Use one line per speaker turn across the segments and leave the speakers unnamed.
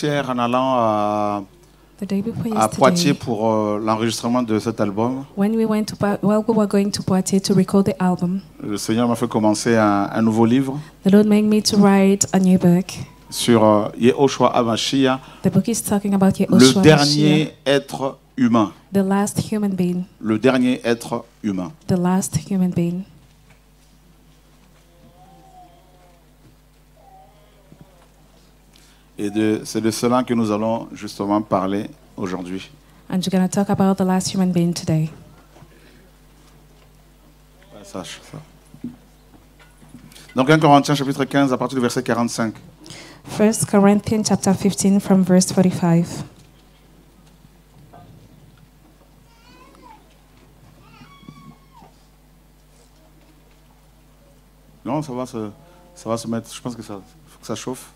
avant-hier en allant
The day before
à Poitiers
yesterday,
pour l'enregistrement de cet album,
when we were going to Poitiers to record the album,
le Seigneur m'a fait commencer un nouveau livre
the Lord made me to write a new book.
sur Yehoshua HaMashiach,
The book is talking about
le
Yehoshua
dernier être humain.
the last human being.
Le dernier être humain.
The last human being.
Et c'est de cela que nous allons justement parler aujourd'hui.
And we're going to talk about the last human being today.
Sache ça. Donc 1 Corinthiens chapitre 15 à partir du verset 45.
1 Corinthians chapter 15 from verse 45.
Non, ça va se mettre. Je pense que ça faut que ça chauffe.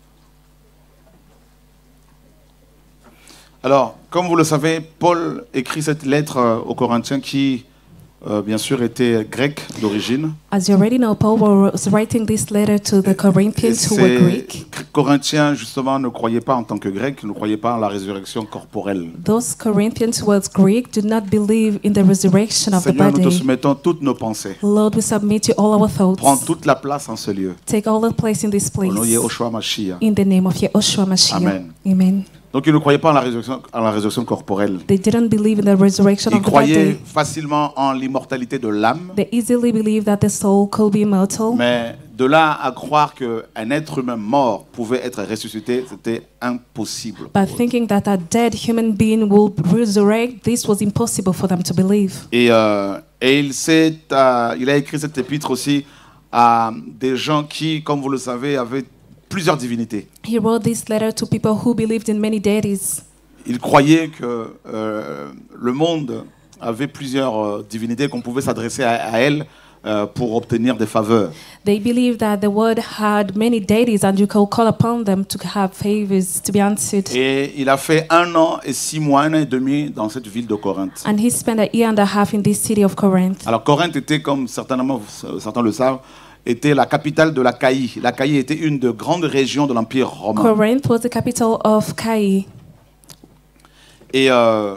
Alors, comme vous le savez, Paul écrit cette lettre aux Corinthiens qui, bien sûr, était grecque d'origine.
As you already know, Paul was writing this letter to the Corinthians who were Greek.
Ces Corinthiens, justement, ne croyaient pas en tant que Grecs, ne croyaient pas en la résurrection corporelle.
Those Corinthians who were Greek did not believe in the resurrection of the
Seigneur, nous te
body.
soumettons toutes nos pensées.
Lord, we submit to all our
Prends
thoughts.
toute la place en ce lieu.
Take all the place in this
Au nom de
place.
Yehoshua Mashiach.
In the name of Yehoshua Mashiach.
Amen.
Amen.
Donc, ils ne croyaient pas en la résurrection corporelle.
They didn't believe in the resurrection
Ils
of the
croyaient
body.
facilement en l'immortalité de l'âme.
They easily believed that the soul could be immortal.
Mais de là à croire qu'un être humain mort pouvait être ressuscité, c'était impossible.
But thinking that a dead human being will resurrect, this was impossible for them to believe.
Et il a écrit cette épître aussi à des gens qui, comme vous le savez, avaient plusieurs divinités.
He wrote this letter to people who believed in many deities.
Ils croyaient que le monde avait plusieurs divinités, qu'on pouvait s'adresser à elles pour obtenir des faveurs.
They believed that the world had many deities and you could call upon them to have favors to be answered.
Et il a fait 1 an et 6 mois, 1 an et demi dans cette ville de Corinthe.
And he spent a year and a half in this city of Corinth.
Alors Corinthe était, comme certains le savent, était la capitale de l'Achaïe. L'Achaïe était une des grandes régions de l'Empire romain.
Corinth was the capital of Kai.
Et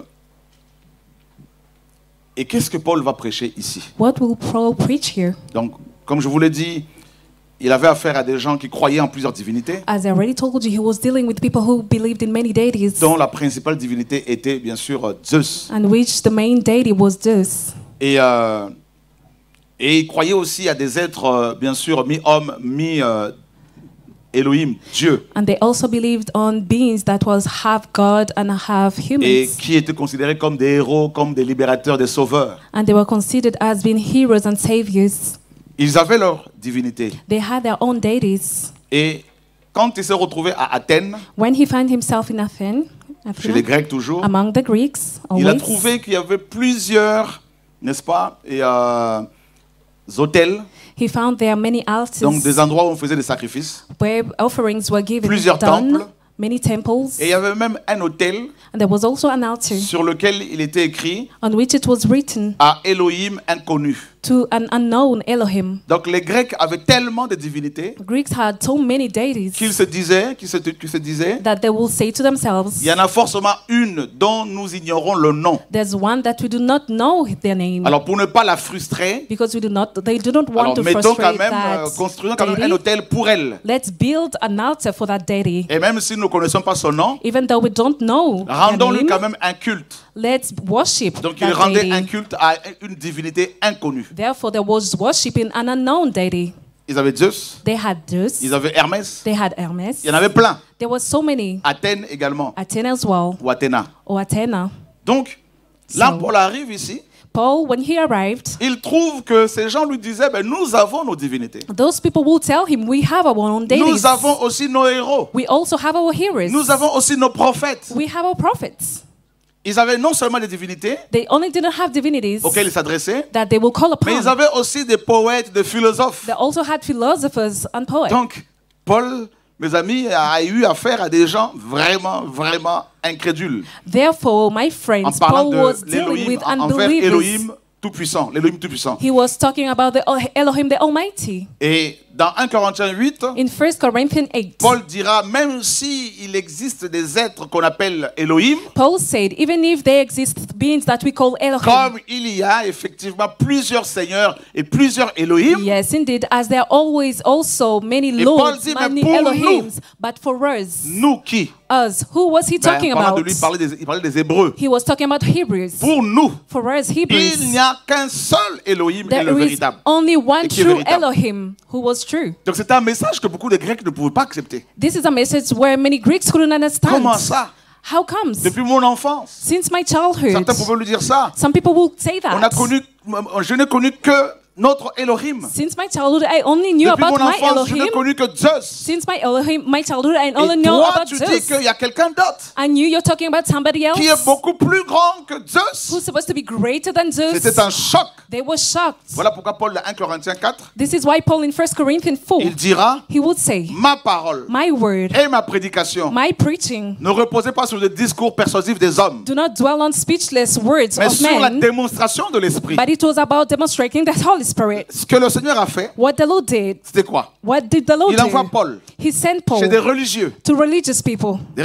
qu'est-ce que Paul va prêcher ici?
What will Paul preach here?
Donc, comme je vous l'ai dit, il avait affaire à des gens qui croyaient en plusieurs divinités,
As I already told you, he was dealing with people who believed in many deities,
dont la principale divinité était bien sûr Zeus.
and which the main deity was Zeus.
Et il croyait aussi à des êtres, bien sûr, mi-homme, mi-Elohim, Dieu,
And they also believed on beings that was half God and half
et
humans.
qui étaient considérés comme des héros, comme des libérateurs, des sauveurs.
And they were considered as being heroes and saviors.
Ils avaient leur divinité.
They had their own deities.
Et quand il s'est retrouvé à Athènes,
When he found himself in
chez les Grecs toujours,
among the Greeks,
il a
always,
trouvé qu'il y avait plusieurs, n'est-ce pas, hôtels,
he found there are many
donc des
altars
endroits où on faisait des sacrifices,
where offerings were given,
plusieurs temples.
many temples.
Et il y avait même un hôtel
And there was also an altar
sur lequel il était écrit
on which it was written
à Elohim inconnu.
to an unknown Elohim.
Donc les Grecs avaient tellement de divinités
Greeks had so many deities
qu'ils se disaient,
that they will say to themselves,
il y en a forcément une dont nous ignorons le nom.
there's one that we do not know their name.
Alors pour ne pas la frustrer,
Because they do not want
alors
to
mettons quand
frustrate
même,
that
construisons quand même un
deity.
hôtel pour elle.
Let's build an altar for that deity.
Et même si nous ne connaissons pas son nom,
Even though we don't know their
rendons-lui
name,
quand même un culte.
let's worship
Donc il
that
rendait un
deity.
culte à une divinité inconnue.
Therefore, there was worshiping an unknown deity.
Ils avaient Zeus,
They had Zeus.
ils avaient Hermès,
They had Hermes.
il y en avait plein.
There was so many.
Athènes également,
Athena as well,
ou Athéna.
or Athena.
Donc là,
So-
Paul arrive ici,
Paul, when he arrived,
il trouve que ces gens lui disaient, ben, nous avons nos divinités.
those people will tell him, we have our own deities.
Nous avons aussi nos héros.
We also have our heroes.
Nous avons aussi nos prophètes.
We have our prophets.
Ils avaient non seulement des divinités
They only didn't have divinities
auxquelles ils s'adressaient,
that they will call
mais
upon.
ils avaient aussi des poètes, des philosophes.
They also had philosophers and poets.
Donc, Paul, mes amis, a eu affaire à des gens vraiment, vraiment incrédules.
Therefore, my
En
friends,
parlant
Paul was
de
dealing
l'Élohim,
with
envers
unbelievers.
Elohim tout-puissant, l'Élohim tout-puissant.
He was talking about the Elohim, the Almighty.
Et Dans 1 Corinthiens 8,
In 1 Corinthians 8,
Paul dira, même s'il existe des êtres qu'on appelle Elohim,
Paul said, even if there exist beings that we call Elohim,
comme il y a effectivement plusieurs seigneurs et plusieurs Elohim,
yes, indeed, as there are always also many
Et Paul
lords,
dit, mais
many
pour
Elohims, but for us,
nous qui
who was he talking
Pendant de
about?
lui, il parlait des Hébreux.
He was talking about Hebrews.
Pour nous,
For us,
il
Hebrews,
n'y a qu'un seul Elohim qui est le
there is
véritable.
only one
Et qui est
true
véritable.
Elohim who was true.
Donc c'est un message que beaucoup de Grecs ne pouvaient pas accepter.
This is a message where many Greeks couldn't understand.
Comment ça?
How comes?
Depuis mon enfance.
Since my childhood,
Certains pouvaient lui dire ça.
some people will say that.
Je n'ai connu que notre Elohim.
Since my childhood, I only knew
Depuis
about
mon
my
enfance, je n'ai
Elohim.
connu que Zeus.
Since my childhood, I only
Et
know
toi,
about
tu dis
Zeus.
qu'il y a quelqu'un d'autre
I knew you're talking about somebody else
qui est beaucoup plus grand que Zeus.
who's supposed to be greater than Zeus.
C'était un choc.
They were shocked.
Voilà pourquoi Paul, dans 1 Corinthiens 4,
This is why Paul in 1 Corinthians 4,
il dira,
he would say,
ma parole
my word,
et ma prédication
my preaching,
ne reposaient pas sur le discours persuasif des hommes,
do not dwell on speechless words
mais
of
sur la
men,
démonstration de l'Esprit.
but it was about demonstrating the Holy Spirit.
Ce que le Seigneur a fait,
What the Lord did.
c'était quoi?
What did the Lord
Il envoie
do?
Paul
He sent Paul
chez des religieux,
to religious people,
des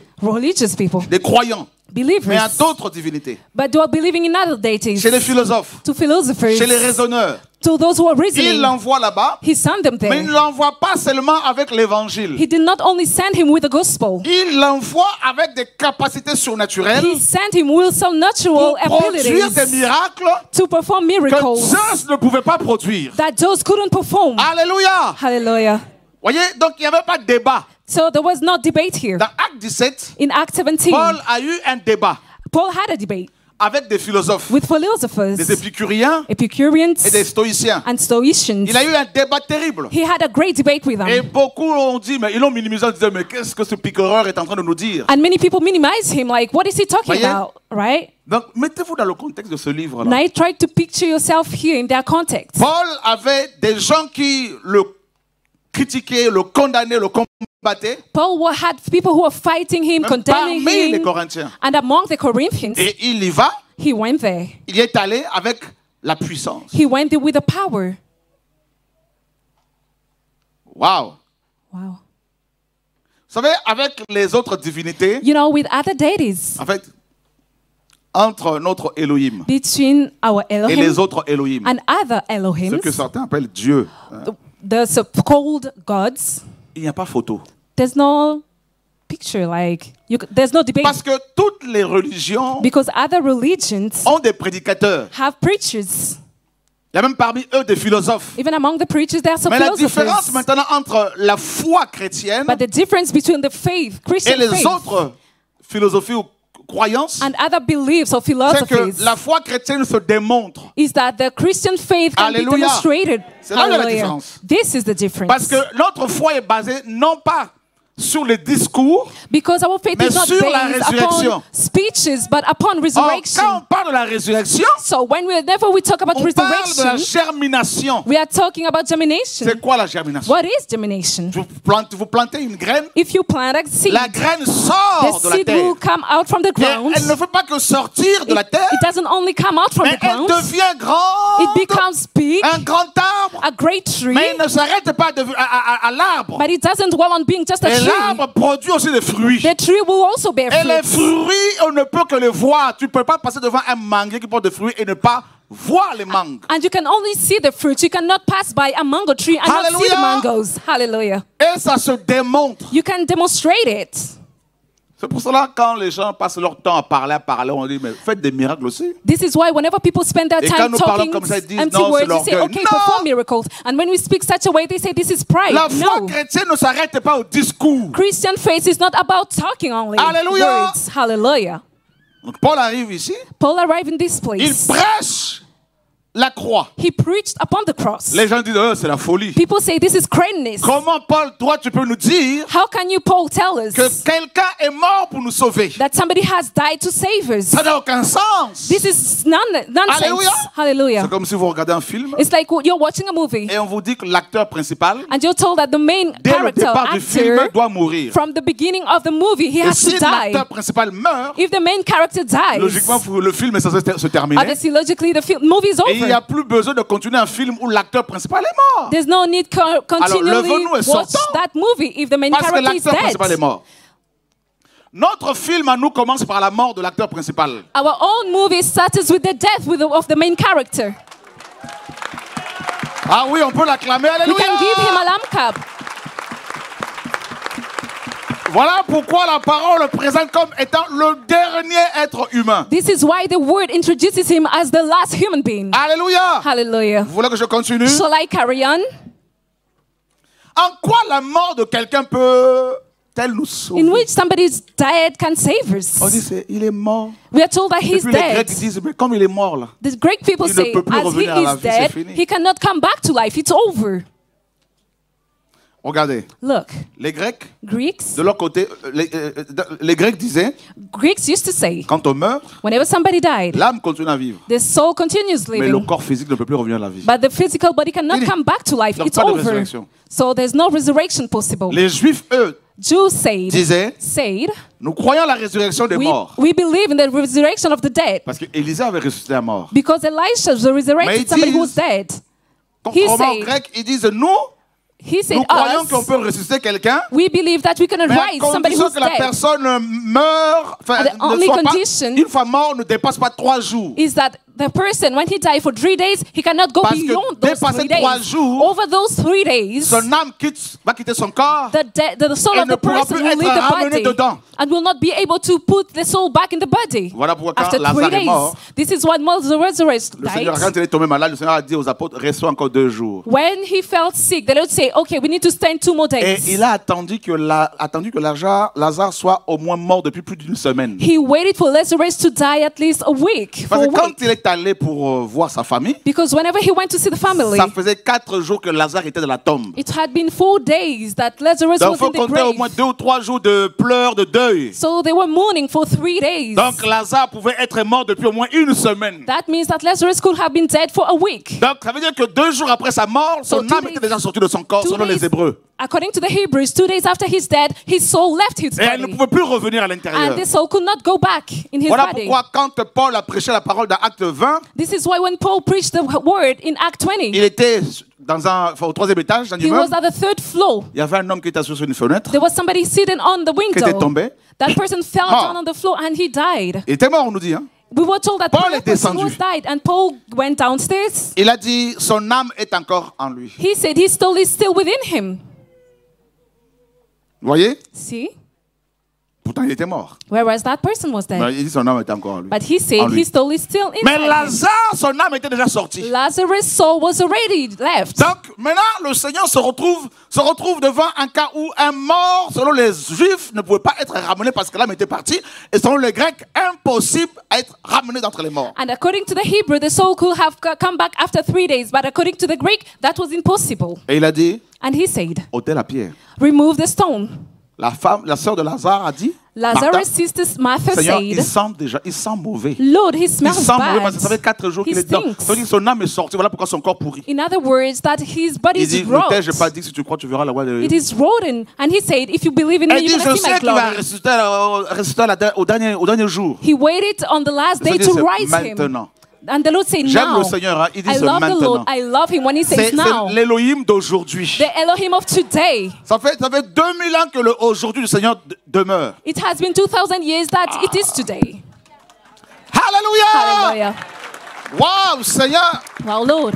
des croyants, mais à
believers,
d'autres divinités,
but they are believing in other deities,
chez les philosophes,
to philosophers,
chez les raisonneurs.
to those who are
Il
reasoning.
l'envoie là-bas,
He sent them
mais il
there.
ne l'envoie pas seulement avec l'évangile.
He did not only send him with the gospel,
Il l'envoie avec des capacités surnaturelles
he sent him with some natural
pour produire des
abilities
miracles
to perform
que
miracles
Zeus ne pouvait pas produire.
that those couldn't perform.
Alléluia!
Hallelujah.
Voyez, donc il n'y avait pas de débat.
So there was no debate here.
Dans Acte 17,
In Acts 17,
Paul a eu un débat
Paul had a debate
avec des philosophes,
with philosophers,
des épicuriens
Epicureans,
et des stoïciens.
and Stoicians.
Il a eu un débat terrible.
He had a great debate with
Et
them.
beaucoup ont dit, mais ils l'ont minimisé en disant, mais qu'est-ce que ce picoreur est en train de nous dire?
And many people minimize him, like, what is he talking
Voyez?
about? Right?
Donc, mettez-vous dans le contexte de ce livre-là.
Now I try to picture yourself here in their context.
Paul avait des gens qui le critiquaient, le condamnaient, le combattaient.
Paul had people who were fighting him,
Même
condemning
parmi les
him.
Corinthiens.
And among the Corinthians,
Et il y va,
he went there.
il y est allé avec la puissance.
He went there with the power.
Waouh!
Wow.
Vous savez, avec les autres divinités,
You know, with other deities,
en fait, entre notre Elohim
between our
et
Elohim
les autres Elohim,
and other
ce
Elohims,
que certains appellent Dieu,
the so-called gods,
il n'y a pas photo.
there's no picture, like, there's no debate.
Parce que toutes les religions
Because other religions
ont des prédicateurs.
have preachers.
Il y a même parmi eux des philosophes.
Even among the preachers, there are some
Mais la différence
philosophers.
maintenant entre la foi chrétienne
But the difference between the faith,
et
Christian
les
faith,
autres philosophies ou croyances,
and other beliefs or
c'est
philosophies
que la foi chrétienne se démontre.
is that the Christian faith can be
Alléluia.
demonstrated.
C'est là où il y a la
Hallelujah.
différence.
This is the difference.
Parce que notre foi est basée non pas sur les discours,
Because our faith
mais
is not
sur la
based
résurrection.
upon speeches, but upon
Or, quand
resurrection.
on parle de la résurrection,
So whenever we talk about
on parle de la
resurrection,
germination.
we are talking about germination.
C'est quoi la germination?
What is germination?
Vous plantez une graine,
If you plant a seed,
la graine sort
the
de la
seed
terre.
will come out from the
Et
ground.
elle ne fait pas que sortir de la terre,
It doesn't only come out from
mais
the
elle
ground.
devient grande,
It becomes big,
un grand arbre,
a great tree,
mais il ne s'arrête pas à l'arbre.
but it doesn't dwell on being just a
Et
tree.
l'arbre produit aussi des fruits.
The tree will also bear
Et les
fruit.
fruits, on ne peut que les voir. Tu ne peux pas passer devant un manguier qui porte des fruits et ne pas voir les mangues.
And you can only see the fruit. You cannot pass by a mango tree and not see the
Hallelujah.
mangoes. Hallelujah.
Et ça se démontre.
You can demonstrate it.
C'est pour cela quand les gens passent leur temps à parler, on dit, mais faites des miracles aussi.
This is why whenever people spend their
Et quand
time
nous parlons
talking
comme ça, ils disent,
empty
non, c'est
words, they say,
l'orgueil.
okay,
Non.
perform miracles. And when we speak such a way, they say this is pride.
La foi
No.
chrétienne ne s'arrête pas au discours.
Christian faith is not about talking only.
Hallelujah.
Words. Hallelujah.
Donc Paul arrive ici,
Paul arrived in this
il
place.
prêche la croix.
He preached upon the cross.
Les gens disent, oh, c'est la folie.
People say this is craziness.
Comment, Paul, toi, tu peux nous dire
How can you, Paul, tell us
que quelqu'un est mort pour nous sauver?
that somebody has died to save us?
Ça n'a aucun sens.
This is nonsense.
Hallelujah.
Hallelujah.
C'est comme si vous regardez un film
It's like you're watching a movie
et on vous dit que l'acteur principal,
and you're told that the main
dès le
character,
départ du film,
actor,
doit mourir.
from the beginning of the movie, he
Et
has
si
to die.
l'acteur principal meurt,
If the main character dies,
logiquement, le film est censé se terminer.
obviously, logically, the movie is
Et il il n'y a plus besoin de continuer un film où l'acteur principal est mort.
There's no need continually
levons-nous et
watch
sortons.
that movie if the main
Parce que
character is
l'acteur principal est
dead.
mort. Notre film à nous commence par la mort de l'acteur principal.
Our own movie starts with the death of the main character.
Ah oui, on peut l'acclamer.
We
Alléluia.
can give him a lamb cup.
Voilà pourquoi la parole le présente comme étant le dernier être humain.
This is why the word introduces him as the last human being.
Alléluia.
Hallelujah.
Vous voulez que je continue?
Shall I carry on?
En quoi la mort de quelqu'un peut-elle nous sauver?
In which somebody's dead can save us.
On dit il est mort.
We are told that
Et
he's
puis les
dead.
Grecs disent mais comme il est mort là.
The Greek people
Il ne
say,
peut plus
as he
revenir à la
is
vie,
dead,
c'est fini.
he cannot come back to life. It's over.
Regardez,
Look,
les Grecs,
Greeks,
de leur côté, les Grecs disaient,
Greeks used to say,
quand on meurt,
whenever somebody died,
l'âme continue à vivre.
the soul continues
Mais le
living,
corps physique ne peut plus revenir à la vie.
but the physical body cannot
Fini.
come back to life.
Donc,
It's
pas de
over.
résurrection.
So there's no resurrection possible.
Les Juifs, eux,
Jews
disaient,
said,
nous croyons à la résurrection des morts.
we believe in the resurrection of the dead.
Parce qu'Élisée avait ressuscité un mort.
Because Elisha
Mais
resurrected
ils
somebody who was
disent-
dead.
Contrairement aux
said-
Grecs, ils disent, nous
He said,
croyons qu'on
us,
peut ressusciter quelqu'un,
we believe that we can
mais à
rise somebody
condition
who's
que la
dead.
personne meure, enfin,
The only condition-
une fois mort, ne dépasse pas 3 jours.
Is that the person, when he died for 3 days, he cannot go
Parce que
beyond those
dépasser
3
3
days.
jours,
Over those 3 days,
Son âme va quitter son corps.
the soul
Elle
of
ne
the
pourra
person
plus
will
être
leave the
ramenée
body
dedans.
and will not be able to put the soul back in the body.
Voilà pourquoi quand
After 3
Lazare est
days,
mort,
this is what Lazarus
le Seigneur,
died.
quand il est tombé malade, le Seigneur a dit aux apôtres, restons encore 2 jours.
When he felt sick, the Lord said, okay, we need to stand 2 more
Et
days.
il a attendu que Lazare soit au moins mort depuis plus d'une semaine.
He waited for Lazarus to die at least a week. For
Parce
a
que quand
week.
il est allé pour voir sa famille,
Because whenever he went to see the family,
ça faisait 4 jours que Lazare était dans la tombe.
it had been 4 days that Lazarus
Donc il
was
faut
in the
compter au
grave.
moins 2 ou 3 jours de pleurs, de deuil.
So they were mourning for 3 days.
Donc Lazare pouvait être mort depuis au moins une semaine.
That means that Lazarus could have been dead for a week.
Donc ça veut dire que 2 jours après sa mort, son
So 2
âme
days-
était déjà sortie de son corps,
2
selon les
days-
Hébreux.
According to the Hebrews, 2 days after his death, his soul left his
Et elle ne
body.
pouvait plus revenir à l'intérieur.
And the soul could not go back in his
Voilà
body.
pourquoi quand Paul a prêché la parole dans Acte 20,
This is why when Paul preached the word in Act 20,
il était au 3e étage d'un
he was
immeuble.
at the 3rd floor.
Il y avait un homme qui était assis sur une fenêtre.
There was somebody sitting on the
Qui était
window.
tombé.
That person fell
Mort.
down on the floor and he died.
Il était mort, on nous dit. Hein.
We were told that
Paul
the
est
person
descendu.
was died, and Paul went downstairs.
Il a dit, son âme est encore en lui.
He said his soul is still within him.
Vous voyez?
See?
Pourtant, il était mort.
Whereas that person was dead.
Mais il dit, son âme était encore en lui.
But he
En
said
lui.
his soul is still
Mais
inside him.
Lazare, son âme était déjà sortie.
Lazarus' soul was already left.
Donc, maintenant, le Seigneur se retrouve devant un cas où un mort, selon les Juifs, ne pouvait pas être ramené parce que l'âme était partie. Et selon les Grecs, impossible à être ramené d'entre les morts.
And according to the Hebrew, the soul could have come back after 3 days. But according to the Greek, that was impossible.
Et il a dit,
And he said,
ôtez la pierre.
remove the stone.
La sœur de Lazare a dit,
Lazarus'
Martha,
sister Martha
Seigneur,
said,
il sent mauvais.
Lord, he
Il
smells
sent mauvais parce
bad.
que ça fait 4 jours
He
qu'il est dedans.
stinks.
Ça veut dire que son âme est sortie. Voilà pourquoi son corps pourrit.
In other words, that his body
Il
is
dit, ne
rot.
t'ai-je pas dit que si tu crois, tu verras la voix de
It is rotten. And he said, if you believe in me,
Elle dit,
you're
je
going to see
sais
my
qu'il va
glory.
ressusciter au dernier jour.
He waited on the last
Je
day
dis,
to
c'est
rise him.
maintenant.
And the Lord said,
J'aime
now.
le Seigneur, hein. Il dit
I
c'est
love the
maintenant.
Lord. I love him when he says
C'est
now.
l'Élohim d'aujourd'hui.
The Elohim of today.
Ça fait 2000 ans que aujourd'hui le Seigneur demeure.
It has been 2,000 years that it is today.
Alléluia!
Hallelujah.
Waouh, Seigneur!
Wow, Lord.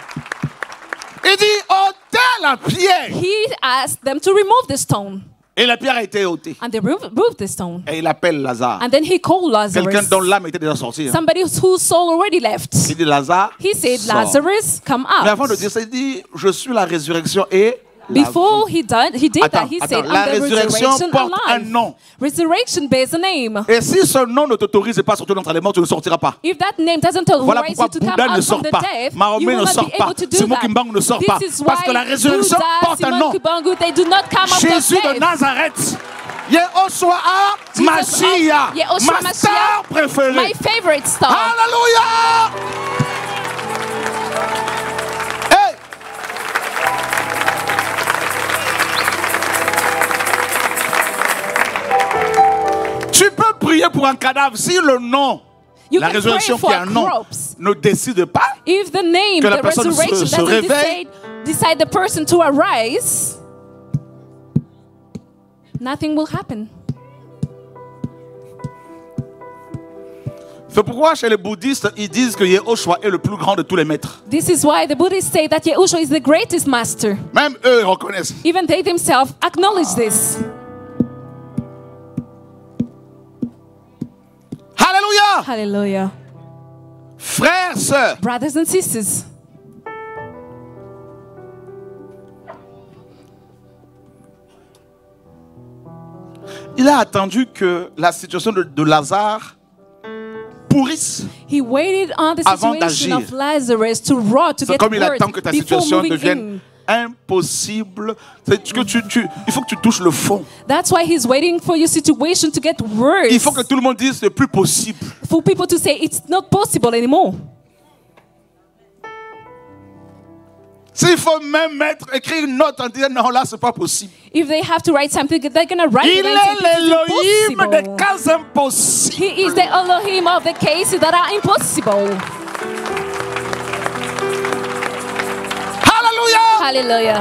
Il dit, ôtez la pierre.
He asked them to remove the stone.
Et la pierre a été ôtée.
And they removed the stone.
Et il appelle Lazare.
And then he called
Quelqu'un
Lazarus.
dont l'âme était déjà sortie. Hein.
Somebody whose soul already left.
Il dit, Lazare,
He said,
sors.
Lazarus, come
Mais avant de
out.
dire ça, il dit, je suis la résurrection et la
Before
vie.
he did that, he said,
La
I'm the
résurrection
resurrection
porte un
alive.
nom.
Resurrection bears a name.
Et si ce nom ne t'autorise pas à sortir d'entre les morts, tu ne sortiras pas.
If that name doesn't
Voilà
authorize
pourquoi
you to come
Bouddha ne
out
sort
from the
pas.
death, you
Mahomet
will
ne
not
sort
be
pas.
able to do
Simon
that.
Kimbangu ne sort pas.
This is
Parce
why
que la résurrection
Buddha,
porte un
Simon
nom.
Kimbangu, they do not come out
Jésus
of
de
death.
Nazareth. Yehoshua Mashiach.
Yeshua
Ma star
Mashiach,
préférée.
my favorite star.
Alléluia. Hey. Tu peux prier pour un cadavre si le nom,
You
la
can
résurrection
pray for
qui a un nom,
corpse.
ne décide pas,
if the name,
que la
the
personne
resurrection
se
doesn't
réveille,
decide the person to arise, nothing will happen.
c'est pourquoi chez les bouddhistes, ils disent que Yehoshua est le plus grand de tous les maîtres.
This is why the Buddhists say that Yahushua is the greatest master.
Même eux ils reconnaissent.
Even they themselves acknowledge this.
Alléluia!
Hallelujah.
Frères, sœurs,
Brothers and sisters,
il a attendu que la situation de Lazare pourrisse.
he waited on the
Avant
situation
d'agir.
of Lazarus to rot, to
C'est
get
comme il
worse
attend que ta
before
situation
moving
devienne impossible. C'est que il faut que tu touches le fond.
That's why he's waiting for your situation to get worse.
Il faut que tout le monde dise c'est plus possible.
For people to say it's not possible anymore.
S'il faut même écrire une note en disant non, là, c'est pas possible.
If they have to write something, they're going to write
Il
it and
est
say,
l'Elohim
"This is
des
impossible."
cas impossibles.
He is the Elohim of the cases that are impossible.
Alléluia!
Hallelujah.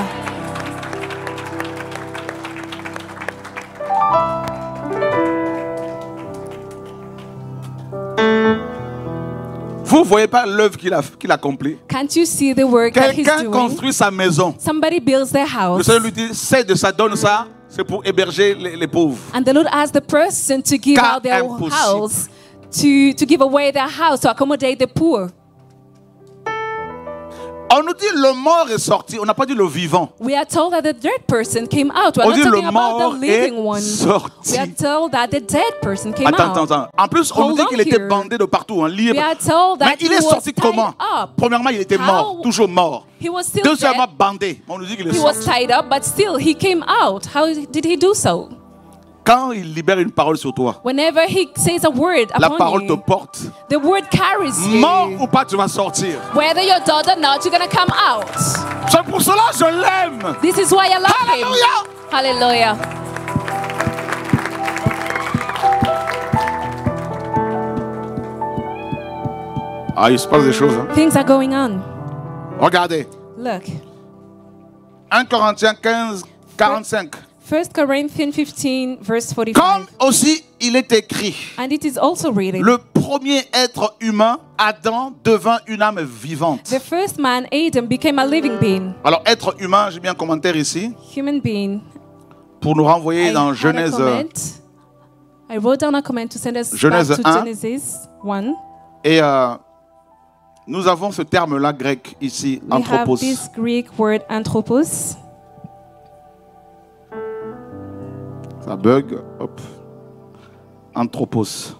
Vous ne voyez pas l'œuvre qu'il accomplit?
Can't you see the work that he's
Quelqu'un
doing?
construit sa maison.
Somebody builds their
Le
house.
Seigneur lui dit, c'est de ça, donne ça, c'est pour héberger les pauvres.
And the Lord asks the person to give
Cas
out their
impossible.
house, to give away their house to accommodate the poor.
On nous dit le mort est sorti, on n'a pas dit le vivant.
We are told that the dead person came out. We're
On
not
dit
talking
le
about
mort
the living
est
one.
sorti.
We are told that the dead person came
Attends,
out.
attends. En plus, on nous
Hold
dit
on
qu'il était
here.
bandé de partout, en libre.
We are told
Mais
that
il
he
est
was
sorti
tied
comment?
up.
Premièrement, il était mort,
How?
toujours mort.
He was still
Deuxièmement,
dead.
bandé. On nous dit qu'il est
He was
sorti.
tied up, but still he came out. How did he do so?
Quand il libère une parole sur toi,
Whenever he says a word
la
upon
parole te
you,
porte.
the word carries you.
Mort ou pas, tu vas sortir.
Whether you're dead or not, you're gonna come out.
C'est pour cela que je l'aime.
This is why I love
Hallelujah.
him. Hallelujah.
Ah, il se passe des choses. Hein.
Things are going on.
Regardez.
Look.
1 Corinthiens 15, 45.
1 Corinthians 15, verse 45.
Comme aussi il est écrit,
And it is also written,
le premier être humain, Adam, devint une âme vivante.
the first man, Adam, became a living being.
Alors, être humain, j'ai mis un commentaire ici,
Human being.
pour nous renvoyer dans
had a
Genèse.
comment. I wrote down a comment to send us
Genèse
back to
1.
Genesis 1.
Et nous avons ce terme-là grec ici,
We have
anthropos.
this Greek word anthropos.
Ça bug, hop. Anthropos.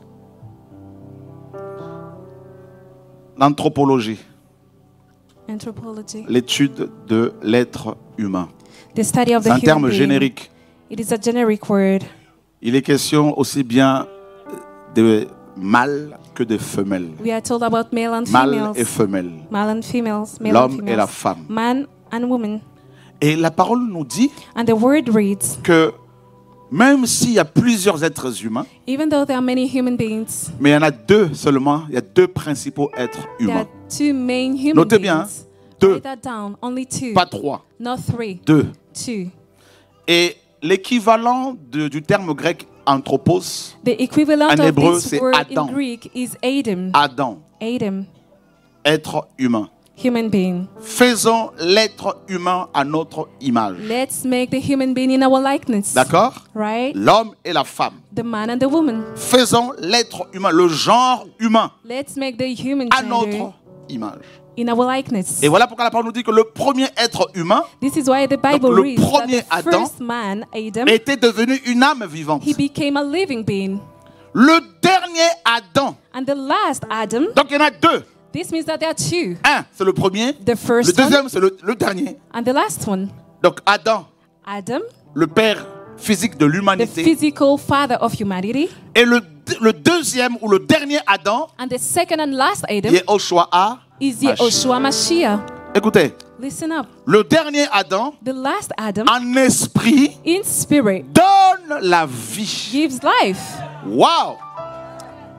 L'anthropologie,
Anthropology.
l'étude de l'être humain.
The study of
C'est
the
un terme
human being.
générique.
It is a generic word.
Il est question aussi bien de mâles que de femelles.
We are told about male and
Mâles
females.
et femelles.
Male and females. Male and
L'homme
females.
et la femme.
Man and woman.
Et la parole nous dit
And the word reads,
que même s'il y a plusieurs êtres humains,
even though there are many human beings,
mais il y en a deux seulement, il y a deux principaux êtres
there are
humains.
two main human
Notez bien,
beings.
hein, deux,
Write that down. Only two.
pas trois,
Not three.
deux.
Two.
Et l'équivalent du terme grec anthropos,
The equivalent
En
of
hébreu,
this
c'est
word
Adam.
in Greek is Adam.
Adam,
Adam.
être humain.
Human being.
Faisons l'être humain à notre image.
Let's make the human being in our likeness.
D'accord?
Right?
L'homme et la femme.
The man and the woman.
Faisons l'être humain, le genre humain,
Let's make the human
à
gender
notre image.
in our likeness.
Et voilà pourquoi la parole nous dit que le premier être humain
This is why the Bible
Donc, le
reads that
premier
the
Adam
first man, Adam,
était devenu une âme vivante.
he became a living being.
Le dernier Adam,
And the last Adam,
donc il y en a deux.
this means that there are two.
Un, c'est le premier.
The
Le
first
deuxième,
one
c'est le dernier.
and the last one.
Donc Adam,
Adam,
le père physique de
the
l'humanité.
physical father of humanity.
Et le deuxième ou le dernier Adam,
And the second and last Adam
Yehoshua a.
is Yehoshua Mashiach.
Écoutez,
Listen up.
le dernier Adam,
The last Adam,
en esprit,
in spirit,
donne la vie.
gives life.
Wow!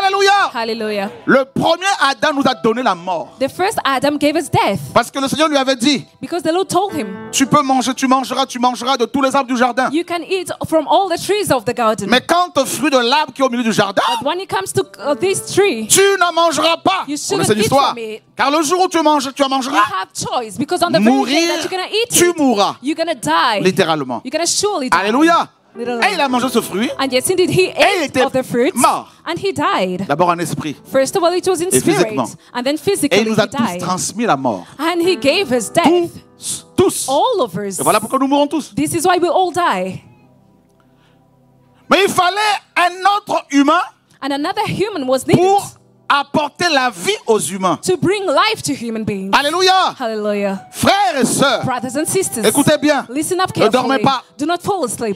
Alléluia.
Hallelujah.
Le premier Adam nous a donné la mort.
The first Adam gave us death
Parce que le Seigneur lui avait dit,
because the Lord told him,
tu peux manger, tu mangeras de tous les arbres du jardin.
you can eat from all the trees of the garden.
Mais quant au fruit de l'arbre qui est au milieu du jardin,
But when it comes to this tree,
tu n'en mangeras pas.
You
Vous
shouldn't
connaissez
eat
l'histoire.
from it.
Car le jour où tu en
you
mangeras,
have choice because on the very day
mourir,
that you're going to eat
tu
it,
mourras.
you're going to die.
Littéralement.
You're going to surely die.
Alléluia.
Literally.
Et il a mangé ce fruit.
And yes, indeed, he
il
ate
était
of the fruit
mort.
and he died.
D'abord en esprit.
First of all, it was in
Et
spirit,
physiquement.
and then
Et
physically
il nous a
he
tous
died.
transmis la mort.
And he gave us death.
Tous.
All of us.
Et voilà pourquoi nous mourrons tous.
This is why we all die.
Mais il fallait un autre humain
And another human was needed
pour apporter la vie aux humains.
to bring life to human beings.
Alléluia.
Hallelujah.
Frères et sœurs,
Brothers and sisters,
écoutez bien.
listen up
Ne dormez
carefully.
pas.
Do not fall asleep.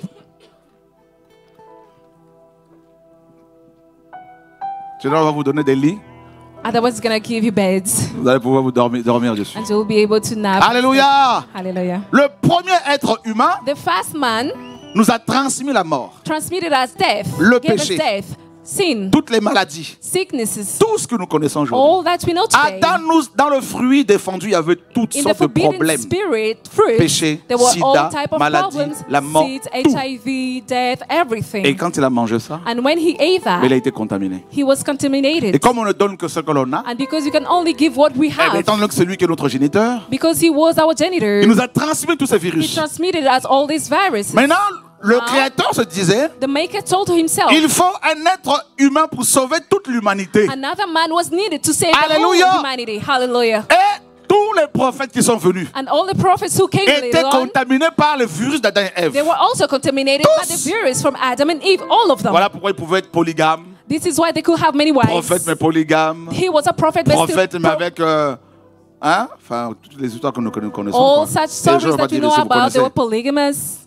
Sinon, on va vous donner des lits.
Otherwise, it's going to give you beds
Vous allez pouvoir vous dormir dessus.
and you'll be able to nap.
Alléluia.
Hallelujah.
Le premier être humain
The first man
nous a transmis la mort.
transmitted us death,
Le
gave
péché.
us death, sin,
Toutes les maladies.
sicknesses,
Tout ce que nous connaissons aujourd'hui.
all that we know today.
Dans le fruit défendu, il y avait toutes
In the
sortes de
forbidden
problèmes.
spirit, fruit,
Péché,
there were
sida,
all type of
maladie,
problems,
la mort,
seeds,
tout.
HIV, death, everything.
Et quand il a mangé ça,
And when he ate that,
il a été contaminé.
he was contaminated.
Et comme on ne donne que ce que l'on a,
And because you can only give what we have,
étant donné que c'est lui qui est notre géniteur,
because he was our janitor,
il nous a transmis tous ces
he
virus.
transmitted us all these viruses.
Maintenant, le Créateur se disait,
The Maker told himself,
il faut un être humain pour sauver toute l'humanité.
another man was needed to save the
Hallelujah.
whole humanity. Hallelujah.
Et tous les prophètes qui sont venus
And all the prophets who came
étaient
later on,
contaminés par le virus d'Adam et Ève.
they were also contaminated by the virus from Adam and Eve, all of them.
Voilà pourquoi ils pouvaient être polygames.
This is why they could have many wives.
Prophète mais polygame.
He was a prophet, but
Prophète
still
mais avec... hein? Enfin, toutes les histoires que nous connaissons.
all
quoi.
such
Et je
stories
vais pas
that we
dire
know
si vous
about, they
connaissez.
were polygamous.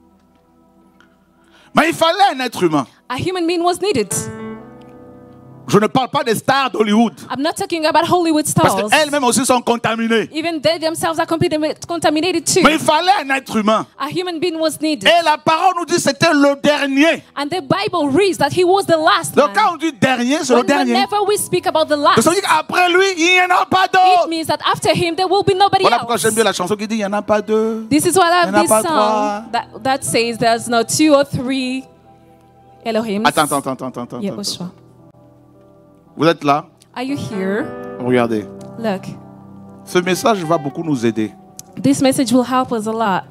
Mais il fallait un être humain.
A human being was needed.
Je ne parle pas des stars d'Hollywood.
I'm not talking about Hollywood
Parce
stars.
qu'elles-mêmes aussi sont contaminées.
Even they themselves are contaminated too.
Mais il fallait un être humain.
A human being was needed.
Et la parole nous dit que c'était le dernier.
And the Bible reads that he was the last
Donc
man.
quand on dit dernier, c'est le dernier.
Whenever we speak about the last,
Ça veut dire qu'après lui, il n'y en a pas
it
d'autre.
means that after him there will be nobody
Voilà pourquoi j'aime
else.
bien la chanson qui dit il n'y en a pas deux.
This is why I
Il y en
love
a
this
pas
song that says there's no 2 or 3 Elohims.
Attends.
Yehoshua.
Vous êtes là?
Are you here?
Regardez.
Look,
Ce message va beaucoup nous aider.
this message will help us a lot.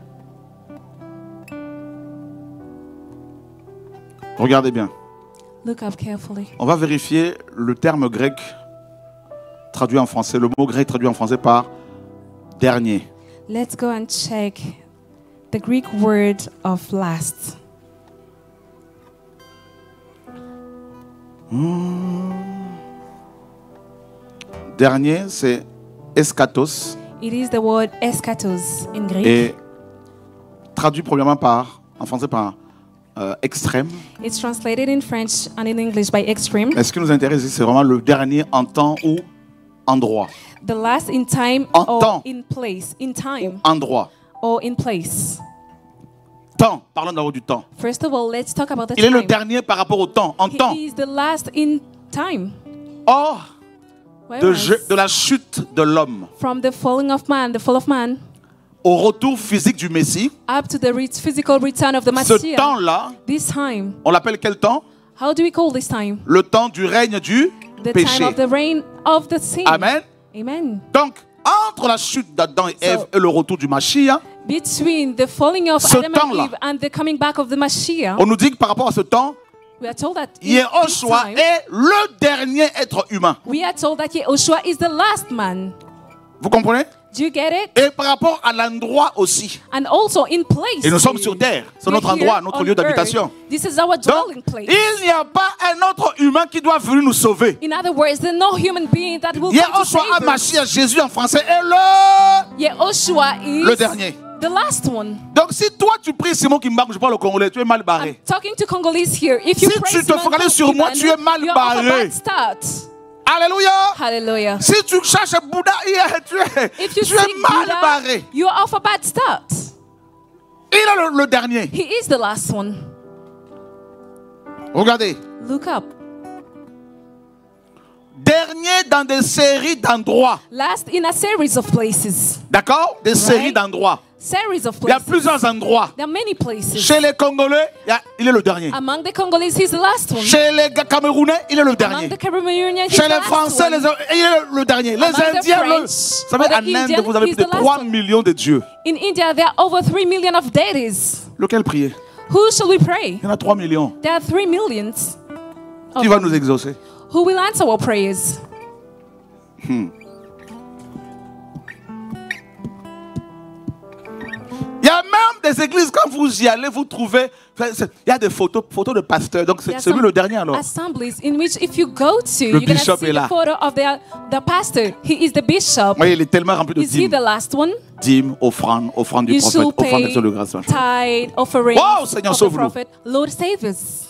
Regardez bien.
Look up carefully.
On va vérifier le terme grec traduit en français, le mot grec traduit en français par dernier.
Let's go and check the Greek word of last.
Dernier, c'est eschatos
It is the word eskatos in Greek.
et traduit premièrement en français par extrême.
It's translated in French and in English by extreme.
Mais ce qui nous intéresse ici, c'est vraiment le dernier en temps ou endroit.
The last in time
En
or
temps.
in place. In time
Endroit.
or in place.
Temps. Parlons d'abord du temps.
First of all, let's talk about the
Il est le
time.
dernier par rapport au temps. En temps.
He is the last in time.
Or,
Whereas
de la chute de l'homme
from the falling of man, the fall of man,
au retour physique du Messie,
up to the physical return of the
ce
Messiah,
temps-là,
this time,
on l'appelle quel temps?
how do we call this time?
Le temps du règne du
The
péché.
time of the reign of the sin.
Amen.
Amen.
Donc, entre la chute d'Adam et Ève et le retour du Mashiach,
Between the falling of
Ce
Adam and
temps-là.
Eve and the coming back of the Mashiach,
on nous dit que par rapport à ce temps,
we are told that in this
Yehoshua
time,
est le dernier être humain.
we are told that Yehoshua is the last man.
Vous comprenez?
Do you get it?
Et par rapport à l'endroit aussi.
And also in place.
Et nous sommes
too.
sur terre. C'est
We're
notre endroit,
here
notre
on
lieu d'habitation.
earth. This is our
Donc,
dwelling place.
il n'y a pas un autre humain qui doit venir nous sauver.
In other words, there's no human being that will come to
Yehoshua
save us.
Mashiach, Jésus en français, est le...
Yehoshua is
Le dernier.
the last one.
Donc si toi tu pries Simon Kimba, je parle au Congolais, tu es mal
I'm
barré.
talking to Congolese here. If you
Si
pray
tu te
Simon
focalises sur moi, tu es mal
you're off a
barré.
bad start.
Alléluia.
Hallelujah.
Si tu cherches Bouddha, tu
If you
es
seek
mal
Buddha,
barré.
you're off a bad start.
Il est le dernier.
He is the last one.
Regardez.
Look up.
dans des séries d'endroits.
Last in a series of places.
D'accord? Des séries d'endroits.
Series of
Il y a
places.
plusieurs endroits.
There are many places.
Chez les Congolais, il est le dernier.
Among the Congolese, he's the last one.
Chez les Camerounais, il est le dernier.
Among the Cameroonians, he's
Chez
the
les
last
Français,
one.
il est le dernier. Les
Among the
Indiens,
French,
vous savez,
or the
en Inde,
Indian,
vous avez
he's
plus de
the last
3
one.
millions de dieux.
In India, there are over 3 million of deities.
Lequel prier?
Who shall we pray?
Il y en a 3 millions.
There are 3 millions.
Qui va nous exaucer?
Who will answer our prayers?
Il y a même des églises, quand vous y allez, vous trouvez, il y a des photos de pasteurs. Donc
There are
c'est lui
some
le dernier alors.
assemblies in which if you go to,
Le
you're going to
bishop
see
est là.
the photo of the pastor. He is the bishop.
Oui, il est tellement rempli de
Is he
dîmes.
the last one?
Dîmes, offrandes du
You
prophète,
should
offrandes
pay
d'action de grâce.
tithe, offering
Wow, Seigneur,
of the
sauve-nous.
prophet. Lord, save us.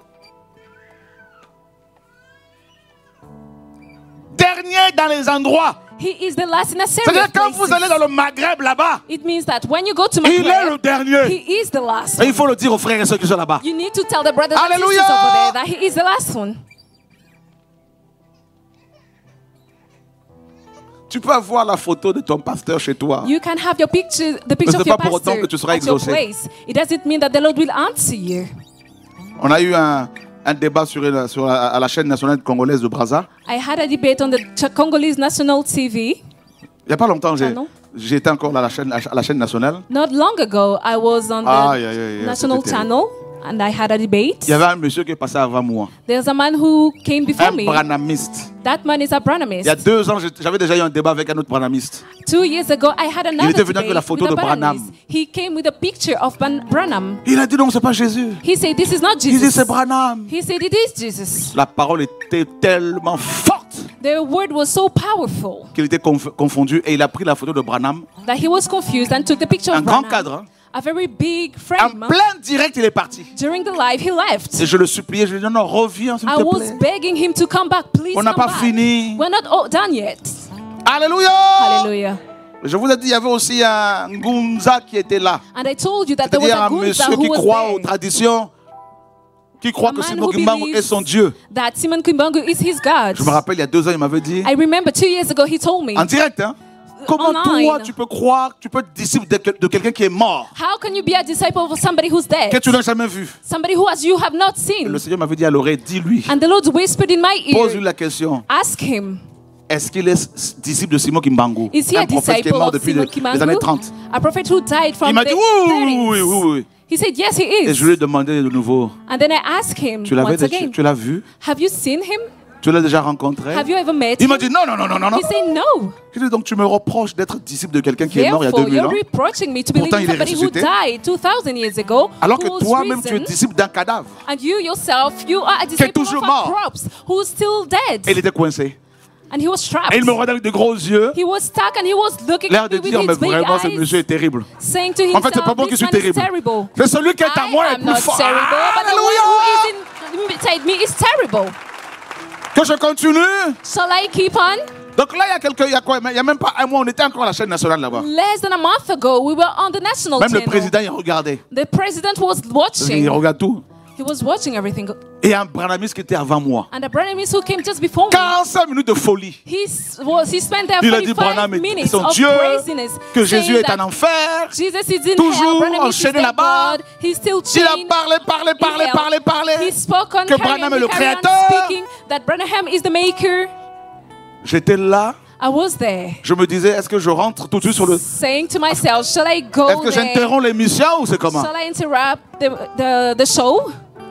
Dernier dans les endroits.
He is the last in a series
C'est-à-dire
of
quand vous allez
places.
dans le Maghreb là-bas,
It means that when you go to
il est le
Maghreb,
dernier.
he is the last
Et il
one.
faut le dire aux frères et sœurs qui sont là-bas.
You need to tell the brothers and
Hallelujah.
sisters over there that he is the last one.
Tu peux avoir la photo de ton pasteur chez toi.
You can have your picture, the picture
c'est
of your
pas pour autant
pastor
que tu seras
at your
exaucé.
place. It doesn't mean that the Lord will answer you.
On a eu un débat à la chaîne nationale congolaise de Brazza.
I had a debate on the Congolese national TV.
Il n'y a pas longtemps,
non.
j'étais encore à la chaîne nationale.
Not long ago, I was on the national
c'était
channel and I had a debate.
Il y avait un monsieur qui est passé avant moi.
There's a man who came before
Un
me.
branamiste.
That man is a
Il
Branhamist.
y a 2 ans, j'avais déjà eu un débat avec un autre branamiste.
2 years ago, I had another
était venu
debate
avec la photo
with a
de Branham.
Branhamist. He came with a picture of Branham.
Il a dit non, c'est pas Jésus.
He said, this is not
Il dit
Jesus.
c'est Branham.
He said, it is Jesus.
La parole était tellement forte
The word was so powerful
qu'il était confondu et il a pris la photo de Branham.
that he was confused and took the picture
Un
of
grand
Branham.
cadre. Hein.
A very big
En
frame.
plein direct, il est parti.
During the live, he left.
Et je le suppliais, je lui ai dit non, reviens s'il
I
te
was
plaît.
begging him to come back. Please
On n'a
come
pas
back.
fini.
We're not all done yet.
Alléluia.
Hallelujah.
Je vous ai dit, il y avait aussi un Ngunza qui était là.
And I told you that there was
C'est-à-dire
a
un
Gunza
monsieur
who
qui
was
croit aux
there.
traditions, qui croit
A
que
man
Simon
who
Kimbangu
believes
est son Dieu.
That Simon Kimbangu is his God.
Je me rappelle, il y a 2 ans, il m'avait dit,
I remember 2 years ago he told me,
en direct, hein, comment
Online.
toi tu peux croire, tu peux être disciple de quelqu'un qui est mort,
how can you be a disciple of somebody who's
que
dead?
tu n'as jamais vu?
Somebody who you have not
Et le
seen.
Seigneur m'avait dit à l'oreille, dis-lui,
And the Lord whispered in my
pose-lui
ear,
la question,
ask him,
est-ce qu'il est disciple de Simon Kimbangu?
is he
Un
a
prophète qui est
disciple
mort
of
depuis
Simon
les années
Kimbangu?
30.
A prophet who died from
Il m'a
the
dit oui,
30s.
oui, oui, oui.
He said, yes, he
Et
is.
je lui ai demandé de nouveau,
And then I asked him
tu
once again,
l'as vu?
have you seen him?
Tu l'as déjà rencontré?
Have you ever met
Il
him?
m'a dit non, non, non, non, non, non.
He said, no.
Je lui ai dit, donc tu me reproches d'être disciple de quelqu'un qui est mort il y a
Therefore,
2000 ans,
you're reproaching me to believe
Pourtant,
in
il est
somebody who
ressuscité.
died 2000 years ago,
alors
who
que
was
toi-même tu es
risen,
disciple d'un cadavre.
and you yourself, you are a disciple
toujours
of
mort.
a corpse who's still dead.
Et il était coincé.
And he was trapped.
Et il me regardait avec de gros yeux,
He was stuck and he was looking
l'air
at
de
me with
dire, mais
his big
vraiment ce
eyes,
monsieur est terrible.
saying to
En
himself,
fait, c'est pas moi qui
this
suis
man is
terrible.
terrible.
C'est celui qui est à moi
I
est
am
plus
not
fort.
terrible, but the
Alléluia!
one who is inside me is terrible.
Que je continue.
Shall I keep on?
Donc là, il y a même pas un mois, on était encore à la chaîne nationale là-bas.
Less than a month ago, we were on the national
Même le
channel.
président, il regardait.
The president was
Il
watching.
regarde tout.
He was watching everything.
Et un branamiste qui était avant moi.
And the Branhamist who came just before me,
45 minutes de folie.
he spent there
Il a dit,
45
Branham est
minutes
son
of
Dieu,
craziness,
que
saying
Jésus est
that
en enfer.
Jesus is in
toujours
hell, Branham is
enchaîné
their
là-bas.
God, he's still
Il a
chained
parlé,
in hell. He spoke on
que Branham est le
carry on
créateur.
speaking that Branham is the maker.
J'étais là,
I was there,
je me disais, est-ce que je rentre tout de suite sur le...
saying to myself, shall I go
Est-ce que
there?
j'interromps l'émission ou c'est comment?
Shall I interrupt the show?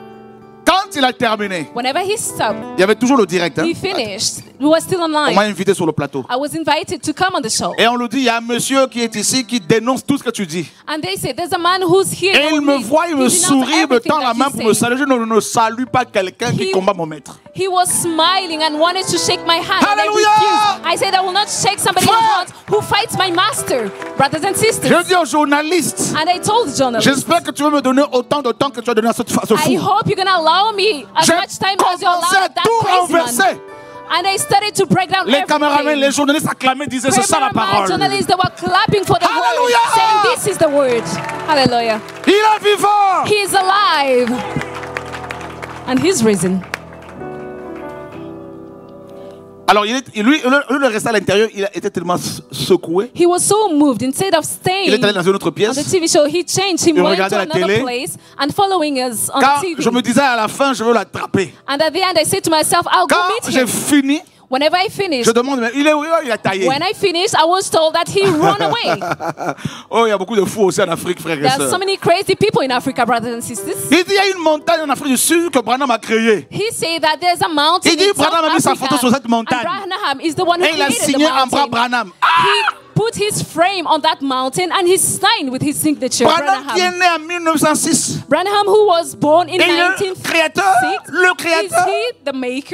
Quand il a terminé,
Whenever he stopped,
il y avait toujours le direct. Hein?
he finished. We were still
On m'a
online.
invité sur le plateau.
I was invited to come on the show.
Et on lui dit, il y a un monsieur qui est ici qui dénonce tout ce que tu dis.
And they said, there's a man who's here.
Et il me voit, il me sourit, il me tend la main pour me saluer. Je ne salue pas quelqu'un qui combat mon maître.
He was smiling and wanted to shake my hand. And I
Hallelujah!
refused. I said, I will not shake somebody's
Frère!
hand who fights my master, brothers and sisters.
Je dis aux journalistes,
And I told the journalist,
j'espère que tu veux me donner autant de temps que tu as donné à ce
I
fou.
hope you're going to allow me as
J'ai
much time as you
commencé à
allowed that
tout
crazy man.
renverser.
And I started to break down
Les caméramans,
everything.
les journalistes acclamaient, disaient, c'est ça la
Cameraman,
parole.
journalists, they were clapping for the
Hallelujah!
word, saying, this is the word. Hallelujah.
Il est vivant.
He is alive. And he's risen.
Alors, lui, il restait à l'intérieur, il était tellement secoué.
He was so moved. Instead of
Il
staying
est allé dans une autre
on the
pièce.
TV show, he changed. He
Il
went to
regardait la
another
télé.
place and following us on
Quand
TV.
je me disais à la fin, je veux l'attraper.
And at the end, I said to myself, I'll go
Quand
meet
j'ai
him.
fini,
Whenever I finished,
je demande, mais il est où? Il a taillé.
when I finished, I was told that he ran away.
Oh, il y a beaucoup de fous aussi en Afrique, frères et
There are so
sœurs.
many crazy people in Africa, brothers and sisters.
Il dit, il y a une montagne en Afrique du Sud que Branham a créée.
He said that there's a mountain
Il dit,
in South
Branham a mis sa
Africa,
photo sur cette montagne.
and Branham is the one who
Et il a
created the
signé en bras
mountain.
Branham.
He put his frame on that mountain and he signed with his signature.
Branham qui est
Branham.
né en 1906.
Branham, who was born in
Et le
1906,
créateur, le
is
créateur,
he the maker?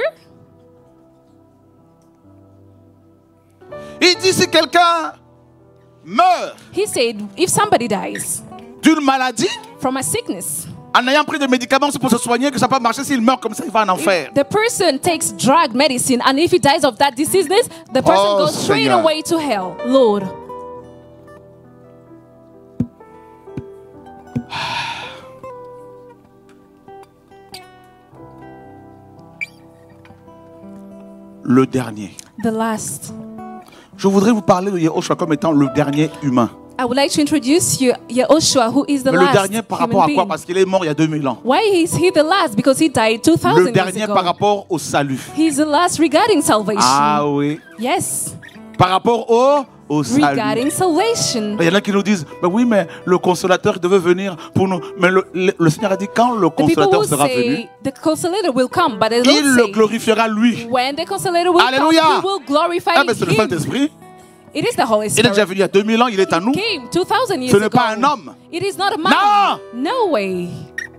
il dit si quelqu'un meurt
He said, if somebody dies
d'une maladie,
from a sickness,
en ayant pris des médicaments pour se soigner, que ça peut marcher, s'il meurt comme ça, il va en enfer.
the person takes drug medicine, and if he dies of that diseaseness, the person
Oh,
goes straight
Seigneur.
away to hell. Lord,
Le dernier.
the last.
Je voudrais vous parler de Yehoshua comme étant le dernier humain.
I would like to introduce you, Yehoshua, who is the
Mais le
last
dernier par rapport
human
à quoi?
being.
Parce qu'il est mort il y a 2000 ans.
Why is he the last? Because he died 2000
Le
years
dernier
ago.
par rapport au salut.
He's the last regarding salvation.
Ah oui.
Yes,
Par rapport au salut.
regarding salvation.
Il y en a qui nous disent, ben oui, mais le consolateur devait venir pour nous. Mais le Seigneur a dit, quand le
The people
consolateur
will
sera venu,
say the consolator will come, but they
il
don't
le
say
glorifiera lui.
when the consolator will
Alléluia.
come, he will glorify
Ah ben c'est le
him.
Saint-Esprit.
It is the Holy
Il est déjà
Spirit.
venu il y a 2000 ans, il est à nous.
Came 2000 years
Ce n'est
ago.
pas un homme.
It is not a man. No way.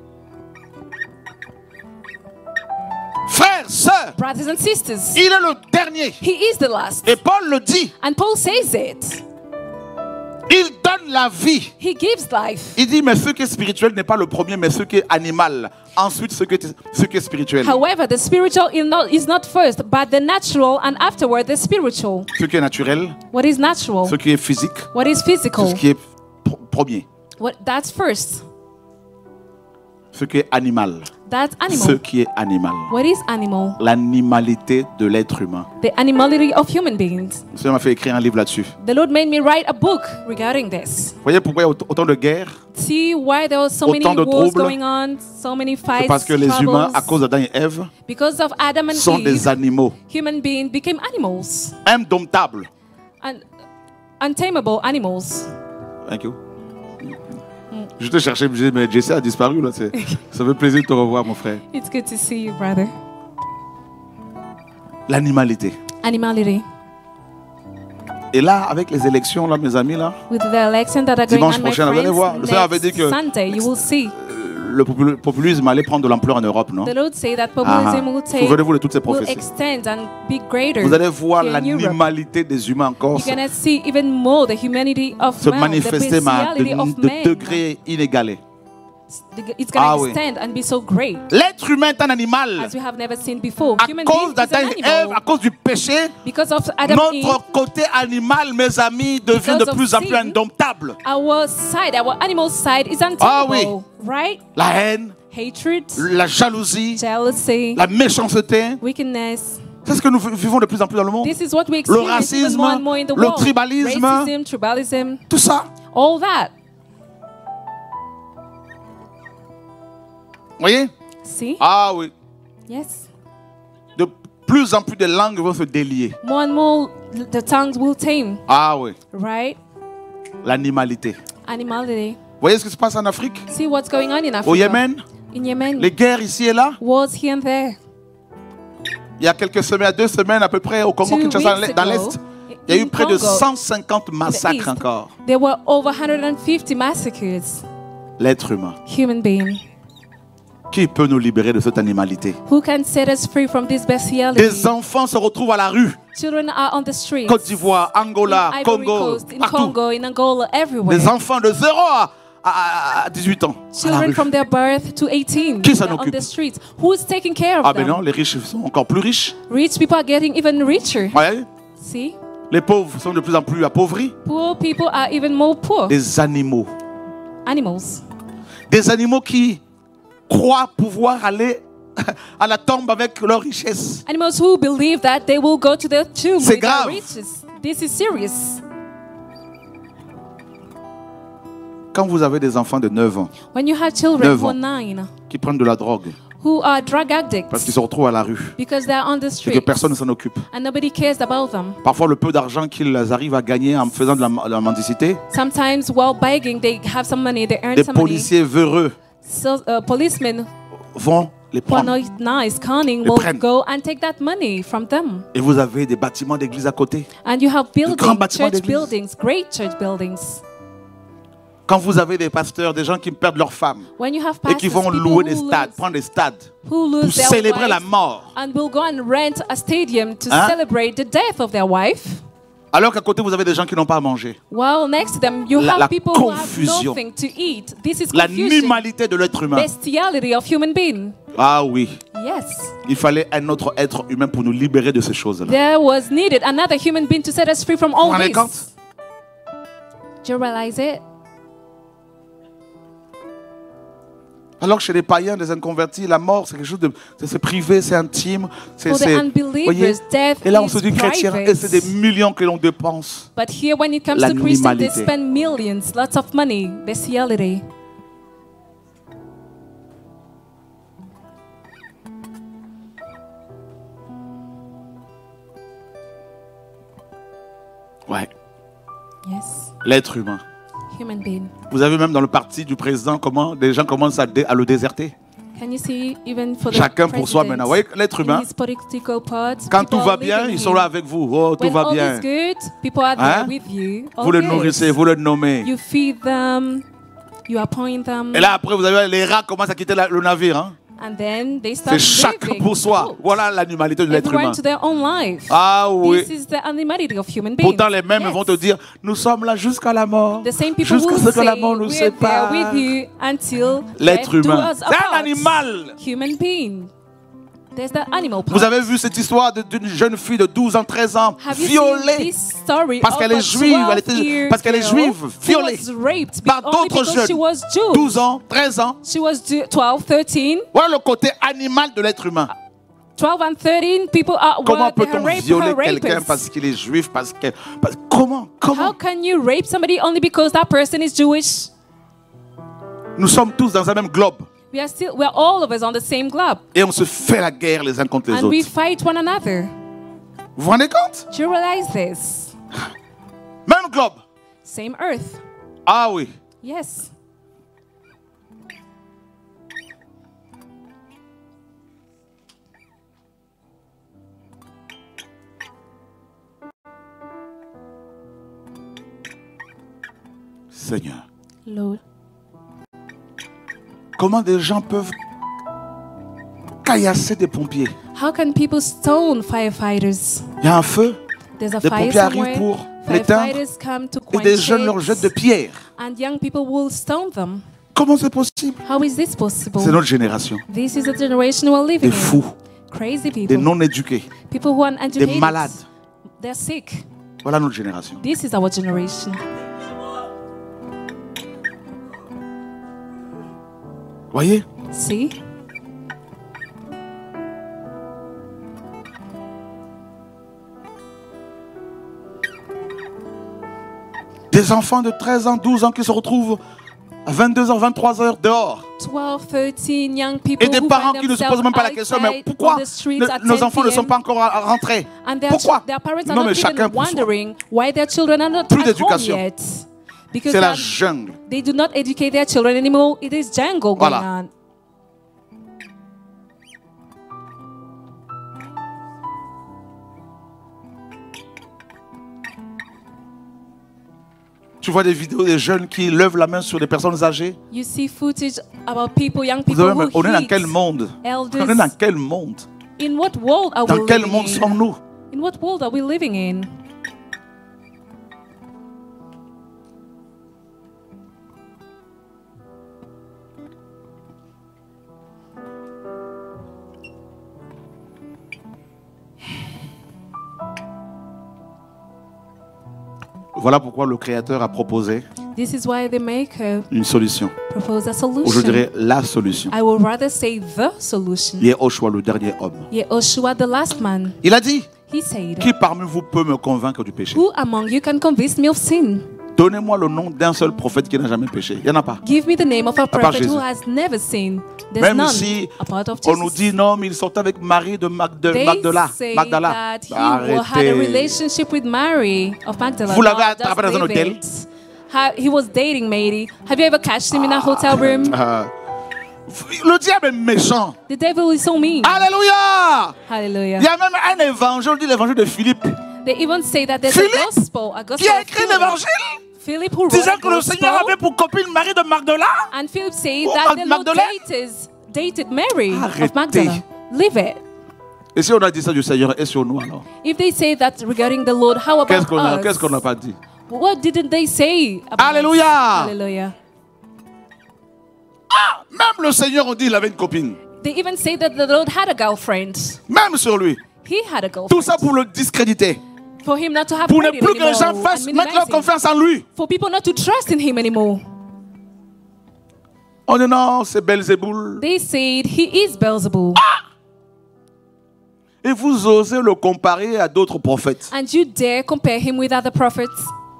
Frères, sœurs,
Brothers and sisters,
il est le dernier.
he is the last.
Et Paul le dit,
And Paul says it.
il donne la vie.
He gives life.
Il dit, mais ce qui est spirituel n'est pas le premier, mais ce qui est animal. Ensuite, ce qui est spirituel.
However, the spiritual is not first, but the natural, and afterward the spiritual.
Ce qui est naturel,
What is natural?
ce qui est physique,
What is
c'est
physical?
ce qui est premier.
That's first.
Ce qui est animal.
That's
Ce
animal.
qui est animal.
What is animal?
L'animalité de l'être humain.
The animality of human beings.
Le Seigneur m'a fait écrire un livre là-dessus.
The Lord made me write a book regarding this.
Vous voyez pourquoi il y a autant de guerres?
See why there were so many
Autant de
wars
troubles.
going on, so many
C'est
fights,
parce que les humains, à
troubles.
cause d'Adam et Ève,
Because of Adam and
sont des
Eve,
animaux
human beings became animals,
indomptables.
untamable animals.
Thank you. Je te cherchais, mais Jesse a disparu là. Ça fait plaisir de te revoir, mon frère.
It's good to see you, brother.
L'animalité.
Animality.
Et là, avec les élections, là, mes amis, là,
With the election that are going
Dimanche
on, my
prochain, vous allez voir.
friends,
Le Seigneur avait dit
next
que
Sunday, you will see.
le populisme allait prendre de l'ampleur en Europe, non?
The Lord say that
Ah,
populism will
souvenez-vous de toutes ces
will
prophéties.
extend and be greater.
Vous allez voir
here in Europe.
l'animalité des humains encore
You're gonna see even more the humanity of
se
man, the
manifester mais à
bestiality of
de
man.
degrés inégalés.
It's gonna
Ah oui.
extend and be so great
L'être humain est un animal.
as we have never seen before.
À
Human
cause
being is
d'Adam
an
et Ève,
animal.
à cause du péché,
Because of Adam and Eve,
notre côté animal, mes amis, devient de
Because of
plus en plus
sin,
indomptable.
our animal side is untamable,
Ah oui.
right?
La haine,
Hatred,
la jalousie,
jealousy,
la méchanceté.
wickedness.
C'est ce que nous vivons de plus en plus dans le monde.
This is what we experience
racisme,
even more and more in the
le
world.
tribalisme.
Racism, tribalism,
Tout ça.
all that.
Vous voyez?
See?
Ah oui.
Yes.
De plus en plus de langues vont se délier.
More and more the tongues will tame,
Ah oui.
right?
L'animalité.
Animality.
Vous voyez ce qui se passe en Afrique?
See what's going on in Africa.
Au Yémen?
In Yemen,
Les guerres ici et là?
wars here and there.
Il y a quelques semaines, il y a 2 semaines à peu près, au Congo,
2
Kinshasa,
weeks
dans
ago,
l'Est, il y a eu
in
près de
Congo,
150 massacres
East.
encore.
There were over 150 massacres.
L'être humain.
Human being.
Qui peut nous libérer de cette animalité?
Who can set us free from this bestiality?
Des enfants se retrouvent à la rue.
Children are on the streets.
Côte d'Ivoire, Angola,
in Ivory
Congo,
Coast, in
partout.
Congo, in Angola, everywhere.
Des enfants de 0 à 18 ans. À la
Children
rue.
from their birth to 18.
Qui s'en
they're on
occupe?
the streets. Who's taking care of
Ah ben
them?
non, les riches sont encore plus riches.
Rich people are getting even richer.
Ouais.
See?
Les pauvres sont de plus en plus appauvris.
Poor people are even more poor.
Des animaux.
Animals.
Des animaux qui croient pouvoir aller à la tombe avec leur richesse.
Animals who believe that they will go to the tomb
C'est
with their
grave.
riches. This is serious.
Quand vous avez des enfants de 9 ans
When you have children
9
who
ans.
are 9,
qui prennent de la drogue
who are drug
parce qu'ils
addicts
se retrouvent à la rue
because they are on the
et que
street
personne ne s'en occupe.
and nobody cares about them.
Parfois, le peu d'argent qu'ils arrivent à gagner en faisant de la mendicité,
Sometimes while begging, they have some money, they earn
des
some money.
policiers véreux
So, policemen
vont les
who are
prendre.
not nice, cunning,
Les
will
prennent.
go and take that money from them.
Et vous avez des bâtiments d'église à côté.
And you have
grands
buildings,
bâtiments
church
d'église.
buildings, great church buildings.
Quand vous avez des pasteurs, des gens qui perdent leurs femmes
When you have
et qui
pastors,
vont
people
louer des
who
stades,
lose,
prendre des stades
who lose
pour
their
célébrer la
wives
mort.
and will go and rent a stadium to
Hein?
celebrate the death of their wife.
Alors qu'à côté, vous avez des gens qui n'ont pas à manger.
While next to them, you
La
have people who have
confusion.
nothing to eat. This is confusion.
L'animalité de l'être humain.
Bestiality of human being.
Ah oui,
Yes.
il fallait un autre être humain pour nous libérer de ces choses-là.
There was needed another human being to set us free from
Vous
all
vous rendez
this.
compte?
Do you realize it?
Alors que chez les païens, les inconvertis, la mort, c'est quelque chose de c'est privé, c'est intime.
For the unbelievers, death
Et là, on
is
se dit chrétien, et c'est des
private.
millions que l'on dépense.
But here, when it comes to Christians, they
L'animalité.
spend millions, lots of money. Bestiality.
Ouais,
Yes.
l'être humain.
Human being.
Vous avez même dans le parti du président comment des gens commencent à le déserter.
Can you see even for the
Chacun pour soi
president,
maintenant. Vous voyez, l'être
in
humain,
his political parts,
quand
people
tout va
are
bien,
leaving
ils sont
him.
là avec vous. Oh, tout
When
va
all
bien.
is good, people are there
Hein?
with you. All
Vous le
good.
nourrissez, vous le nommez.
You feed them, you appoint them,
Et là, après, vous avez les rats commencent à quitter le navire. Hein.
and then they start
C'est chacun
living
pour soi.
out.
Voilà l'animalité de l'être
Everyone
humain.
to their own life.
Ah oui.
This is the animality of human beings.
Pourtant, les mêmes
Yes.
vont te dire, nous sommes là jusqu'à la mort.
The same people
Jusqu'à
will
ce que
say,
la mort nous
we're there
sépare.
with you until
L'être
death do
humain.
us
C'est un
apart.
animal.
Human being. There's the animal part.
Vous avez vu cette histoire d'une jeune fille de 12 ans, 13 ans,
Have you
violée
seen this story
parce
of
qu'elle
a
est juive,
12-year
parce qu'elle est
girl
juive,
who
violée
was raped
par
only
d'autres
because she
jeunes.
was Jewish.
12 ans, 13 ans.
She was 12, 13.
Voilà le côté animal de l'être humain.
12 and 13 people are
Comment
were they
peut-on
rape
violer
her
quelqu'un
rapists.
parce qu'il est juif, comment
How can you rape somebody only because that person is Jewish?
Nous sommes tous dans un même globe
We're all of us on the same globe,
et on se fait la guerre les uns contre les
and we
autres.
fight one another.
Vous vous rendez compte?
Do you realize this?
Même globe.
Same earth.
Ah oui.
Yes.
Seigneur,
Lord,
comment des gens peuvent caillasser des pompiers?
how can people stone firefighters?
Il y a un feu,
There's a
les
fire
pompiers arrivent
somewhere.
pour l'éteindre
Firefighters come to
et
quench
des jeunes leur
it,
jettent de pierres.
and young people will stone them.
Comment c'est possible?
How is this possible?
C'est notre génération.
This is the generation we're living
Des fous,
in. Crazy
des
people.
non-éduqués,
People who are
des
uneducated.
malades.
They're sick.
Voilà notre génération.
This is our generation.
Voyez?
See?
Des enfants de 13 ans, 12 ans qui se retrouvent à 22h, 23h dehors.
12, 13 young people
Et des
who
parents
find
qui ne se
themselves
posent même pas la question, mais
outside
pourquoi
on the streets at
nos
10
enfants ne sont
PM,
pas encore rentrés?
and
Pourquoi?
their parents are
Non, mais
not
chacun
even
pour soi.
wondering why their children are not
Plus
at home
d'éducation.
yet. Because
C'est la
that-
jungle.
they do not educate their children anymore. It is jungle going
Voilà.
on.
Tu vois des vidéos des jeunes qui lèvent la main sur des personnes âgées.
You see footage about people, young
Vous
people
savez,
who
mais on est dans
hit
quel monde?
elders.
On est dans quel monde?
In what world are
Dans
we
quel
living
monde
in?
sommes-nous?
In what world are we living in?
Voilà pourquoi le Créateur a proposé
This is why the Maker
une solution.
proposed a
Ou je
solution.
dirais la solution.
I would rather say the solution.
Yehoshua, le dernier homme.
Yehoshua, the last man,
Il a dit,
he said,
qui parmi vous peut me convaincre du péché?
who among you can convince me of sin?
Donnez-moi le nom d'un seul prophète qui n'a jamais péché. Il n'y en a pas.
Give me the name of a
part
prophet
Jésus.
who has never sinned. There's
Même
none
si
apart of
on nous
Jesus.
dit non, mais il sortait avec Marie de
They
Magdala.
say
Magdala.
that he had a
Arrêtez.
relationship with Mary of Magdala.
Vous l'avez
No,
attrapé
just
dans un
leave
hôtel?
it. He was dating Mary. Have you ever catched him in a hotel room?
Le diable est méchant.
The devil is so mean.
Alléluia. Il
Hallelujah.
y a même un évangile, on dit l'évangile de Philippe,
They even say that there's
Philippe,
a gospel
qui a
of
écrit
Philip.
l'évangile,
Philip who wrote
disant
a
que le Seigneur
gospel,
avait pour copine Marie de Magdala.
and Philip said
Oh,
that the Lord
Magdalene?
dated Mary
Arrêtez.
of Magdala. Leave it.
Et si on a dit ça du Seigneur, et sur nous alors?
If they say that regarding the Lord, how about
Qu'est-ce qu'on
us?
n'a pas dit?
What didn't they say about
Alléluia.
us? Hallelujah.
Même le Seigneur, on dit, il avait une copine.
They even say that the Lord had a girlfriend.
Même sur lui.
He had a girlfriend.
Tout ça pour le discréditer.
For him not to have
Pour ne
credit
plus que les gens
anymore
fassent
and
mettre leur
minimize him.
confiance en lui.
For people not to trust in him anymore.
On dit non, c'est Belzéboul.
They said he is Beelzebul.
Et vous osez le comparer à d'autres prophètes.
And you dare compare him with other prophets?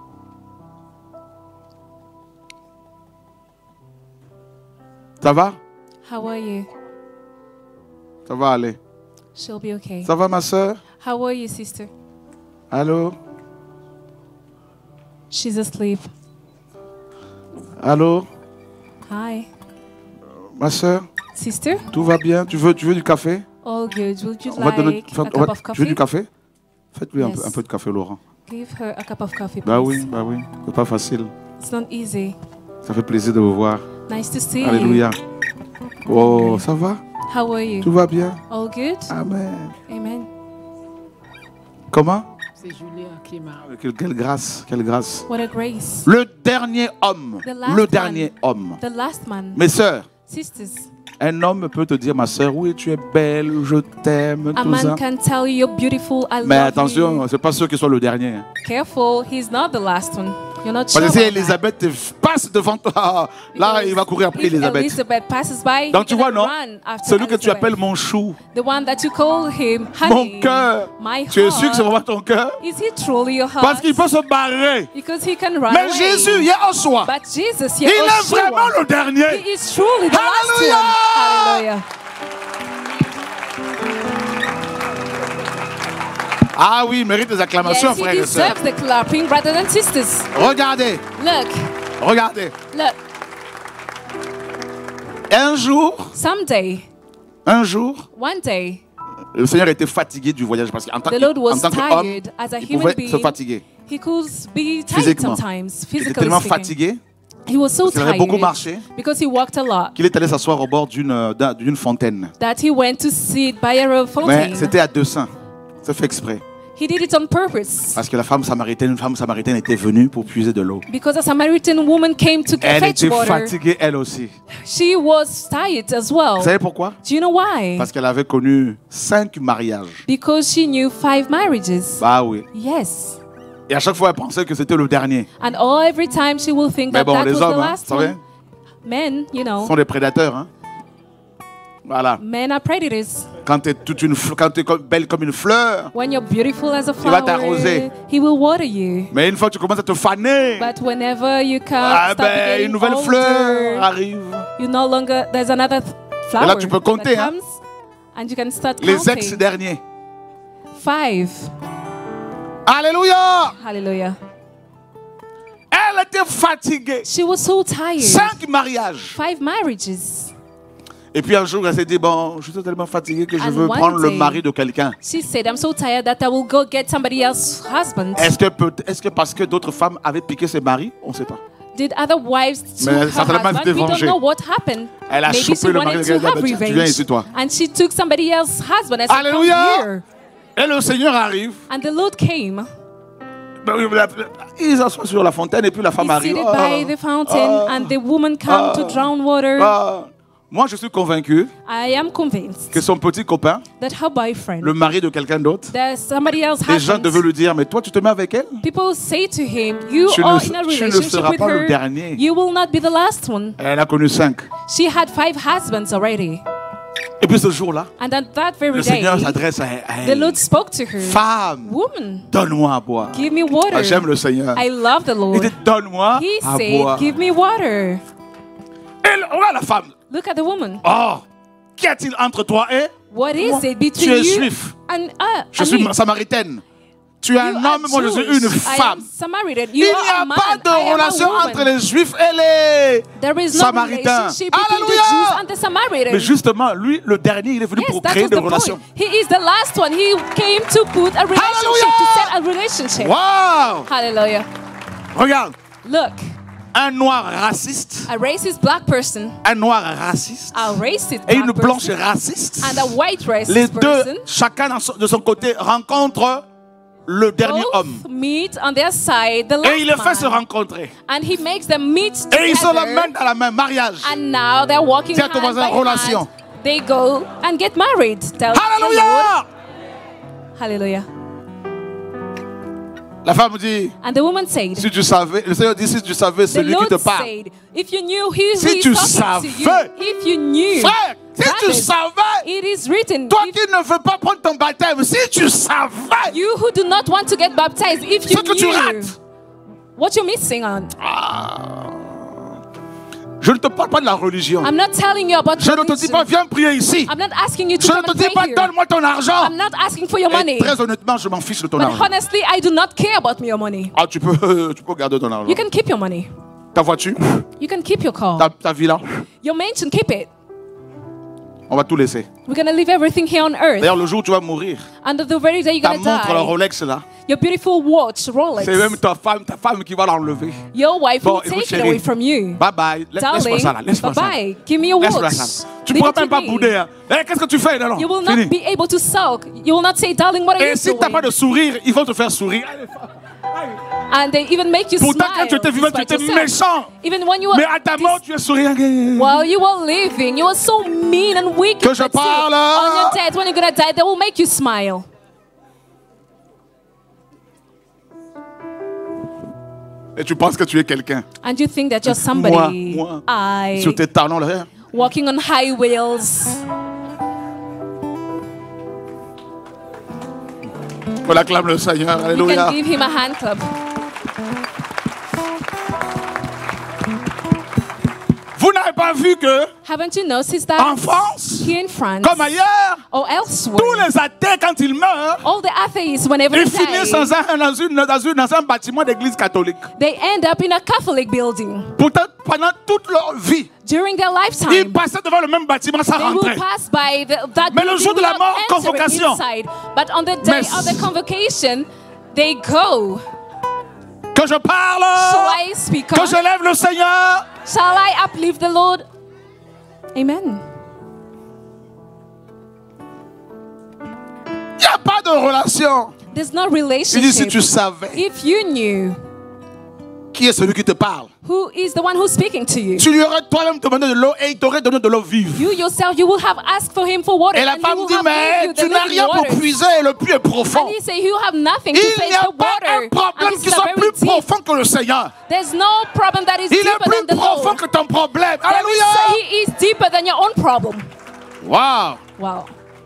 Ça va?
How are you?
Ça va aller.
She'll be okay.
Ça va ma soeur?
How are you, sister?
Allô?
She's asleep.
Allô?
Hi.
Ma soeur?
Sister?
Tout va bien? Tu veux du café?
All good. Would you
On va te donner,
like a cup of
tu veux du
coffee?
café? Faites-lui
Yes.
un peu de café, Laurent.
Give her a cup of coffee, please.
Bah oui. C'est pas facile.
It's not easy.
Ça fait plaisir de vous voir.
Nice to see
Alléluia. Oh, ça va?
you. How are you?
Tout va bien?
All good?
Amen.
Amen.
Comment?
C'est Julien qui m'a.
Quelle grâce, quelle grâce.
What a grace.
Le dernier homme.
The last
Le
one.
dernier homme.
The last man.
Mes sœurs,
Sisters,
un homme peut te dire, ma sœur, oui, tu es belle, je t'aime,
a
tout
man
ça.
can tell you you're beautiful, I
Mais
love
attention,
you.
c'est pas sûr qu'il soit le dernier.
Careful, he's not the last one. You're not sure
Parce que si
about that.
Elisabeth passe devant toi, là,
Because
il va courir après
if
Elisabeth.
Elizabeth passes by,
Donc
he's
tu vois,
gonna
non?
run after
Celui que tu
Elizabeth.
appelles mon chou,
The one that you call him honey,
mon cœur.
my
Tu es sûr que c'est
heart.
vraiment ton cœur?
Is he truly your heart?
Parce qu'il peut se barrer.
Because he can run
Mais
away.
Jésus, Yehoshua,
But Jesus,
il est
Yehoshua,
vraiment le dernier.
he is truly the last
Hallelujah!
one. Hallelujah.
Ah oui, il mérite des acclamations,
Yes, he
frères et sœurs.
deserves the clapping, brothers and sisters.
Regardez,
Look,
regardez.
look.
Un jour,
One day,
le Seigneur était fatigué du voyage parce qu'en tant
the Lord was
qu'homme,
tired as a
il
human
pouvait
being.
se fatiguer
He could be tired
physiquement.
sometimes,
Il était
physically
tellement
speaking.
fatigué
He was so
parce qu'il avait beaucoup
tired
marché
because he walked a lot
qu'il est allé s'asseoir au bord d'une fontaine.
that he went to sit by a
Mais
fountain.
c'était à deux seins. C'est fait exprès.
He did it on purpose
Parce que une femme samaritaine était venue pour puiser de l'eau.
because a Samaritan woman came to
Elle
fetch
était
water.
fatiguée elle aussi.
She was tired as well.
Vous savez pourquoi?
Do you know why?
Parce qu'elle avait connu 5 mariages.
Because she knew 5 marriages.
Bah oui.
Yes.
Et à chaque fois, elle pensait que c'était le dernier.
And every time she will think
Mais
that
bon,
that
les
was the
hommes, hein,
last
vous savez,
one. Men, you know,
sont des prédateurs. Hein. Voilà.
men are predators.
Quand tu es belle comme une fleur,
When you're beautiful as a
vas
flower,
t'arroser.
he will water you.
mais une fois que tu commences à te faner,
But whenever you come,
ah
start
ben,
getting
une nouvelle
older,
fleur arrive.
you no longer, there's another flower
là, tu peux compter,
that
hein.
comes, and you can start
Les
counting.
ex-derniers.
5.
Alléluia!
Hallelujah.
Elle était fatiguée.
She was so tired.
5 mariages.
5 marriages.
Et puis un jour, elle s'est dit, bon, je suis tellement fatiguée que je
And
veux
one
prendre le
day-
mari de quelqu'un.
She said, I'm so tired that I will go get somebody else's husband.
Est-ce que parce que d'autres femmes avaient piqué ses maris? On ne sait pas.
Did other wives to
Mais
her
certainement, elle
husband?
s'était
We don't
vengée.
know what happened.
Elle a
Maybe
chopé
she
le
wanted
mari.
to have
Tu viens
revenge.
ici, toi.
And she took somebody else's husband and said, come
Alléluia!
here.
Et le Seigneur arrive.
And the Lord came.
Ils s'assoient sur la fontaine et puis la femme
He
arrive.
seated by the fountain and the woman came to drown water.
Moi, je suis convaincu
I am convinced
que son petit copain,
that her boyfriend,
le mari de quelqu'un d'autre,
that somebody else
les gens
husband,
devaient lui dire, mais toi, tu te mets avec elle?
people say to him, you
Tu
are
ne-
in a
tu ne
relationship
seras
with
pas le
her,
dernier.
you will not be the last one.
Elle a connu 5.
She had 5 husbands already.
Et puis ce jour-là,
And on that very
le
day,
Seigneur s'adresse à
the
elle.
Lord spoke to her.
Femme,
Woman,
donne-moi à boire.
give me water.
Ah, j'aime le Seigneur.
I love the
Il
Lord.
dit, donne-moi
He
à
said,
boire.
give me water.
Elle, regarde la femme.
Look at the woman.
Oh, qu'y a-t-il entre toi et
What is
moi?
it
Tu
between
es
you
juif.
and
Je
and
suis
me?
samaritaine. Tu es un
You are
homme, moi je suis
Jewish.
une
I
femme.
am Samaritan.
Il
You
n'y
are
a
a man.
pas de
I am a
relation
woman.
entre les juifs et les
There is no
samaritains.
relationship between the
Alléluia!
Jews and the Samaritans.
Mais justement, lui, le dernier, il est venu
Yes,
pour
that
créer
was
des
the
relations.
point. He is the last one. He came to put a relationship, to set a relationship.
Wow!
Hallelujah.
Regarde,
Look,
un noir raciste,
a racist black person,
un noir raciste
a racist
et une
black
blanche
person,
raciste.
and a white racist
Les deux,
person.
chacun de son côté, rencontre le dernier homme.
Both meet on their side, the
Et il les
last
fait se
man.
rencontrer.
And he makes them meet
Et ils sont la
together.
main dans la main, mariage.
And now they're walking
Tiens ton
hand
voisin,
by
relation.
hand. They go and get married. Tell the
Alléluia!
Lord. Hallelujah.
La femme dit,
And the woman said,
si tu savais, le Seigneur dit, si tu savais
the
celui qui
Lord
te parle.
said, if you knew he
Si
who is
tu
talking to you,
savais.
if you knew,
Frère, si tu
brothers,
savais,
it is written,
toi
if
qui ne veux pas prendre ton baptême, si tu savais
you who do not want to get baptized, if
ce
you
que tu
knew
rates.
what you're missing on.
Je ne te parle pas de la religion.
I'm not telling you about
Je ne te dis pas,
religion.
viens prier ici.
I'm not asking you to
Je ne
come
te
and
dis
pray
pas,
here.
donne-moi ton argent.
I'm not asking for your
Et
money.
très honnêtement, je m'en fiche de ton
But
argent.
honestly, I do not care about your money.
Ah, tu peux garder ton argent.
You can keep your money.
Ta voiture,
You can keep your car.
ta villa,
Your mansion, keep it.
on va tout laisser.
We're going to leave everything here on earth.
D'ailleurs, le jour où tu vas mourir,
And the very day you're
ta
going to
montre, le
die,
Rolex là,
your beautiful watch, Rolex,
c'est même ta femme qui va l'enlever.
your wife
Bon,
will
écoute,
take it
chérie.
away from you.
Bye bye. Laisse-moi
Darling,
ça là. Laisse-moi ça.
bye-bye. Give me your
Laisse-moi
watch.
ça. Tu
Leave
pourras
it to
même pas
me.
bouder. Hein. Eh, qu'est-ce que tu fais là?
You will
Fini.
not be able to sulk. You will not say, darling, what are
Et
you
si tu n'as pas de
doing?
sourire, ils vont te faire sourire.
And they even make you
Pourtant, quand
smile.
tu étais vivant, tu
despite
étais
yourself.
méchant.
Even when you
Mais
were
à ta mort, tu es souriant.
while you were living, you were so mean and wicked.
Que je
but still,
parle.
on your death, when you're gonna die, they will make you smile.
Et tu penses que tu es quelqu'un.
And you think that you're somebody.
Moi.
I
Sur tes talons là.
walking on high wheels.
On acclame le Seigneur.
You
Alléluia.
can give him a hand clap.
Vous n'avez pas vu que,
Haven't you noticed that
en France,
here in France
comme ailleurs,
or elsewhere,
tous les athées, quand ils meurent,
all the atheists, whenever
ils
they
finissent
die,
dans un bâtiment d'église catholique.
they end up in a Catholic building.
Pourtant, pendant toute leur vie,
During their
ils
lifetime,
passaient devant le même bâtiment sans
they will
rentrer.
pass by that
Mais le
building
jour de la
without
mort,
entering
convocation.
inside. But on the day
Mais-
of the convocation, they go.
Que je parle,
Shall I speak
que
on?
je lève le Seigneur.
Shall I uplift the Lord? Amen.
Il n'y a pas de relation.
There's no
Il dit, si
relationship.
tu savais
If you knew
qui est celui qui te parle,
who is the one who's speaking to you,
tu lui aurais toi-même demandé de l'eau et il t'aurait donné de l'eau vive.
you yourself, you will have asked for him for water.
Et la
And he
femme
will
dit,
have
mais
gave you the
tu n'as
living
rien pour
water.
puiser et le puits est profond.
And he said, you have nothing to
Il
face
n'y a
the
pas
water.
un problème
And this
qui
is a
soit
very
plus
deep.
profond que le Seigneur.
There's no problem that is
Il est
deeper
plus
than the
profond
Lord.
que ton problème.
There is-
Alléluia.
he is deeper than your own problem.
Wow.
Wow.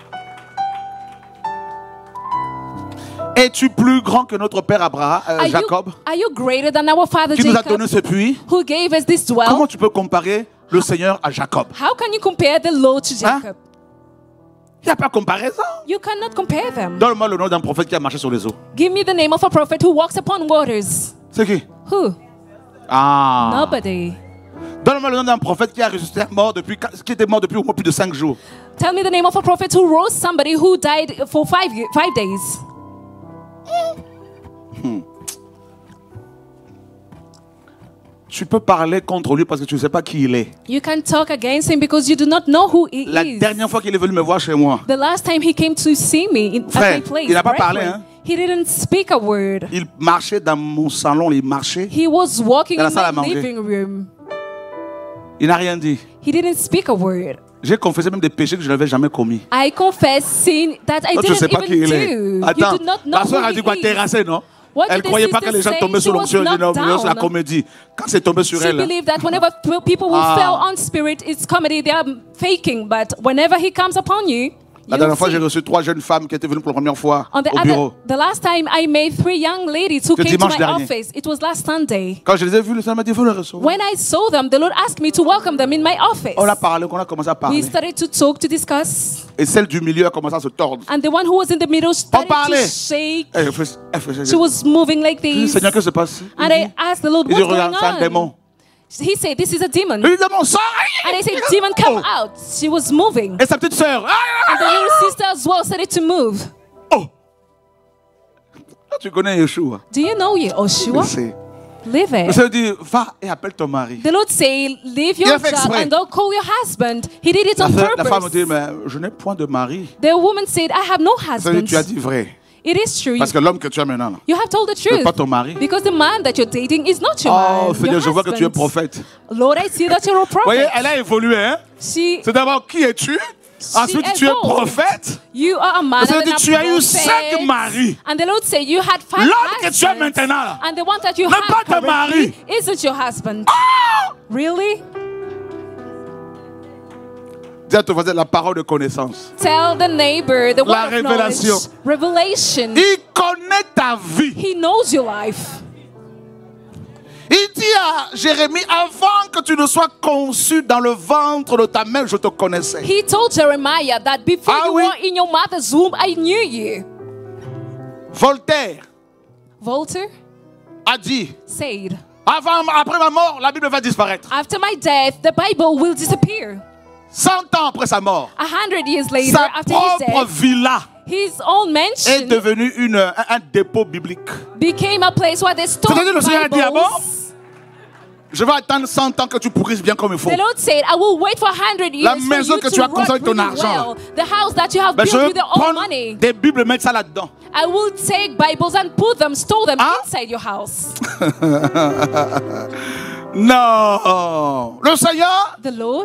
Es-tu plus grand que notre père Abraham, Jacob,
Are you greater than our father
qui nous a
Jacob,
donné ce puits?
who gave us this well?
Comment tu peux comparer le Seigneur à Jacob?
How can you compare the Lord to Jacob?
Il n'y a pas de comparaison.
You cannot compare them.
Donne-moi le nom d'un prophète qui a marché sur les eaux.
Give me the name of a prophet who walks upon waters.
C'est qui?
Who?
Ah.
Nobody.
Donne-moi le nom d'un prophète qui a ressuscité qui était mort depuis au moins plus de 5 jours.
Tell me the name of a prophet who rose somebody who died for 5 days.
Tu peux parler contre lui parce que tu ne sais pas qui il est.
You can talk against him because you do not know who he
La
is.
dernière fois qu'il est venu me voir chez moi,
The last time he came to see me at
Frère,
my place,
il n'a pas
Brethren,
parlé, hein?
he didn't speak a word.
il marchait dans mon salon, il marchait.
He was walking
Dans la
in
salle à
my
manger.
living room.
Il n'a rien dit.
He didn't speak a word.
J'ai confessé même des péchés que je n'avais jamais commis.
I confess sin that I
Donc, je ne sais
didn't
pas qui il est.
even do.
Attends,
You do not know
la soeur a
who
dit
he
quoi?
is.
Terrassé, non?
What
Elle ne
did the
croyait pas que
sister
les gens
say?
tombaient
She
sur
was
l'onction. Elle dit non,
knocked
c'est la
down.
comédie. Quand c'est tombé sur
She
elle.
believed that whenever people who
Ah.
fell on spirit, it's comedy, they are faking. But whenever he comes upon you,
La dernière fois, j'ai reçu 3 jeunes femmes qui étaient venues pour la première fois au bureau.
the last time I met 3 young ladies who
Le
came to
dimanche
my
dernier.
office, it was last Sunday.
Quand je les ai vus, le Seigneur m'a dit, il faut les recevoir.
When I saw them, the Lord asked me to welcome them in my office.
On a parlé, on a commencé à
We
parler.
started to talk, to discuss.
Et celle du milieu a commencé à se tordre.
And the one who was in the middle started
parlait.
to shake.
Elle fait,
She was moving like
je dis,
this.
Seigneur, qu'est-ce qui se passe?
And I asked the Lord,
Il dit,
what's
regarde, c'est un
going
démon.
on? He said, this is a demon.
Il dit, démon, sors!
And I said, demon, come out. She was moving.
Et sa petite sœur.
And the little sister as well started to move.
Oh! Là, tu connais Yeshua.
Do you know you, Oshua?
C'est-
Live
Le
it.
Seigneur dit, va et appelle ton mari.
The Lord say, leave
Il
your
a fait
job
exprès.
and don't call your husband. He did it on
La femme dit,
purpose.
mais je n'ai point de mari.
The woman said, I have no
Le Seigneur
husband.
dit, tu as dit vrai.
It is true.
Parce que l'homme que tu as maintenant, là,
You have told the
c'est
truth.
pas ton mari.
Because the man that you're dating is not your
Oh,
man.
Seigneur,
Your
je vois que tu es
husband.
prophète.
Lord, I see that you're a
Vous voyez,
prophet.
elle a évolué, hein?
She,
C'est d'abord qui es-tu? Ensuite, tu es
evolved.
prophète.
you are a man
Le Seigneur
and
dit, tu as eu
a
5
prophet.
maris.
And the Lord said, you had 5
L'homme que tu as
husbands.
maintenant, là,
And the one that you
n'est
have
pas ton
currently
mari.
isn't your husband. Really?
dis à ton voisin la parole de connaissance.
Tell the neighbor the
La
word of
révélation.
knowledge. Revelation.
Il connaît ta vie.
He knows your life.
Il dit à Jérémie, avant que tu ne sois conçu dans le ventre de ta mère, je te connaissais.
He told Jeremiah that before
Ah
you
oui.
were in your mother's womb, I knew you.
Voltaire
Voltaire
a dit,
said,
après ma mort, la Bible va disparaître.
after my death, the Bible will disappear.
100 ans après sa mort,
100 years later,
sa
after his
propre
death,
villa
his own
est
mansion
devenue un dépôt biblique.
became a place where they stored
C'est-à-dire, le Seigneur a dit, ah bon?
Bibles.
Je vais attendre 100 ans que tu pourrisses bien comme il faut.
The Lord said, I will wait for 100 years
La
for
maison
you
que
to
tu as
rot
construite avec ton
really
argent,
well. The house that you have
Ben, je
built
vais
with your own
prendre
money.
des Bibles et mettre ça là-dedans.
I will take Bibles and put them, store them
Hein?
inside your house.
Non. Le Seigneur,
The Lord,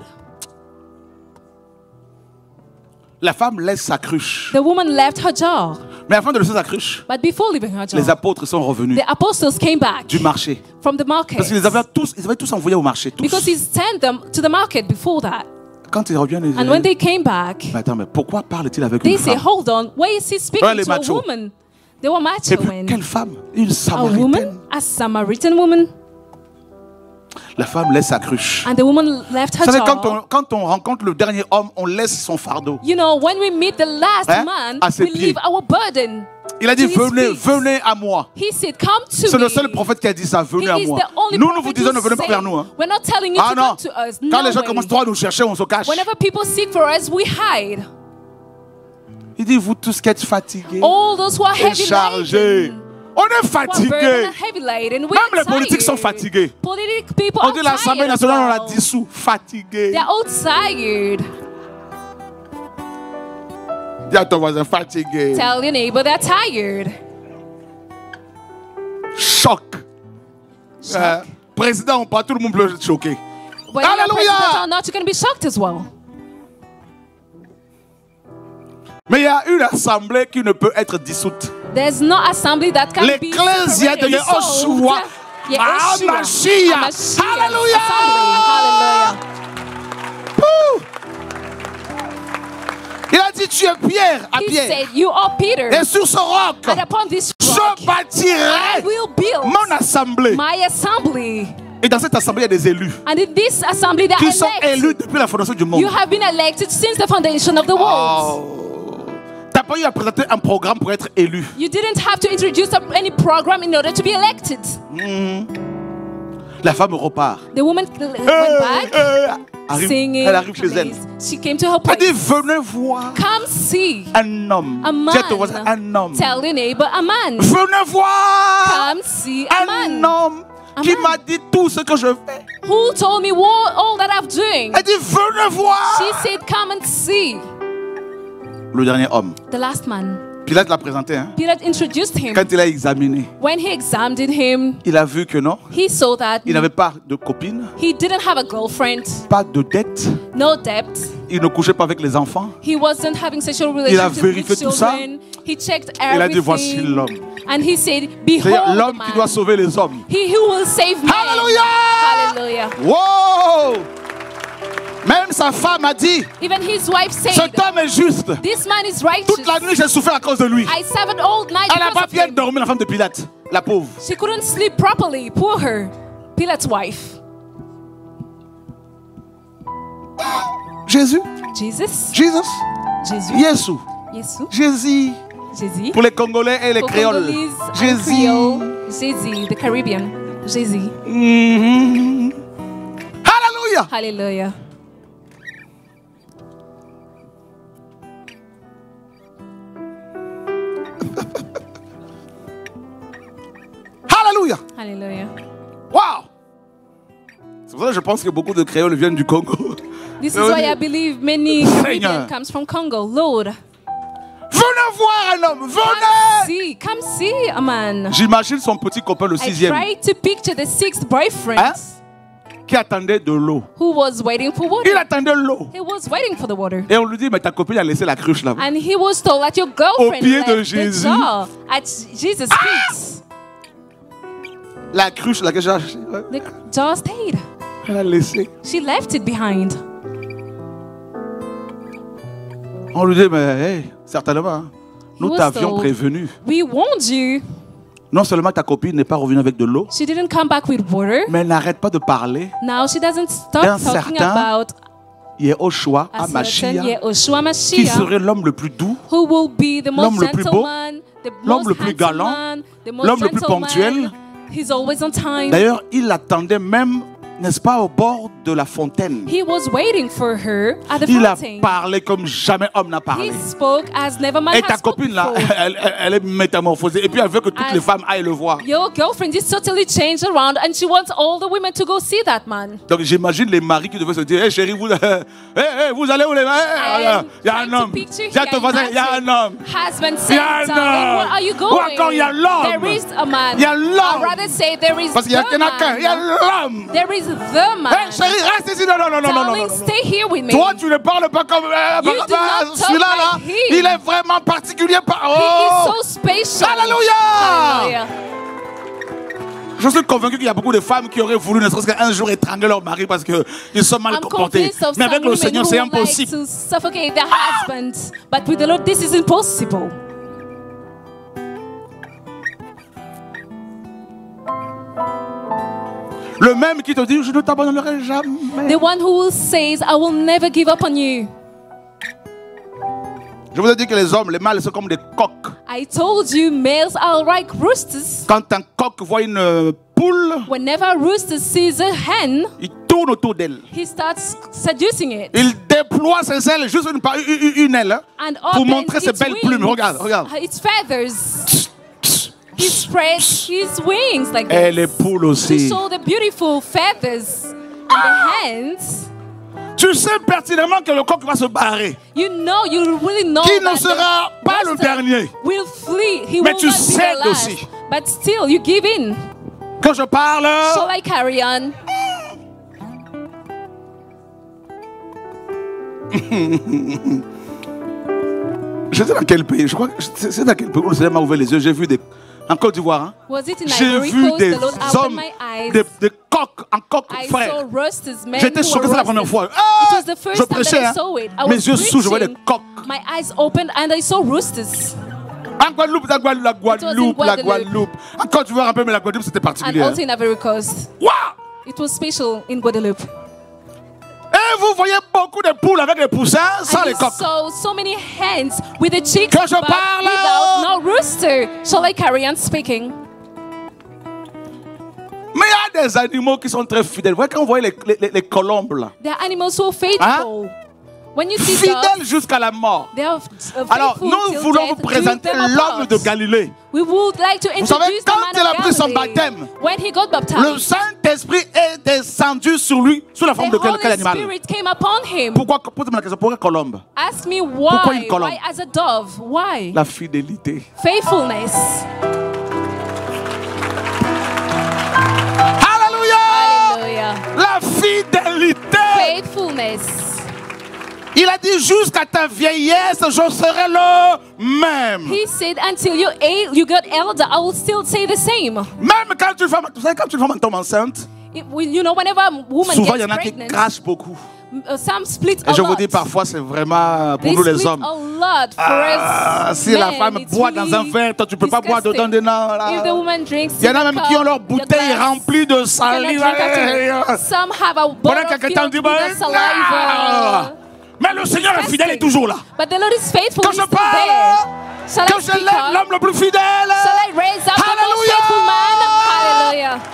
la femme laisse sa cruche.
the woman left her jar.
Mais avant de laisser sa cruche,
But before leaving her
les
jar,
apôtres sont revenus
the apostles came back
du marché.
from the market.
Parce qu'ils avaient tous envoyé au marché. Tous.
Because he sent them to the market before that.
Quand ils reviennent, ils
And when
disent,
they came back,
mais attends, mais pourquoi parle-t-il avec
they
une
say,
femme?
hold on, why is he
Ouais,
speaking
les
to a
machos.
woman? They were
Et
macho
puis,
men.
quelle femme? Une
A
Samaritaine.
woman, a Samaritan woman,
La femme laisse sa cruche.
and the woman left her
Vous savez,
jar.
quand on rencontre le dernier homme, on laisse son fardeau.
You know, when we meet the last
Hein?
man,
À ses
we
pieds.
leave our burden.
Il a dit,
to his
venez,
feet.
venez à moi.
He said, come to
C'est
me.
le seul prophète qui a dit ça, venez
He
à
is
moi.
the only
Nous, nous vous
prophet
disons,
who
ne venez pas
say,
vers nous. Hein.
we're not telling you
Ah
to
non.
come to us.
Quand
No
les gens
way.
commencent trop à nous chercher, on se cache.
Whenever people seek for us, we hide.
Il dit, vous tous qui êtes fatigués
All those who are
et
heavy
chargés.
laden,
On est
who are burdened
fatigués.
and heavy laden, we
Même
are
les politiques sont
tired.
fatigués.
Politic people
On
are
dit l'Assemblée
tired as
nationale, on l'a
well.
dissous. Fatigués.
They are all tired.
Dis à ton voisin, fatigué.
Tell your neighbor they're tired.
Choc. Président ou pas, tout le monde peut être choqué.
When you're
Alléluia.
president or not, you're going to be shocked as well.
Mais il y a une assemblée qui ne peut être dissoute.
There's no assembly that can be
L'Ecclésia de
separated, dissolved.
Yehoshua.
Yehoshua.
Mashiach.
Mashiach.
Alléluia.
Hallelujah.
Ouh. Il a dit, tu es pierre à
He
pierre.
said, you are Peter.
Et sur ce roc,
And upon this rock,
je bâtirai
I will build
mon assemblée.
my assembly.
Et dans cette assemblée, il y a des élus
And in this assembly that
qui sont
elect,
élus depuis la fondation du monde.
you have been elected since the foundation of the world.
Oh. Tu n'as pas eu à présenter un programme pour être élu.
You didn't have to introduce any program in order to be elected.
La femme repart.
The woman went back singing.
Elle arrive chez elle.
praise. She came to her
Elle dit,
place.
venez voir
Come see
un homme.
a man.
Dis à ton voisin, un homme.
Tell your neighbor a man.
Venez voir
Come see a
un
man
homme qui
man.
m'a dit tout ce que je fais.
Who told me all that I'm doing.
Elle dit, venez voir.
She said, come and see.
Le dernier homme.
The last man.
Pilate l'a présenté. Hein?
Pilate introduced him.
Quand il a examiné,
When he examined him,
il a vu que non,
he saw that
il n'avait pas de copine,
he didn't have a girlfriend,
pas de dette,
no debt.
il ne couchait pas avec les enfants.
He wasn't having sexual
Il a
relationships
vérifié
with
tout ça.
children. He checked
Il a dit, voici
everything.
l'homme.
And he said,
C'est-à-dire
behold the
l'homme qui doit
man.
sauver les hommes.
He who will save men.
Hallelujah!
Hallelujah.
Wow! Même sa femme a dit,
Even his wife said,
cet homme est juste.
this man is righteous.
Toute la nuit, j'ai souffert à cause de lui.
I suffered all night
Elle n'a
because
pas
of
pu
him.
dormir, la femme de Pilate, la pauvre.
She couldn't sleep properly. Poor her. Pilate's wife.
Jésus,
Jesus.
Jesus,
Jesus.
Jésus,
Jésus.
Jésus.
Jésus.
Pour les Congolais et les
For
Créoles.
Congolese and
Jésus.
Creole, Jésus, the Caribbean. Jésus.
Mhm. Hallelujah.
Hallelujah.
Hallelujah.
Hallelujah.
Wow. C'est pour ça que je pense que beaucoup de Créoles viennent du Congo.
This is why I believe many Caribbean
Seigneur.
comes from Congo. Lord,
Venez voir un homme, venez.
come see a man.
J'imagine son petit copain, le
I
sixième,
tried to picture the sixth boyfriend
Hein? qui attendait de l'eau.
who was waiting for water.
Il attendait l'eau.
He was waiting for the water.
Et on lui dit, mais ta copine a laissé la cruche là-bas.
And he was told that your girlfriend
pied de
left the
Jésus.
jar at Jesus' feet.
La cruche, laquelle j'ai acheté, ouais,
The jar stayed.
elle a laissé.
She left it behind.
On lui dit, mais hey, certainement, hein, nous
was
t'avions
told.
prévenu.
We warned you.
Non seulement ta copine n'est pas revenue avec de l'eau,
She didn't come back with water.
mais elle n'arrête pas de parler.
Now she doesn't stop
D'un
talking
certain
about
Yehoshua,
a
Amashia,
certain Yehoshua
qui
Mashiach,
serait l'homme le plus doux,
who will be the most
l'homme le plus beau,
gentleman, the
l'homme
most
le plus
handsome
galant,
man, the most
l'homme le plus
gentleman.
ponctuel.
He's always on time.
D'ailleurs, il l'attendait même, n'est-ce pas, au bord de la fontaine.
He was waiting for her at the
Il a
fountain.
parlé comme jamais homme n'a
He
parlé.
spoke as never man
Et ta
has spoken
copine là,
before.
elle est métamorphosée. Et puis elle veut que toutes
And
les femmes aillent le voir.
Your girlfriend is totally changed around and she wants all the women to go see that man.
Donc j'imagine les maris qui devaient se dire, hé chérie, vous, vous allez où les maris? Il y a un homme. Il y a ton voisin, il y a un homme.
Husband
Il y a
said,
un
darling,
homme.
where are you
Ou
going?
encore, il y a l'homme.
There is a man.
Il y a
I'd
l'homme.
rather say there is
Parce qu'il y
the
en a qu'un. Il y a
man.
l'homme.
There is the man.
Hé chérie, reste ici. Non, non, non, non, non, non,
Darling,
non, non.
stay here with me.
Toi, tu ne parles pas comme
You do not talk
celui-là, là.
like him.
Il est vraiment particulier.
He
Oh.
is so special.
Alléluia.
Hallelujah.
Je suis convaincu qu'il y a beaucoup de femmes qui auraient voulu ne serait-ce qu'un jour étrangler leur mari parce qu'ils sont mal
I'm
comportés.
convinced of
Mais
some
avec le
women
Seigneur,
who
c'est
like
impossible.
to suffocate their husbands, but with the Lord, this is impossible.
Le même qui te dit, je ne t'abandonnerai jamais.
The one who says, I will never give up on you.
Je vous ai dit que les hommes, les mâles, sont comme des coqs.
I told you males are like roosters.
Quand un coq voit une poule,
Whenever a rooster sees a hen,
il tourne autour d'elle.
he starts seducing it.
Il déploie ses ailes, juste une aile, hein,
And
pour
opens
montrer ses
its
belles plumes.
wings,
Regarde, regarde.
Its feathers. He spreads his wings like
Et
this
les poules
to
aussi.
show the beautiful feathers and the hands.
Tu sais pertinemment que le coq va se barrer.
You really know
Qui ne
that
sera
the
pas le
rooster
dernier.
will flee. He
Mais
will
tu
not be
cèdes
the last.
aussi.
But still, you give in.
Quand je parle,
Shall I carry on?
je sais dans quel pays, je crois que c'est dans quel pays où le Seigneur m'a ouvert les yeux. J'ai vu des. En Côte d'Ivoire, hein,
Was it in
j'ai
Ivory
vu
Coast?
des
The Lord opened
hommes,
my eyes.
des coqs, en coq
I
frère.
saw roosters, men
J'étais
who
choqué,
were
c'est la première
roosters.
fois. Ah,
It was the first
je
time
prêchais,
that I
hein.
saw it. I
Mes
was
yeux s'ouvrent, je vois des
preaching.
coqs.
My eyes opened and I saw roosters.
En Guadeloupe, la Guadeloupe.
Guadeloupe.
En Côte d'Ivoire, un peu, mais la Guadeloupe, c'était
And
particulier.
also in Ivory Coast.
Waouh!
It was special in Guadeloupe.
Et vous voyez beaucoup de poules avec les poussins sans
And
les
you
coqs.
saw so many hens with the chicks,
Que je
but
parle.
without no rooster. Shall I carry on speaking?
Mais il y a des animaux qui sont très fidèles. Vous voyez quand vous voyez les colombes là.
There are animals who are faithful. When you see
fidèle
doves,
jusqu'à la mort.
they are
Alors,
faithful
nous
till
voulons vous
death,
présenter
leave them
l'homme
apart.
de Galilée.
We would like to
Vous savez,
introduce the
quand
man
il a
of
pris son
Galilee.
baptême,
When he got
Le
baptized,
Saint-Esprit est descendu sur lui sous la forme
the
de quel
Holy
animal?
Spirit came upon him.
Pourquoi, posez-moi la question, pourquoi colombe?
Ask me
Pourquoi une
why?
colombe?
Why as a dove? Why?
La fidélité.
Faithfulness.
Alléluia!
Hallelujah.
La fidélité.
Faithfulness.
Il a dit jusqu'à ta vieillesse, je serai le même.
He said, until you got elder, I will still say the same.
Même quand une femme, vous savez, quand une femme tombe enceinte,
You know, whenever a woman
souvent il y
gets
en a qui
pregnant,
crachent beaucoup.
some split
Et
a
je vous
lot.
dis, parfois c'est vraiment pour
They
nous les
split
hommes.
a lot for us.
Si la
men.
femme
It's
boit dans un
really
verre, toi tu peux pas boire dedans.
disgusting. If the woman drinks,
Il y en a
in
même
a
qui ont
cup,
leur
the
bouteille
glass,
remplie de
you cannot
salive.
drink after. Some have a
Pendant
bottle
quelques temps, on
filled
dit,
with the saliva.
mais le Seigneur est fidèle, il est toujours là.
But the Lord is faithful.
Quand
He's
je
still
parle,
there. Shall
quand
I
je
speak
lève
up?
l'homme le plus fidèle,
Shall I raise up the most
Hallelujah!
faithful man? Hallelujah.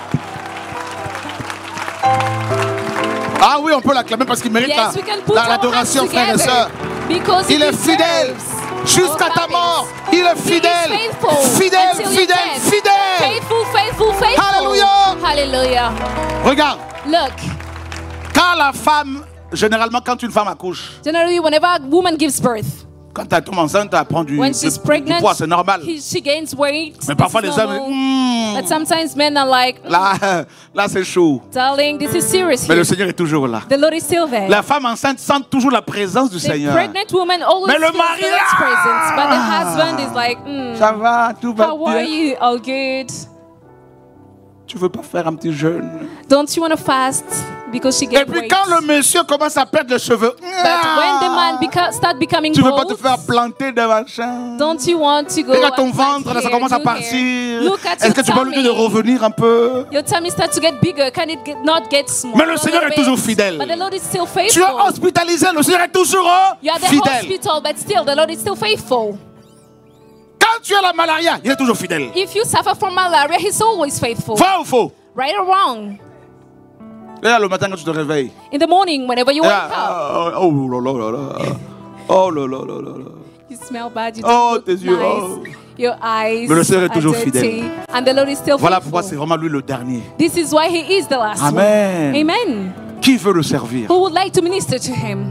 Ah oui, on peut l'acclamer parce qu'il mérite
Yes, we can put our hands
l'adoration, frères et
together.
sœurs.
Because
Il
he
est fidèle
deserves
jusqu'à
all
ta mort.
thanks.
Il est
He is
fidèle,
faithful
fidèle,
until your
fidèle,
death.
fidèle.
Faithful, faithful, faithful.
Hallelujah.
Hallelujah.
Regarde,
Look,
quand la femme, généralement quand une femme accouche,
generally whenever a woman gives birth,
quand elle tombe enceinte, elle prend du
when she's pregnant,
poids, c'est normal.
she gains weight.
Mais parfois
This
les
is
hommes,
normal. But sometimes men are like,
là c'est chaud.
darling, this is serious
Mais le
here.
Seigneur est toujours là.
The Lord is still there.
La femme enceinte sent toujours la présence du
The
Seigneur.
pregnant woman always
Mais le
feels
mari,
God's presence, but the husband is like,
Ça va, tout va
how are
bien.
you? All good.
Tu veux pas faire un petit jeûne?
Don't you want to fast because she
Et
gets
puis
weight?
quand le monsieur commence à perdre les cheveux,
But when the man start becoming
tu veux pas te
bald,
faire planter des machins?
don't you want to go
Regarde ton
and plant
ventre, là, ça
here,
commence à
do hair?
partir.
Look at
Est-ce que
your
tu peux lui dire de
tummy.
revenir un peu?
Your tummy starts to get bigger. Can it not get smaller?
Mais le Seigneur est toujours fidèle.
But the Lord is still
Tu
faithful.
es hospitalisé, le Seigneur est toujours
You are the
fidèle.
hospital, but still the Lord is still faithful.
Quand tu as la malaria, il est toujours fidèle.
If you suffer from malaria, He's always faithful.
Vrai ou faux?
Right or wrong?
Et là, le matin quand tu te réveilles.
In the morning, whenever you
Et
wake
là,
up,
oh là là là là. Oh là là là là là.
you smell bad. You
Oh,
don't look
tes yeux,
nice.
oh.
Your eyes
Mais le Seigneur est
are
toujours
dirty.
fidèle.
And the Lord is still
Voilà
faithful.
pourquoi c'est vraiment lui le dernier.
This is why He is the last
Amen.
one. Amen.
Qui veut le servir?
Who would like to minister to Him?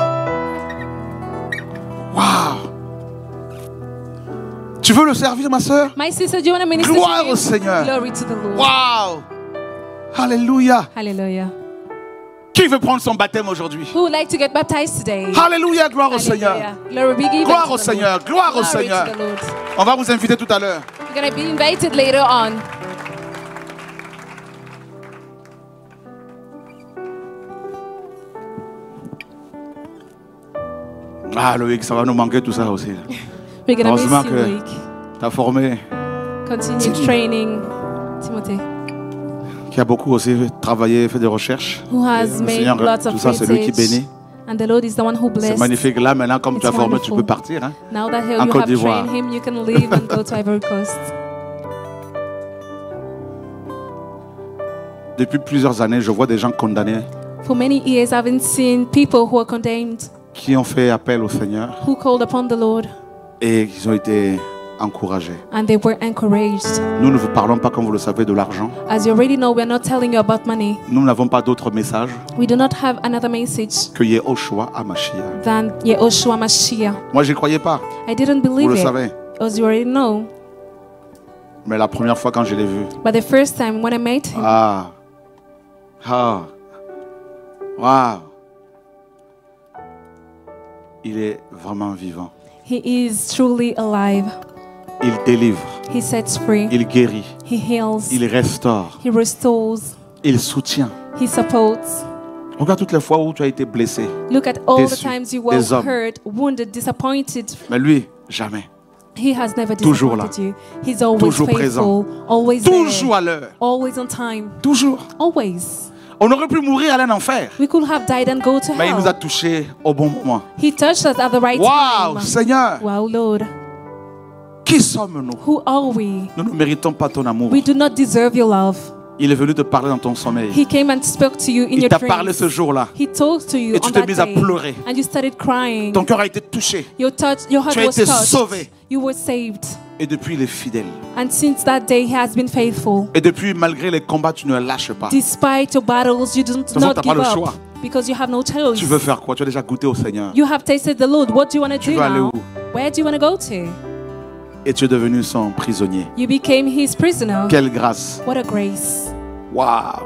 Waouh! Tu veux le servir, ma soeur?
My sister, do you want to minister
Gloire
to Him?
au Seigneur.
Glory to the Lord.
Waouh! Alléluia!
Hallelujah.
Qui veut prendre son baptême aujourd'hui?
Who would like to get baptized today?
Alléluia, gloire au Seigneur.
Hallelujah. Glory be given
Gloire
to
au
the
Seigneur,
Lord.
gloire au
Glory
Seigneur.
to the Lord.
On va vous inviter tout à l'heure.
You're going to be invited later on.
Ah, Loïc, ça va nous manquer tout ça aussi.
We're going to miss
Heureusement
you,
que
Loïc.
tu as formé,
Continue training, Timothy,
qui a beaucoup aussi travaillé, fait des recherches.
who
Et
has
le
made
Seigneur,
lots
tout
of
ça, c'est lui qui
research.
bénit.
And the Lord is the one who
C'est
blessed.
magnifique. Là, maintenant, comme tu as
It's
formé, tu
wonderful.
peux partir. Hein?
Now that
En
you
Côte
have
d'Ivoire.
trained him, you can leave and go to Ivory Coast.
Depuis plusieurs années, je vois des gens condamnés
For many years, I've been seeing people who are condemned,
qui ont fait appel au Seigneur
who called upon the Lord,
et qui ont été encouragés.
and they were encouraged.
Nous ne vous parlons pas, comme vous le savez, de l'argent.
As you already know, we're not telling you about money.
Nous n'avons pas d'autre message
We do not have another message
que Yehoshua HaMashiach.
than Yehoshua Mashiach.
Moi, j'y croyais pas,
I didn't
vous
believe
le
it,
savez.
as you already know.
Mais la première fois quand je l'ai vu,
But the first time when I met him,
waouh, il est vraiment vivant.
he is truly alive.
Il délivre,
He sets free.
il guérit,
He heals.
il restaure,
He restores.
il soutient.
He supports.
Regarde toutes les fois où tu as été blessé.
Look at all the
Déçu
times you were
des hommes.
hurt, wounded, disappointed.
Mais lui, jamais.
He has never
Toujours
disappointed you. He's always
Toujours
faithful,
présent.
always
Toujours
there,
à l'heure.
always on time,
Toujours.
always.
On aurait pu mourir, aller en enfer.
We could have died and go to
Mais il nous a
hell.
touchés au bon moment.
He touched us at the right
Waouh,
time.
Seigneur,
Wow, Lord,
qui sommes-nous?
who are we?
Nous ne méritons pas ton amour.
We do not deserve your love.
Il est venu te parler dans ton sommeil.
He came and spoke to you in
Il
your
t'a parlé ce
dreams.
jour-là.
He talked to you
Et tu
on
t'es
that
mise à
day.
pleurer.
And you started crying.
Ton cœur a été touché.
Your heart
Tu as
was
été
touched.
sauvé.
You were saved.
Et depuis, il est fidèle.
And since that day, he has been faithful.
Et depuis, malgré les combats, tu ne lâches pas.
Despite your battles, you do
façon,
not
t'as
give
pas le
up.
choix.
Because you have no choice.
Tu veux faire quoi? Tu as déjà goûté au Seigneur.
You have tasted the Lord. What do you want to
Tu
do
veux aller
now?
où?
Where do you want to go to?
Et tu es devenu son prisonnier.
You became his prisoner.
Quelle grâce.
What a grace.
Waouh.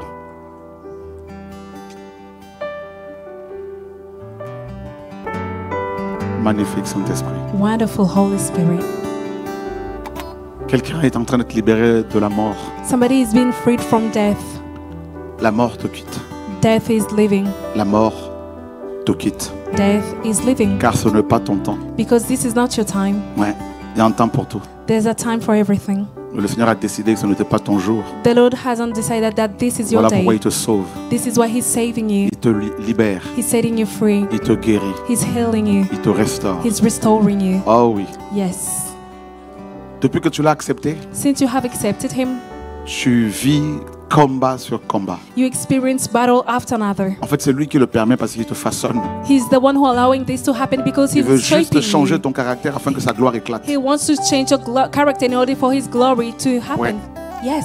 Magnifique Saint-Esprit.
Wonderful Holy Spirit.
Quelqu'un est en train d'être libéré de la mort.
Somebody is being freed from death. La
mort te quitte.
Death is living.
La mort te quitte.
Death is living.
Car ce n'est pas ton temps.
Because this is not your time.
Ouais, il y a un temps pour tout.
There's a time for everything.
Le Seigneur a décidé que ce n'était pas ton jour.
The Lord hasn't decided that this is your
Voilà
day.
pourquoi il te sauve.
This is why He's saving you.
Il te libère.
He's setting you free.
Il te guérit.
He's healing you.
Il te restaure.
He's restoring you.
Oh oui.
Yes.
Depuis que tu l'as accepté,
Since you have accepted Him,
tu vis combat sur combat.
you experience battle after another.
En fait, c'est lui qui le permet parce qu'il te façonne.
He's the one who allowing this to happen because
Il veut
He's
juste
shaping
changer
you.
ton caractère afin que sa gloire éclate.
He wants to change your character in order for His glory to happen.
Ouais.
Yes.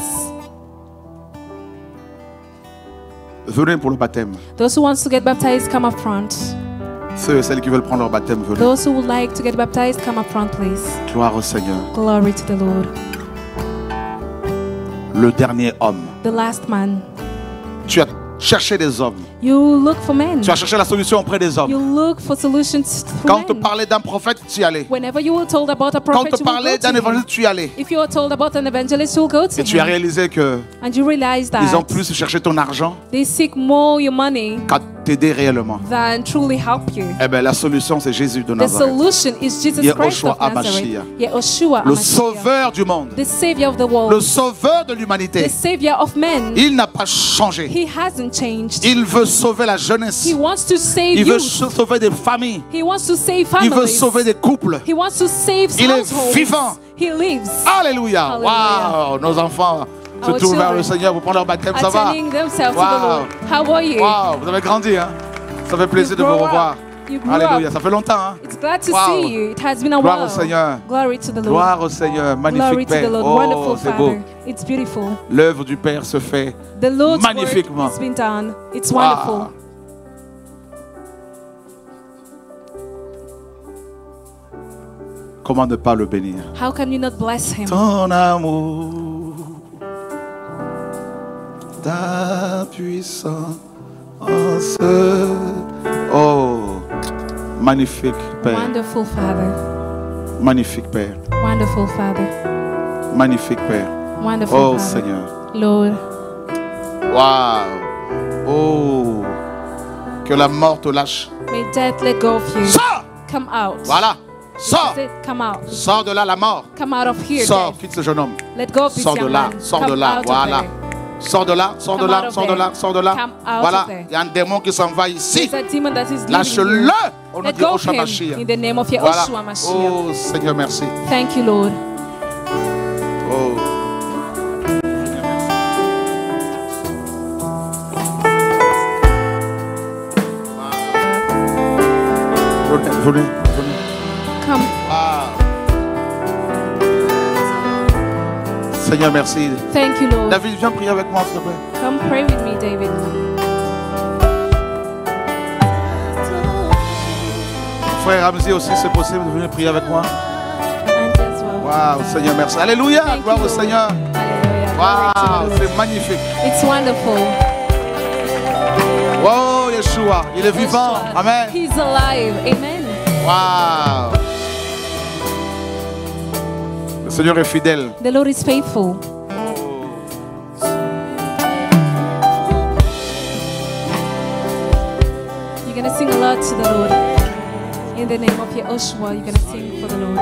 Venez pour le baptême.
Those who wants to get baptized, come up front.
Ceux et celles qui veulent prendre leur baptême, venez.
Those who would like to get baptized, come up front, please.
Gloire au Seigneur.
Glory to the Lord.
Le dernier homme.
The last man.
Tu as cherché des hommes.
You look for men.
Tu as cherché la solution auprès des hommes.
You look for solutions through
Quand on te
men.
parlait d'un prophète, tu y allais.
Whenever you were told about a
Quand
prophet,
on te
you will
parlait
go
d'un
to
évangile,
him.
tu y allais.
If you were told about an evangelist, you will go to
Et tu as
him.
réalisé que
And you realize
ils ont
that
plus cherché ton argent
they seek more your money
qu'à t'aider réellement.
than truly help you.
Eh bien, la solution, c'est Jésus de
The
Nazareth.
solution is Jesus
Yahushua
Christ of Nazareth.
Hamashiach.
Yahushua
Le
Hamashiach.
sauveur du monde.
The savior of the
Le
world.
sauveur de
The
l'humanité.
savior of men.
Il n'a pas changé.
He hasn't changed.
Il veut sauver la jeunesse.
He wants to save
Il veut
you.
sauver des familles.
He wants to save
Il veut
families.
sauver des couples.
He wants to save
Il est
households.
vivant.
He lives.
Alléluia.
Hallelujah.
Waouh, nos enfants se
Our
tournent vers
children
le Seigneur pour prendre leur baptême. Ça va?
Attending themselves to
Wow.
the Lord. How are you?
Waouh, vous avez grandi, hein? Ça fait plaisir de
You
vous
grow
revoir.
up. You grew
Alléluia,
up.
ça fait longtemps, hein?
It's glad to
Wow.
see you. It has been a
Gloire
while.
au Seigneur.
Glory to the Lord.
Gloire au Seigneur,
Glory
magnifique
to the
Père.
Lord.
Oh,
Wonderful
c'est beau.
Father. It's beautiful.
L'œuvre du Père se fait
The Lord's work
magnifiquement.
has been done. It's
Wow.
wonderful.
Comment ne pas le bénir?
How can you not bless him?
Ton amour, ta puissance. Oh, magnifique Père.
Wonderful Father.
Magnifique Père.
Wonderful Father.
Magnifique Père.
Wonderful
Oh
Father.
Seigneur.
Lord,
Waouh. Oh. Que la mort te lâche.
may death let go of you.
Sors.
Come out.
Voilà. Sors.
That's it. Come out.
Sors de là la mort.
Come out of here.
Sors.
Death.
Quitte ce jeune homme.
Let go of this
Sors de
young
là.
man.
Sors de
Come
là.
out of
Voilà.
there.
Sors de là. Sors de
Come
là.
out of
Sors de
there.
là. Sors de là.
Come out
Voilà.
of there.
Il y a un démon qui s'en va ici.
There's a demon that is leaving
Lâche-le
you.
au nom
Let
de
go of
Yahushua
him
Mashiach.
in the name of
Voilà.
Yahushua Mashiach.
Oh Seigneur, merci.
Thank you, Lord.
Oh. Venez, venez, venez.
Come.
Wow. Seigneur, merci.
Thank you, Lord.
David, viens prier avec moi, s'il te plaît.
Come pray with me, David.
Frère Ramsey aussi, c'est possible de venir prier avec moi.
And as well.
Waouh, Seigneur, merci. Alléluia,
Thank
gloire
you,
au
Lord.
Seigneur.
Hallelujah.
Waouh,
Glory to the Lord.
c'est magnifique.
It's wonderful.
Oh, Yeshua, il est vivant.
Yeshua.
Amen.
He's alive. Amen.
Waouh. Le Seigneur est fidèle.
The Lord is faithful. You're going to sing a lot to the Lord. In the name of Yahushua, you're going to sing for the Lord.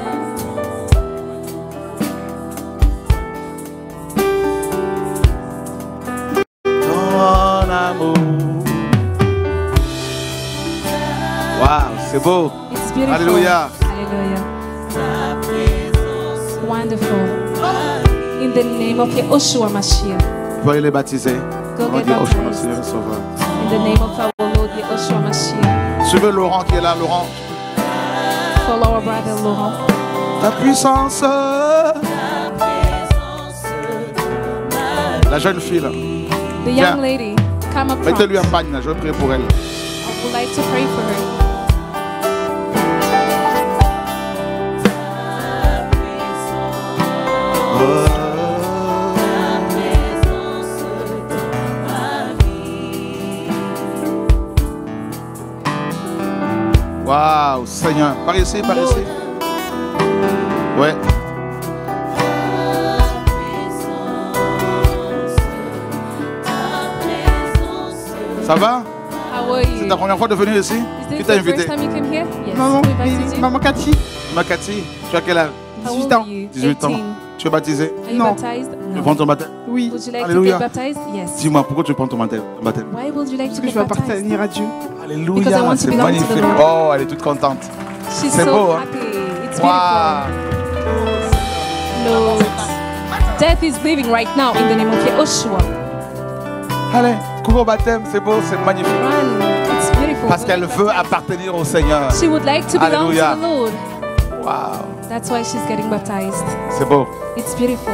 Ton amour. Waouh, c'est beau.
It's beautiful.
Alléluia.
Hallelujah. Wonderful. In the name of Yahushua Mashiach.
peux aller les baptiser.
Go
Au nom
get
de Yeshua,
baptized.
Seigneur Sauveur.
In the name of our Lord Yeshua Mashiach.
Suivez Laurent qui est là. Laurent.
Follow our brother Laurent.
Ta puissance. La jeune fille là.
The
Viens.
young lady, come up front.
Mettez-lui un bagne là. Je vais prier pour elle.
I would like to pray for her.
Waouh, Seigneur. Par ici, par ici. Ouais. Ça va?
How are
C'est
you?
ta première fois de venir ici?
Is
Qui
this
t'a
the
invité?
first time you came here? Yes.
Maman,
We invited you.
Maman Cathy.
Makati, tu as quel âge?
How
18
old
ans.
are you?
18 ans.
18.
Tu es baptisé?
Are you
Non.
baptized?
Tu
No.
prends ton baptême?
Oui,
Would you like
Alléluia.
to get baptized? Yes.
Dis-moi, pourquoi tu prends ton baptême?
Why would you like
parce
to
que
get
je vais
baptized?
appartenir à Dieu.
Because I
Alléluia,
want to
c'est
belong to the
magnifique.
Lord.
Oh, elle est toute contente.
She's
C'est
so
beau, hein?
happy. It's
Waouh.
beautiful. Lord, death is leaving right now in the name of Yeshua.
Allez, cours au baptême, c'est beau, c'est magnifique.
Run. It's beautiful.
Parce qu'elle veut appartenir au Seigneur.
She would like to belong
Alléluia.
to the Lord.
Waouh,
That's why she's getting baptized.
c'est beau.
It's beautiful.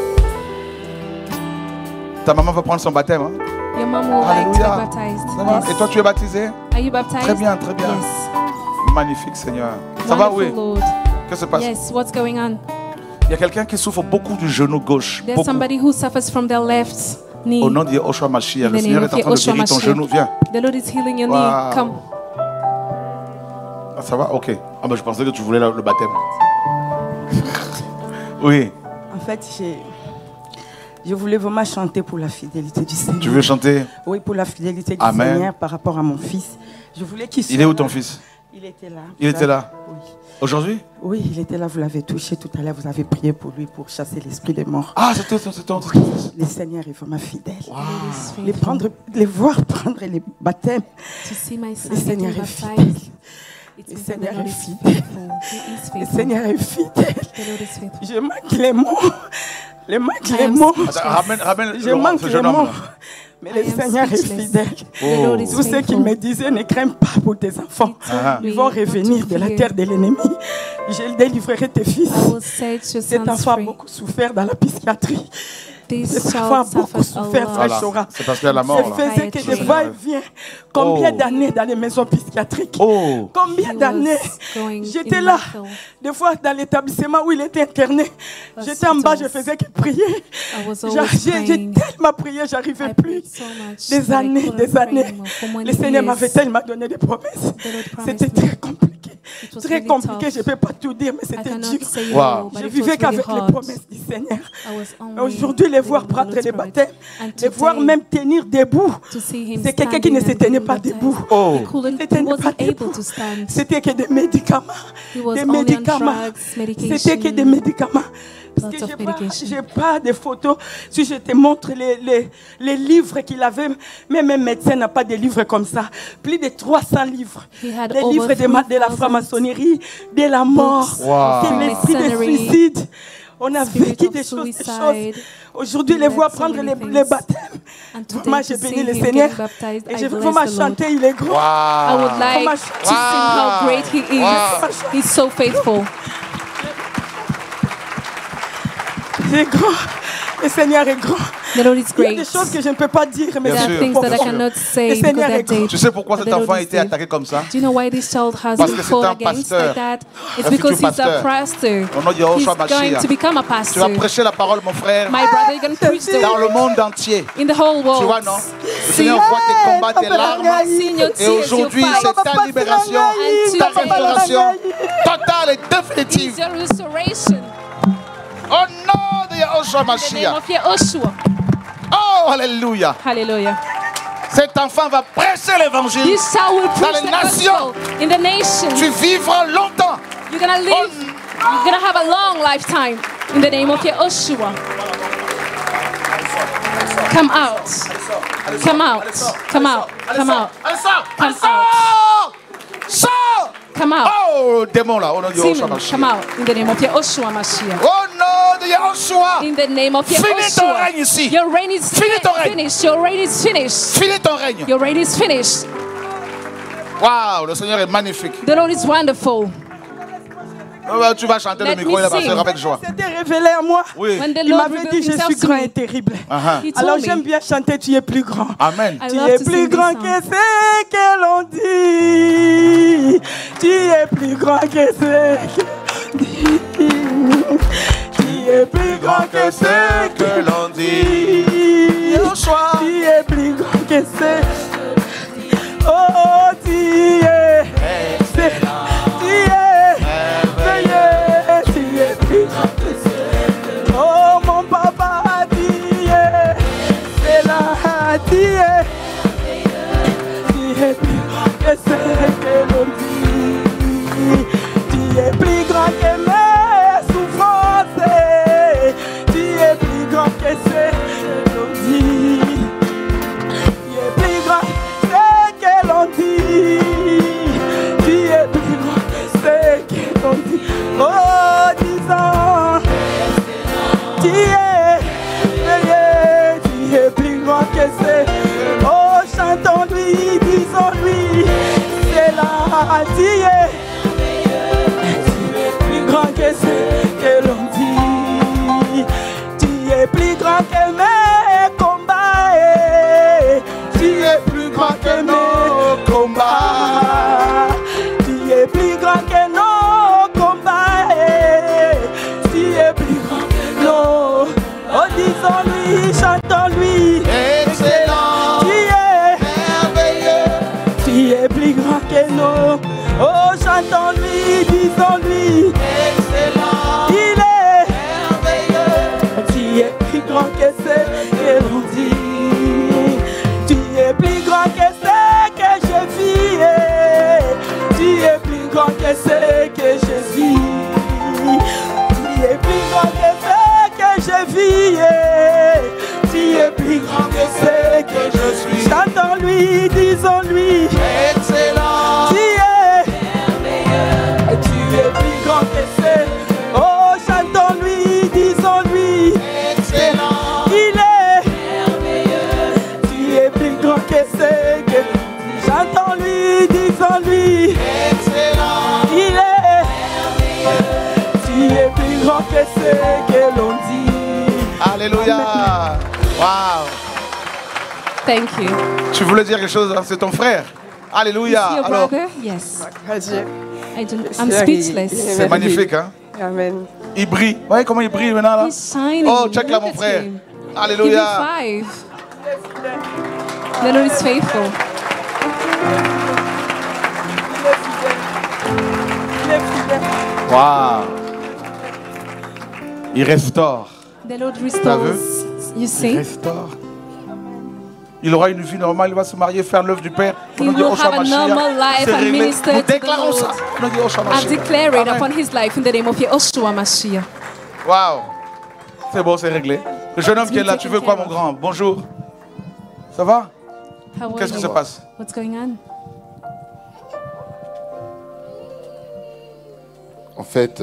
Ta maman va prendre son baptême. Hein?
Your mom will like to
Alléluia.
get baptized.
Ça va?
Yes.
Et toi, tu es baptisé?
Are you baptized?
Très bien, très bien.
Yes.
Magnifique, Seigneur. Ça va,
Wonderful,
oui?
Lord.
Qu'est-ce qui se passe?
Yes. What's going on?
Il y a quelqu'un qui souffre beaucoup du genou gauche.
There's
Beaucoup.
somebody who suffers from their left knee.
Au nom de Yeshua Mashiach,
In
le
the
Seigneur
name
est en
of
train de
Yeshua
guérir ton
Mashiach.
genou. Viens.
The Lord is healing your
Wow.
knee. Come.
Ah, ça va? Ok. Ah, ben, je pensais que tu voulais le baptême. Oui.
En fait, je voulais vraiment chanter pour la fidélité du Seigneur.
Tu veux chanter?
Oui, pour la fidélité du
Amen.
Seigneur par rapport à mon fils. Je voulais qu'il soit
Il est où
là.
ton fils?
Il était là.
Il était là.
Oui.
Aujourd'hui?
Oui, il était là, vous l'avez touché tout à l'heure, vous avez prié pour lui pour chasser l'esprit des morts.
Ah, c'est ton fils.
Le Seigneur est vraiment fidèle.
The Lord is
Les,
faithful.
les voir prendre les baptêmes,
To see my son
le Seigneur
getting
est fidèle.
baptized. It
Le
means that the
Seigneur
Lord
est
is
fidèle.
faithful. He is
Le
faithful.
Seigneur est fidèle.
The Lord is faithful.
Je manque les mots. Je manque
I
les
am
mots.
speechless.
Attends, ramène
Je
Laurent,
manque
ce
les
jeune homme.
mots.
là.
Mais
I
le
am
Seigneur est
speechless.
fidèle.
The Lord is
Tous ceux qui
faithful.
me disaient ne crains pas pour tes enfants.
Ah.
Ils vont revenir de la terre de l'ennemi. Je délivrerai tes fils.
I will set your
Cet
sons
enfant a
free.
beaucoup souffert dans la psychiatrie.
This
Cet enfant a
child
beaucoup
suffers a
souffert,
lot.
frère
Voilà.
Chora.
C'est parce qu'il y a la mort.
Je
Là.
faisais que des
Psychiatry.
va-et-vient. Combien
Oh.
d'années dans les maisons psychiatriques?
Oh.
Combien
He
d'années?
was going
J'étais
in
là.
mental.
Des fois, dans l'établissement où il était interné, j'étais en bas, je faisais que prier.
I was always
J'ai
praying.
tellement prié, j'arrivais
I
plus.
prayed so much
Des
that I
années,
couldn't
des
pray
années.
anymore. For many
Le Seigneur
years,
m'avait tellement donné des promesses.
the Lord promised
C'était
me.
très compliqué.
It was
Très
really
compliqué,
tough.
je ne peux pas tout dire, mais
I
c'était
cannot
dur.
say it
Wow.
all, but
Je
it
vivais
was really
qu'avec les
hard.
promesses du Seigneur.
I was only
Aujourd'hui, les voir
living the
prendre
Lord's
les
word.
baptêmes,
And
les voir
today,
même tenir debout,
to see him
c'est quelqu'un qui
standing
ne se
and
tenait
being
pas
baptized.
debout.
Oh.
He couldn't,
Il
he
n'était pas
wasn't able
debout.
to stand.
C'était que des médicaments.
He was
Des
only on
médicaments.
drugs,
C'était que des
medication.
médicaments. Parce que
Lots of
je n'ai pas,
medication.
j'ai pas de photos. Si je te montre les livres qu'il avait, même un médecin n'a pas de livres comme ça. Plus de 300 livres.
He had
Des
over
livres de la
3,000
franc-maçonnerie, de la mort,
Wow.
de l'esprit de
Masonry,
suicide. On a
spirit
vécu
of
des choses, des
suicide.
choses. Aujourd'hui,
We
les
had
voir
so
prendre
many
les
things.
baptêmes.
And today
Vraiment,
to
j'ai
see
béni le
him
Seigneur.
getting baptized,
Et
I
je veux
bless
vraiment
the Lord.
chanter, il est grand.
I would like
Comment-
to sing how great he is.
Wow.
He's so faithful.
Il est grand. Le Seigneur est grand.
The Lord is
Il y a
great.
des choses que je ne peux pas dire, mais
Bien
There
c'est
are
sûr,
things that I
bien sûr.
cannot say
Le
because
Seigneur
that
est grand.
day.
Tu sais pourquoi cet
the Lord
enfant a
is
été
dead.
attaqué comme ça?
Do you know why this child has
Parce
been
que c'est
fought
un
against
pasteur.
like that? It's
Un
because
futur
he's a pastor.
Au nom de Yeshua
He's going
Mashiach.
to become a
Tu vas
pastor.
prêcher la parole, mon frère,
My brother, you're going to preach the
dans le
word
monde entier.
in the whole
Tu vois,
world.
non? Le Seigneur voit tes combats, tes larmes.
Seeing your
Et
tears, your
aujourd'hui,
fight.
c'est ta libération,
And
ta
today
restauration totale et
is
définitive.
your restoration
Au nom de Yeshua
in the name
Mashiach.
of Yeshua.
Oh, alléluia.
Hallelujah.
Cet enfant va prêcher l'évangile.
This child will
Dans
preach
les
the
nations.
gospel in the nations.
Tu vivras longtemps.
You're gonna live. You're gonna have a long lifetime in the name of Yeshua. Come out. Come out. Come out. Come out.
Allez, sors.
Come
Allez, sors. Sors.
Come out.
Oh, démon là, au nom de Yeshua
Demon,
Mashiach.
come out in the name of Yeshua Mashiach.
Au nom de Yehoshua.
In the name of
Finis ton
Yehoshua.
règne ici.
Your reign is
Finis ton règne.
finished. Your reign is finished.
Finis ton règne.
Your reign is finished.
Waouh, le Seigneur est magnifique.
The Lord is wonderful.
Tu vas chanter le
Let
micro,
me
il va
sing.
passer avec joie.
C'était révélé à moi.
Oui.
When the
Il
Lord
m'avait
revealed
dit, je
himself
suis
to
grand
me,
et terrible.
he
Alors
told
j'aime
me,
bien chanter, tu es plus grand.
Amen.
I
Tu
love
es
to
plus
sing this
grand
song.
que ce que l'on dit. Tu es plus grand que ce que dit. Tu es plus grand que ce que l'on dit.
Yehoshua.
Tu es plus grand que ce. Oh, tu es. Tu es merveilleux. Tu es plus grand que ce. Oh, mon papa, tu es. C'est là, tu es. Tu es plus grand que ce que l'on dit. Tu es plus grand que mes souffrances. Tu es plus grand que ce que l'on dit. Tu es plus grand que ce que l'on dit. Tu es plus grand que ce que l'on dit. Oh, disons, tu es merveilleux. Tu es plus grand que ce. Oh, chantons-lui, disons-lui. C'est là, tu es. Tu es plus grand que ce que l'on dit. Tu es plus grand que mes combats. Tu es plus grand que mes combats. Tu es plus grand que nos combats. Tu es plus grand que nos. Oh, disons-lui, chantons-lui.
Excellent.
Tu es.
Merveilleux.
Tu es plus grand que nous. Oh, chantons-lui, disons-lui.
Excellent.
Il est.
Merveilleux.
Tu es plus grand que ce que l'on dit. Tu es plus grand que ce que je vis. Tu es plus grand que ce que je vis. Tu es plus grand que ce que je vis. Tu es plus grand que ce que je suis. Chantons-lui, disons-lui.
Excellent.
Tu es merveilleux. Tu es plus grand que ce. Oh, chantons-lui, disons-lui.
Excellent.
Il est merveilleux. Tu es plus grand que ce que. Chantons-lui, disons-lui.
Excellent.
Il est merveilleux. Tu es plus grand que ce que l'on dit.
Alléluia. Waouh.
Thank you.
Tu voulais dire quelque chose, hein? C'est ton frère. Alléluia.
Is your
Alors,
brother? Yes. I'm
C'est
speechless.
c'est magnifique, hein?
Amen.
Il brille. Vous voyez comment il brille maintenant là?
He's shining.
Oh, check là
Look
mon
at
frère.
him. Give me
Alléluia.
5. The Lord is faithful.
Waouh. Il restaure.
The Lord
T'as
restores. You
Il
see?
restaure. Il aura une vie normale, il va se marier, faire l'œuvre du Père.
He will have a normal life and minister
Nous
to the
déclarons ça.
Lord.
Nous disons Oshua
I
Mashiach.
declare it
Amen.
upon his life in the name of Yehoshua Mashiach.
Waouh. C'est bon, c'est réglé. Le jeune homme qui est là,
been
tu veux quoi mon
taken
grand? Bonjour. Ça va?
How are
Qu'est-ce qui
you?
se passe?
What's going on?
En fait,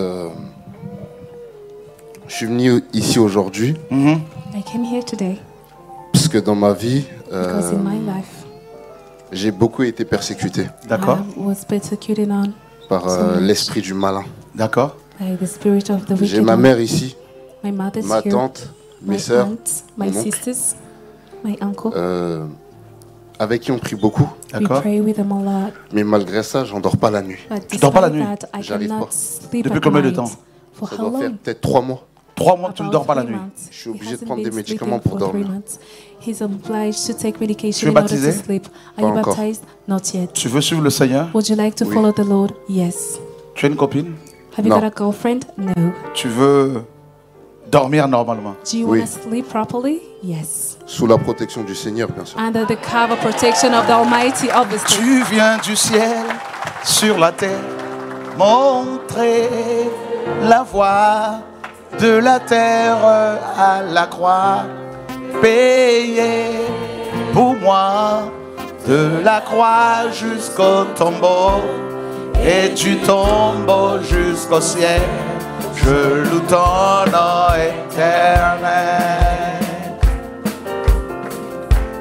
je suis venu ici aujourd'hui
I came here today
parce que dans ma vie,
because in my life
j'ai beaucoup été persécuté
D'accord.
I was persecuted on
par l'esprit du malin.
D'accord.
by the spirit of the
J'ai
wicked
ma
one.
mère ici,
My mother's
ma
here,
tante,
my
mes sœurs,
aunts, my
mon oncle.
sisters, my uncle.
avec qui on prie beaucoup.
We
D'accord.
pray with them a lot.
Mais malgré ça, j'endors pas la nuit.
But
Tu dors pas la
despite
nuit?
that, I
J'arrive
cannot
pas.
sleep
Depuis
at
combien de
night.
temps?
For
Ça
how
doit faire
long?
peut-être 3 mois.
3 mois que tu ne
About
dors pas la
3
nuit.
months.
Je suis
He
obligé de
hasn't
prendre
been
des médicaments
sleeping
pour
for 3
dormir.
months. He's obliged to take
Tu
medication
es
in order to
baptisé?
sleep. Are
Pas
you
encore.
baptized? Not yet.
Tu veux suivre le Seigneur?
Would you like to
Oui.
follow the Lord? Yes.
Tu as une copine?
Have you
Non.
got a girlfriend? No.
Tu veux dormir normalement?
Do you
Oui.
want to sleep properly? Yes.
Sous la protection du Seigneur, bien sûr.
Under the cover protection of the Almighty, obviously.
Tu viens du ciel sur la terre, montrer la voie de la terre à la croix, payer pour moi de la croix jusqu'au tombeau et du tombeau jusqu'au ciel. Je loue ton nom et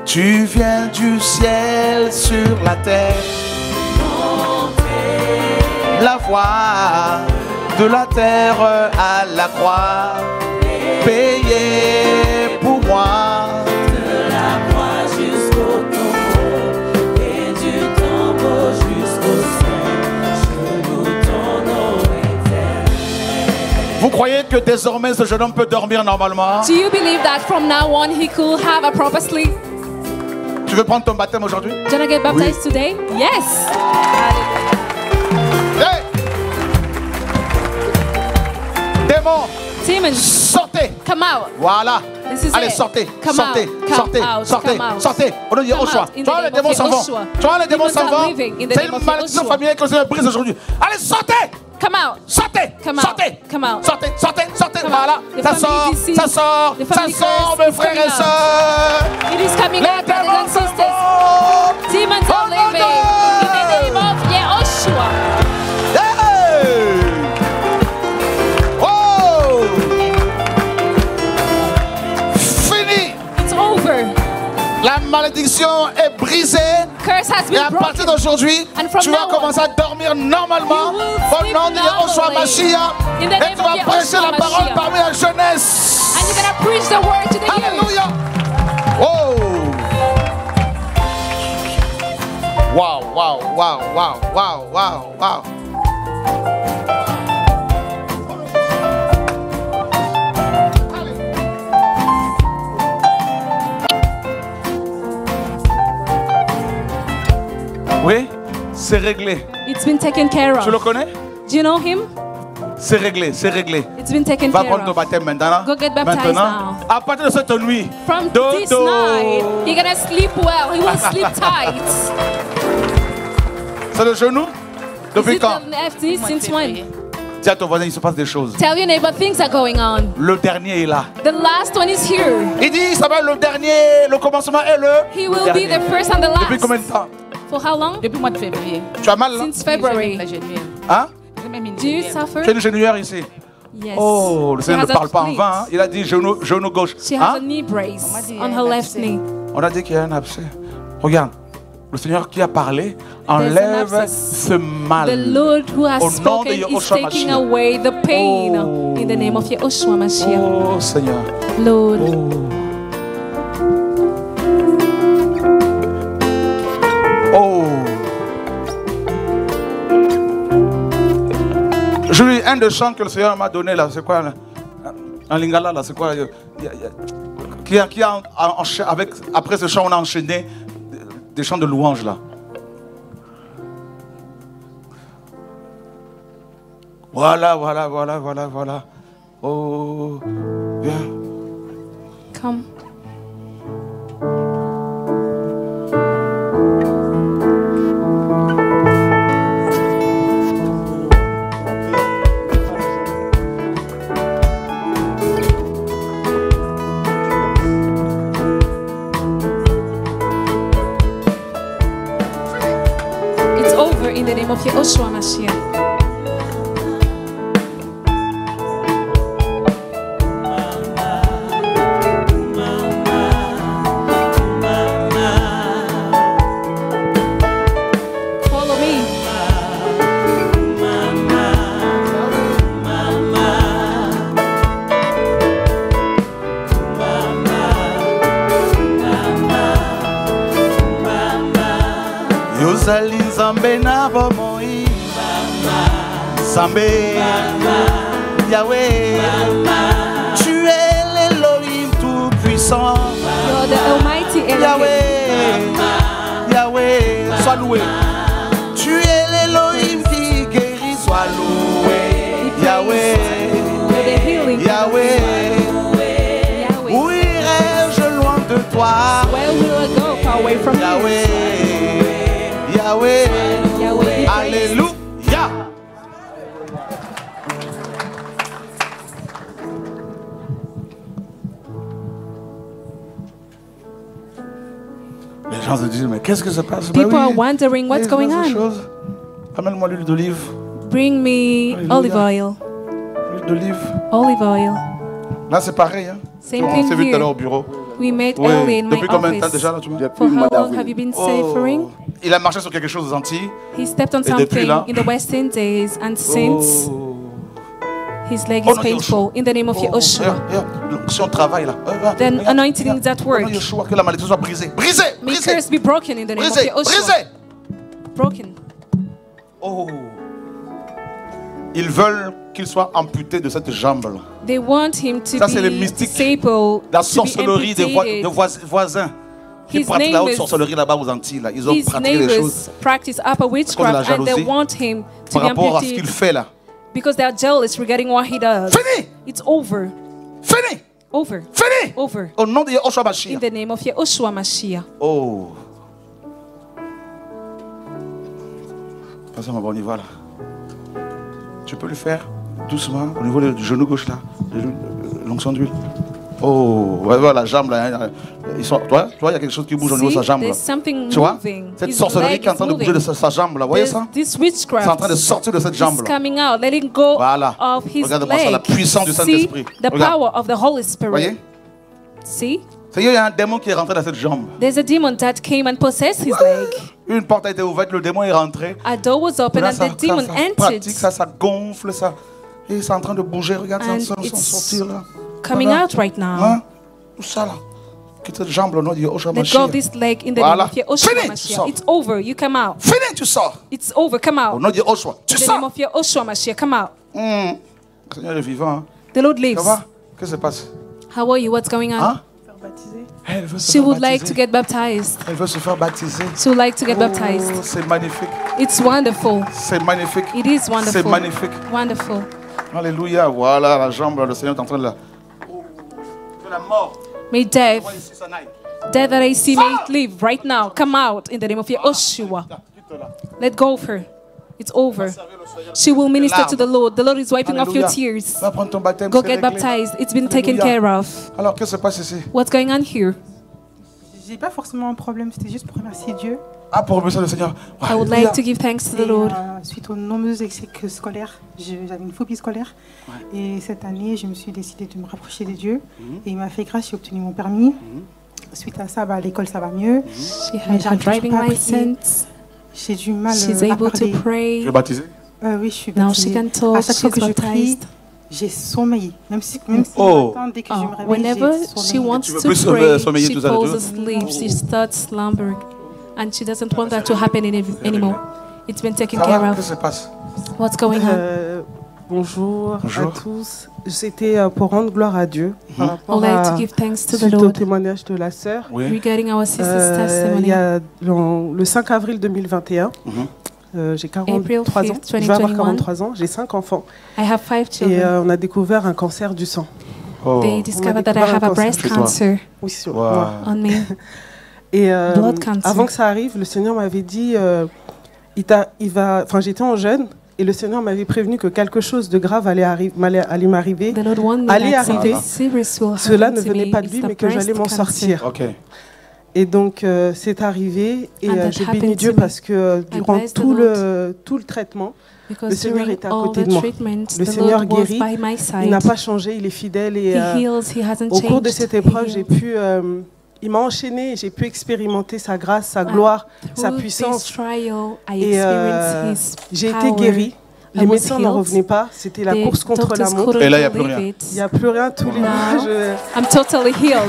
Tu viens du ciel sur la terre. La voie de la terre à la croix, payé pour moi.
De la croix jusqu'au tombeau, et du tombeau jusqu'au ciel, je nous ton nom éternel.
Vous croyez que désormais ce jeune homme peut dormir normalement?
Do you believe that from now on he could have a proper sleep?
Tu veux prendre ton baptême aujourd'hui?
Do you want to get baptized today? Yes.
Hey! Démons,
Demons,
sortez!
come out.
Voilà.
This is
Allez,
it.
sortez,
Come
sortez,
out, come
sortez,
out,
sortez,
come out.
sortez. Au nom de
Come
Yahushua.
out in
Tu vois,
the
les
name
démons
of
s'en vont.
Yahushua.
Tu vois, les démons
Demons
s'en
are
vont.
leaving in the
C'est
name
une
of
malédiction
Yahushua.
familiale que je brise aujourd'hui. Allez, sortez!
Come out.
Sortez!
Come out.
Sortez!
Come out.
Sortez, sortez, sortez!
Come
Voilà,
out. The
ça
family
sort,
disease,
ça sort,
the
ça
family
sort,
curse
mes
is
frères
coming
et
out.
sœurs!
It is coming
Les
out, brothers
démons
and
s'en
sisters.
vont!
Demons
Oh,
are
non,
leaving
non.
in the name of Yahushua.
Hey! Oh! Fini!
It's over.
La malédiction est brisée.
Curse has
Et à
been
partir
broken.
d'aujourd'hui,
And from
tu vas
now on,
commencer à dormir normalement
you will
au
sleep
nom de Yahushua
normally.
Mashiach.
In the
Et
name
tu vas
of
prêcher
Yahushua
la parole
Mashiach.
parmi la jeunesse.
And you're going to preach the word to the youth.
Alléluia. Oh. Wow, wow, wow, wow, wow, wow, wow. Oui, c'est réglé.
It's been taken care
Tu le
of.
connais?
Do you know him?
C'est réglé, c'est réglé.
It's been taken
Va
care
prendre ton
of.
baptême maintenant.
Go get baptized
Maintenant,
now.
à partir de cette nuit,
From
dodo.
this night, you're going to sleep well. He will sleep tight.
C'est le genou?
Is
Depuis
it
quand?
the FD since when?
Dis à ton voisin, il se passe des choses.
Tell your neighbor things are going on.
Le dernier est là.
The last one is here.
Il dit, ça va, le dernier, le commencement est le
He will
dernier.
be the first and the
Depuis combien de
last.
temps?
For how long?
Depuis le mois de février.
Tu as mal là?
Since February.
La genuelle.
Hein?
J'ai même une
Do you
genuelle.
suffer?
Tu es une genouillère ici.
Yes.
Oh, le
She
Seigneur ne
has a
parle pas en
split.
vain. Hein. Il a dit genou gauche.
She has
Hein?
a knee brace
On m'a dit,
on
elle
her
a
left
abcès.
knee.
On a dit qu'il y a un abcès. Regarde, le Seigneur qui a parlé enlève
abscess.
ce mal.
The Lord who has
Au nom de
spoken is
Yahushua
taking
Mashiach.
away the pain
Oh.
in the name of Yahushua Mashiach.
Oh Seigneur.
Lord,
Oh. Je lui un des chants que le Seigneur m'a donné là, c'est quoi là? Un lingala là, c'est quoi? Qui a avec, après ce chant, on a enchaîné des chants de louange là. Voilà. Oh, viens.
come. It's over in the name of Yahushua Mashiach. Follow me.
Yozali Nzambe na bomoi Nzambe Yahweh Tu es l'Elohim tout puissant
You're the Almighty Elohim.
Yahweh Sois loué Tu es l'Elohim qui guérit Sois loué Yahweh
You're the healing.
Yahweh
Yahweh.
Où irai-je loin de toi
Where will I go far away from you?
Yahweh
Yahweh be praised.
Alléluia. Les gens se disent, mais qu'est-ce que se passe?
People
Ben oui,
are wondering what's
il se
going
passe des
on.
choses. Amène-moi l'huile d'olive.
Bring me
Alléluia.
olive oil.
L'huile d'olive.
Olive oil.
Là, c'est pareil. Hein.
Same
On
thing
s'est vu tout à
here.
l'heure au bureau.
We met
Oui.
early in my
Depuis combien de temps
office.
déjà là, tu vois?
For how long have you been suffering?
Il a marché sur quelque chose aux Antilles.
He stepped on
Et depuis
something
là-
in the West Indies, and since
Oh.
his leg
Oh,
is
non,
painful. In the name of Yahushua.
Si on travaille là.
Then anointing is at work.
Yeshua, que la malédiction soit brisée. Brisée.
May
Brisée.
curse be broken in the name of
Brisée.
Yahushua.
Brisée.
Broken.
Oh. Ils veulent qu'il soit amputé de cette jambe-là.
They want him to
Ça, c'est les
be
mystiques.
disabled,
La
to be
sorcellerie des
amputated.
voisins qui
His
pratiquent la haute
neighbors-
sorcellerie là-bas aux Antilles. Là. Ils ont
His
pratiqué des
neighbors
choses
practice upper witchcraft and they
jalousie
want him to
par
be
rapport à ce qu'il
amputated
fait là.
because they are jealous regarding what he does.
Fini.
It's over.
Fini.
Over.
Fini.
Over.
Au nom de Yahushua
In
Mashiach.
the name of Yahushua Mashiach.
Oh. Pasteur, on y va là. Tu peux le faire doucement au niveau du genou gauche là, l'onction d'huile. Oh, ouais, voilà, la jambe là. Ils sont, toi, il y a quelque chose qui bouge au niveau de sa
See,
jambe là.
there's something
Tu vois?
moving.
Cette
His
sorcellerie
leg
qui est en
is
train de bouger de
moving.
sa jambe là. Voyez ça?
This
C'est en train de
witchcraft
sortir de cette jambe
is
là.
coming out, letting go
Voilà.
of his
Regarde-moi ça,
leg.
la puissance du
See
Saint-Esprit.
the
Regarde.
power of the Holy Spirit.
Voyez?
See?
C'est-à-dire, il y a un démon qui est rentré dans cette jambe.
There's a demon that came and possessed his leg.
Une porte a été ouverte, le démon est rentré.
A door was open
Là,
and the demon
ça
entered,
pratique, ça gonfle, ça. Et c'est en train de bouger, regarde,
And
ça
it's
sortir là.
coming
Voilà.
out right now.
Hein? Tout ça là. Quitte cette jambe, le nom de Yahushua
Let go
Mashiach.
of this leg in the
Voilà.
name of Yahushua
Fini, tu
Mashiach.
sors.
It's over. You come out.
Fini, tu sors.
It's over. Come
Au
out.
nom de Yahushua, tu
In the name
sors.
of Yahushua Mashiach. Come out.
Le Seigneur est vivant. Hein.
The Lord
Ça
lives.
va? Qu'est-ce qui se passe?
How are you? What's going on?
Hein? Elle veut se
She
faire
would like
baptiser.
to get baptized.
Elle veut se faire baptiser.
She would like to get
Oh,
baptized.
c'est magnifique.
It's wonderful.
C'est magnifique.
It is
C'est
wonderful.
magnifique.
Wonderful.
Alléluia. Voilà la jambe, le Seigneur est en train de la. Que la mort.
May death,
Moi, ici, ça n'aille.
death that I see, may it live right now. Come out in the name of Yahushua. Let go of her. It's over. She will minister to the Lord. The Lord is wiping off your
Alléluia.
tears.
Va prendre ton baptême.
Go
c'est
get
réglé.
baptized. It's been taken
Alléluia.
care of.
Alors, qu'est-ce qui se passe ici?
What's going on here?
J'ai pas forcément un problème, c'était juste pour remercier Dieu.
Ah, pour remercier le Seigneur.
I would like to give thanks to the
Et,
Lord.
suite aux nombreux échecs scolaires, j'avais une phobie scolaire. Et cette année, je me suis décidée de me rapprocher de Dieu. Et il m'a fait grâce, j'ai obtenu mon permis. Suite à ça, à l'école, ça va mieux.
She
Mais
had her
j'arrive
driving
pas à prier.
license.
J'ai du mal
She's
à
able to
parler.
pray.
Tu es baptisé?
Oui, je suis
Now she
baptisée.
can
À
talk.
chaque fois
She's
que je prie,
baptized.
j'ai sommeillé. Même si
Oh.
le matin, dès que je me réveille,
Whenever
j'ai
she
sommeillé.
wants
Tu veux
to
plus
pray,
sommeiller
she
tout ça de
falls
tout?
asleep. She starts slumbering. And she doesn't want that to happen anymore. It's been taken
Ça
care
va?
of.
Qu'est-ce qui se passe?
What's going on?
Bonjour,
Bonjour.
à tous. C'était pour rendre gloire à Dieu par
I
rapport
would like to
à,
give thanks to the
suite au
Lord
témoignage de la sœur.
Oui.
regarding our sister's
Il
testimony.
y a le 5 avril 2021, j'ai 43 ans,
5th,
je vais avoir
2021.
43 ans, j'ai 5 enfants
I have 5
et
children.
on a découvert un cancer du sang.
Oh.
They discovered that I
découvert
have a
un
breast
cancer.
cancer
Oui, sur
Wow.
moi.
on me.
Et
Blood cancer.
avant que ça arrive, le Seigneur m'avait dit, j'étais en jeûne et le Seigneur m'avait prévenu que quelque chose de grave allait m'arriver.
The Lord warned me
Allez
that
arriver.
something serious will
Cela
happen
ne
to
venait
me.
pas de
It's
lui,
the
mais que j'allais
breast
m'en
cancer.
sortir.
Ok.
Et donc, c'est arrivé et
And that
je bénis
happened
Dieu
to me.
parce que durant
bless the
tout
Lord.
tout le traitement,
Because
Le Seigneur
during
était à
all
côté
the
de moi.
treatment,
Le
the
Seigneur
Lord was
guérit.
by my
il
side.
n'a pas changé, il est fidèle. Et
He heals, he hasn't
au cours de
changed.
cette
He
épreuve, j'ai
heals.
pu, il m'a enchaîné et j'ai pu expérimenter sa grâce, sa gloire, sa
Through
puissance.
this trial, I
Et
experienced His
j'ai été
power.
guérie. Les
I was
médecins n'en
healed.
revenaient pas. C'était la
The
course contre la
doctors
montre.
couldn't
Et là, il y a plus
believe
rien.
it.
Il n'y a plus rien tous les
Now,
mois.
I'm totally healed.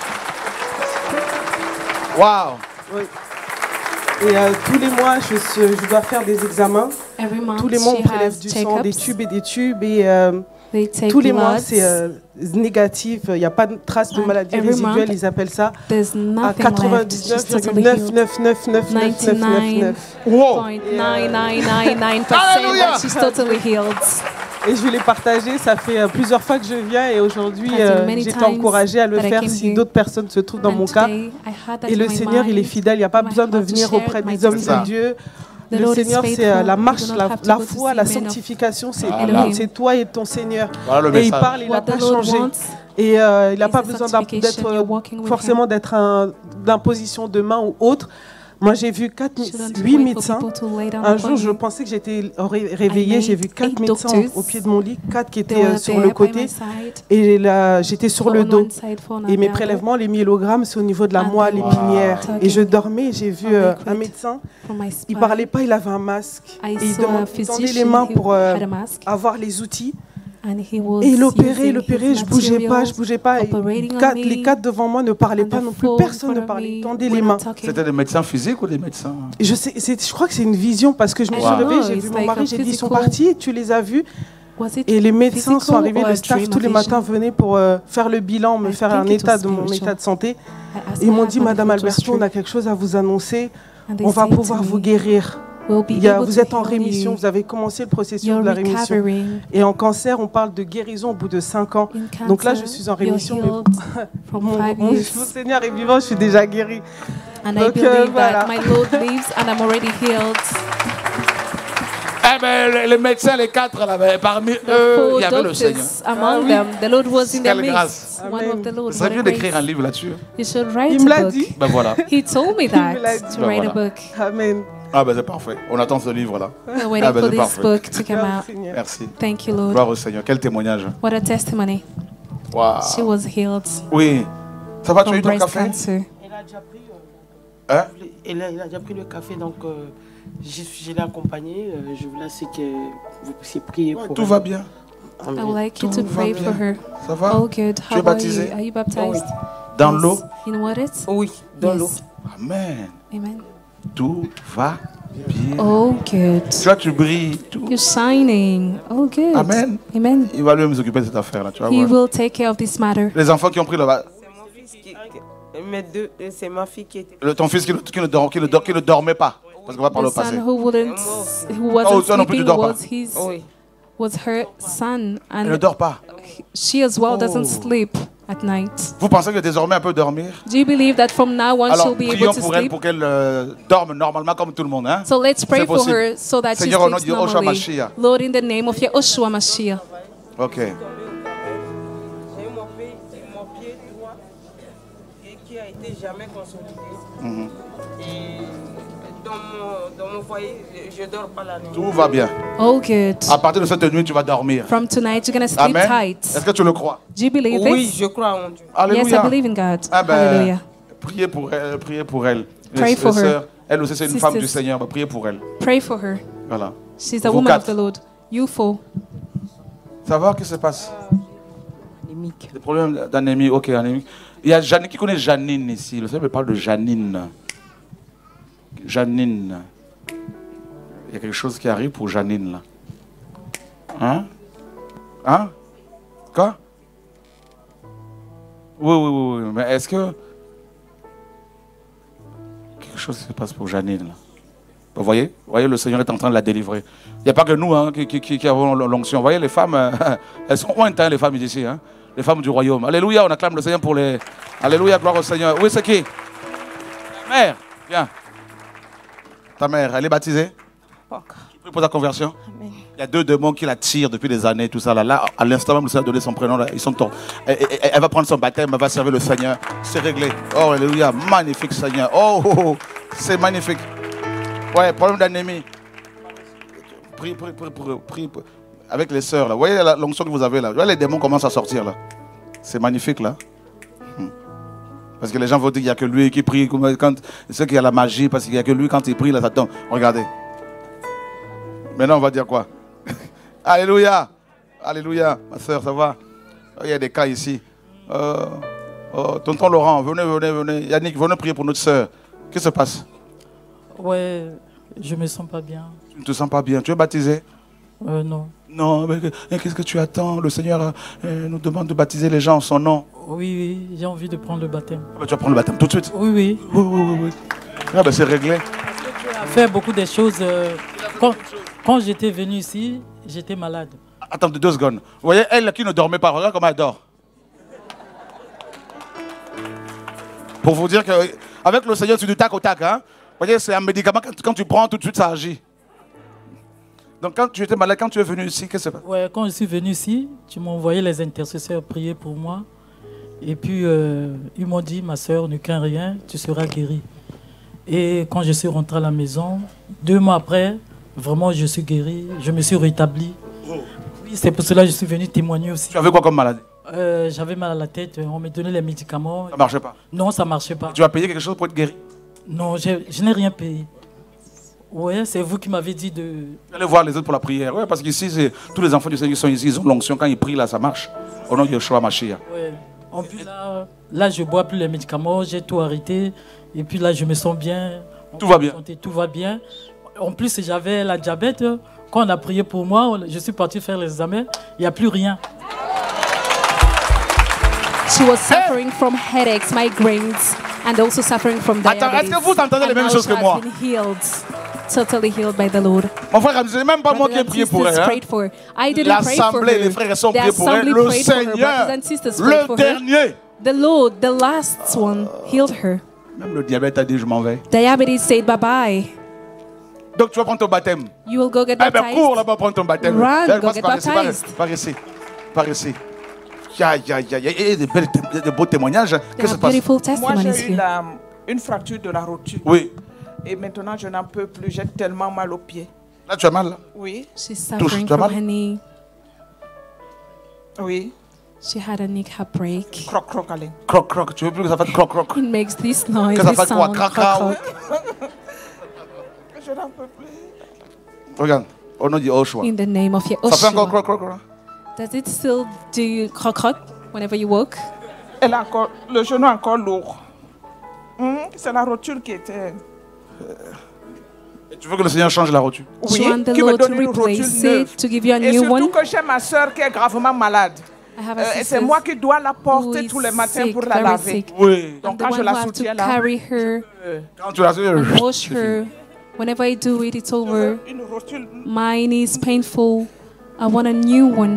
Waouh.
Oui. Et tous les mois, je dois faire des examens.
Every month
Tous les mois, on
she
prélève
has
du sang, des
checkups.
tubes et des tubes. Et
They take
tous les mois,
bloods.
c'est négatif. Il n'y a pas de trace de
And
maladie
every
résiduelle,
month,
ils appellent ça.
There's
À
nothing left. She's totally healed.
99,9999999.
Wow.
99.999%
Alléluia.
that she's totally healed.
Et je vais les partager. Ça fait plusieurs fois que je viens et aujourd'hui,
Has been many
j'ai été
times
encouragée à le
that I
faire
came
si
here.
d'autres personnes se trouvent dans
And
mon cas.
today, I had that
Et
in
le
my
Seigneur, il est
mind.
fidèle. Il n'y a pas
My
besoin de
heart to
venir
share
auprès
my
des hommes
testimony.
de Dieu.
The
Le
Lord is
Seigneur, c'est
faithful.
la
You
marche,
do not
la
have to
la
go to
foi,
see
la
men of
sanctification. C'est
Elohim.
c'est toi et ton Seigneur.
Voilà le
Et il
message.
parle, il n'a
What
pas
the Lord
changé.
wants
Et il n'a
is
pas
the
besoin
sanctification. You're walking with
forcément d'être d'imposition de main ou autre. Moi, j'ai vu
Shouldn't
8
wait for
médecins.
people to lay down
Un
upon
jour, je
you.
pensais que j'étais réveillée. J'ai vu 4
8
médecins
doctors.
au pied de mon lit, 4 qui
They
étaient
were
sur
there
le
by
côté.
my side.
Et là, j'étais sur le
Four on
dos.
one side, four on
Et mes
the other.
prélèvements, les myélogrammes, c'est au niveau de la
And
moelle
they were
épinière. Et je
tugging
dormais, j'ai vu
on
un
liquid
médecin.
from my
Il
spine.
parlait pas, il avait un masque.
I
Et il
saw a
tendait les
physician
mains
who
pour
had a mask.
avoir les outils.
And he was
Et il opérait,
using his
je bougeais pas,
materials,
je bougeais pas. Et
operating on
les
me,
4 devant moi ne parlaient
and
pas
the
non plus.
four in
Personne
front
ne
of
parlait.
me
Ils tendaient
were
les
not
mains.
talking.
C'était des médecins physiques ou des médecins?
Et je crois que c'est une vision parce que je me suis
Wow.
levée,
No,
j'ai
it's
vu mon
like
mari,
a
j'ai dit ils sont
physical-
partis, tu les as vus.
Was it
Et les médecins sont
physical
arrivés,
or
le
a
staff
dream
tous les
of
matins
vision?
venait pour faire le bilan, me
I
faire
think
un
it was
état de mon
spiritual.
état de santé.
I asked
Ils
my
m'ont dit,
husband
Madame
if it was
Alberto, on
true.
a quelque chose à vous annoncer.
And they
On va
said to
pouvoir vous
me,
guérir.
"We'll be able
Vous
to
êtes en
heal
rémission,
you.
vous avez commencé le processus
You're
de la rémission.
recovering.
Et en cancer, on parle de guérison au bout de 5 ans.
In
Donc là,
cancer,
je suis en
you're
rémission. Mais
healed from
mon
5 years.
Seigneur est vivant, je suis déjà guérie.
And I
Donc,
believe
voilà.
that my Lord lives and I'm already healed.
Eh ben, les médecins, les 4, là, ben, parmi
The
eux,
four
il y avait le Seigneur.
doctors among them, the Lord was in their
Quelle grâce.
midst. One of the Lord.
Ce serait
What a
bien d'écrire un
grace.
livre là-dessus.
You should write
Il me
a
l'a
book.
dit.
Ben voilà.
He told me
me
that
l'a dit.
to
Ben
write a
voilà.
book.
Amen.
Ah ben c'est parfait. On attend ce livre-là.
We're waiting
Ah, ben,
for
c'est
this
parfait.
book to come
Merci,
out.
Seigneur.
Merci.
Thank you, Lord.
Gloire au Seigneur. Quel témoignage.
What a testimony.
Waouh.
She was healed
Oui. Ça va, tu as
from
eu ton
breast
café?
cancer.
Elle a déjà pris,
Hein?
il a déjà pris le café, donc je l'ai accompagné. Je voulais aussi que vous puissiez prier
Ouais,
pour
tout
elle.
va bien.
Amen.
I would like you to
Tout va
pray
bien.
for her.
Ça va?
Oh, good.
Tu
How
es
are
baptisé?
you? Are you baptized?
Dans
Yes.
l'eau?
In water?
Oui, dans
Yes.
l'eau.
Amen.
Amen.
Tout va bien.
Oh, good.
Tu vois, tu brilles. Tout.
You're shining. Oh, good.
Amen.
Amen.
Il va lui s'occuper de cette affaire-là. Tu vas
He
voir.
will take care of this matter.
Les enfants qui ont pris le...
C'est mon fils c'est ma fille qui était.
Ton fils qui ne dormait pas. Parce qu'on va par
The
le passé.
son who wouldn't, who
Oh,
wasn't
toi non plus, tu
sleeping
dors pas.
was his,
Oui.
was her son,
Elle ne
and
dort pas.
she as well
Oh.
doesn't sleep at night.
Vous pensez que désormais elle peut dormir?
Do you believe that from now on
Alors
she'll be
prions
able to
pour elle
sleep?
pour qu'elle dorme normalement comme tout le monde. Hein?
So let's pray
C'est
for
possible.
her so that she
Seigneur, au nom
sleeps
de Yahushua
normally.
Mashiach.
Lord, in the name of Yahushua Mashiach.
Ok.
J'ai eu mon pied droit qui a été jamais consolidé.
Mhm.
Et dans mon foyer, je ne dors pas la nuit.
Tout va bien.
Oh, good.
À partir de cette nuit, tu vas dormir.
From tonight, you're going to sleep
Amen.
tight.
Est-ce que tu le crois?
Do you believe
Oui,
this?
je crois en Dieu.
Alléluia.
Yes, I believe in God.
Ah ben,
Hallelujah.
priez pour elle. Priez pour elle.
Pray
Les
for her.
sœurs, elle aussi, c'est une femme du
Sisters.
Seigneur. Bah, priez pour elle.
Pray for her.
Voilà.
She's a
Vous
woman of
quatre.
the Lord. You four.
Ça va? Qu'est-ce qui se passe?
Anémique.
Des problèmes d'anémie. Ok, anémie. Il y a Janine qui connaît Janine ici. Le Seigneur me parle de Janine. Janine. Il y a quelque chose qui arrive pour Janine là. Hein? Hein? Quoi? Oui. Mais est-ce que quelque chose se passe pour Janine là? Vous voyez, le Seigneur est en train de la délivrer. Il n'y a pas que nous hein, qui avons l'onction. Vous voyez, les femmes, elles sont loin les femmes d'ici, hein, les femmes du royaume. Alléluia, on acclame le Seigneur pour les... Alléluia, gloire au Seigneur. Oui, c'est qui? Ta mère, viens. Ta mère, elle est baptisée? Tu pries pour ta conversion?
Amen.
Il y a 2 démons qui la tirent depuis des années, tout ça. Là, à l'instant même, le Seigneur a donné son prénom. Là, ils sont elle va prendre son baptême, elle va servir le Seigneur. C'est réglé. Oh, alléluia, magnifique Seigneur. Oh, c'est magnifique. Ouais, problème d'anémie. Prie avec les sœurs là. Vous voyez l'onction que vous avez là. Vous voyez, les démons commencent à sortir là. C'est magnifique là. Parce que les gens vont dire qu'il n'y a que lui qui prie. Quand ceux qui a la magie, parce qu'il n'y a que lui quand il prie là, ça tombe. Regardez. Maintenant on va dire quoi? Alléluia. Alléluia. Ma sœur, ça va? Il y a des cas ici. Tonton Laurent, venez. Yannick, venez prier pour notre sœur. Qu'est-ce qui se passe?
Ouais, je me sens pas bien.
Tu ne te sens pas bien. Tu es baptisé?
Non.
Non, mais qu'est-ce que tu attends? Le Seigneur nous demande de baptiser les gens en son nom.
Oui, j'ai envie de prendre le baptême.
Ah ben, tu vas prendre le baptême tout de suite?
Oui.
Oui. Ah ben, c'est réglé.
Tu as fait beaucoup de choses. Quand j'étais venu ici, j'étais malade.
Attendez 2 secondes. Vous voyez, elle qui ne dormait pas, regarde comment elle dort. Pour vous dire qu'avec le Seigneur, c'est du tac au tac. Hein? Vous voyez, c'est un médicament, quand tu prends, tout de suite, ça agit. Donc quand tu étais malade, quand tu es venu ici, qu'est-ce que c'est?
Ouais, quand je suis venu ici, tu m'as envoyé les intercesseurs prier pour moi. Et puis, ils m'ont dit, ma soeur, ne crains rien, tu seras guérie. Et quand je suis rentré à la maison, 2 mois après, vraiment, je suis guéri, je me suis rétabli. Oui, c'est pour cela que je suis venu témoigner aussi.
Tu avais quoi comme maladie?
J'avais mal à la tête, on me donnait les médicaments.
Ça marchait pas?
Non, ça marchait pas.
Tu as payé quelque chose pour être guéri?
Non, je n'ai rien payé. Ouais, c'est vous qui m'avez dit de...
Allez voir les autres pour la prière. Ouais, parce qu'ici, tous les enfants du Seigneur qui sont ici, ils ont l'onction. Quand ils prient, là, ça marche. Au nom de Yeshua Mashiach.
Ouais. En plus, là, je bois plus les médicaments, j'ai tout arrêté. Et puis là, je me sens bien.
Tout va bien.
Tout va bien. En plus, j'avais la diabète. Quand on a prié pour moi, je suis parti faire les examens. Il n'y a plus rien.
She was suffering from headaches, migraines, and also suffering from diabetes.
Attends, est-ce que vous entendez les mêmes choses que moi?
Totally healed by the Lord.
Mon frère, ce n'est même pas moi qui ai prié pour elle. L'Assemblée, les frères et sœurs ont prié pour elle. Le Seigneur, le dernier.
The Lord, the last one, healed her.
Même le diabète a dit je m'en vais.
Diabetes said bye-bye.
Donc tu vas prendre ton baptême.
You will go get
Eh ben
baptized.
cours là-bas prendre ton baptême.
Run, go get baptized.
Par ici. Par ici. Et des beaux témoignages. Qu'est-ce qui se passe?
Moi, j'ai eu une fracture de la rotule.
Oui.
Et maintenant, je n'en peux plus. J'ai tellement mal aux pieds.
Là, tu as mal là?
Oui.
She's suffering from her knee.
Oui.
She had a kneecap break.
Croc, croc, allez.
Croc, croc. Tu veux plus que ça fasse croc, croc?
It makes this noise,
Que ça
this
fasse quoi?
sound,
Crac,
croc,
crac.
croc.
Je n'en peux plus.
Regarde. Au nom de Yeshua.
In the name of Yeshua.
Ça fait encore croc, croc, croc?
Does it still do croc, croc whenever you walk?
Elle a encore, le genou encore lourd. C'est la rotule qui était...
Tu veux que le Seigneur change la rotule?
Oui,
You want the
qui me
Lord to
donne une rotule
replace
neuve.
it, to give you a
Et
new
surtout
one?
que j'ai ma soeur qui est gravement malade.
I have a
C'est
sister
moi qui dois la
who
porter
is
tous les matins
sick,
pour la
very
laver.
sick.
Oui.
Donc
I'm the
quand je
one
la
who have to
soutiens là,
carry her
Quand tu la
and wash her. Whenever I do it, it's over.
une rotule.
Mine is painful. I want a new one.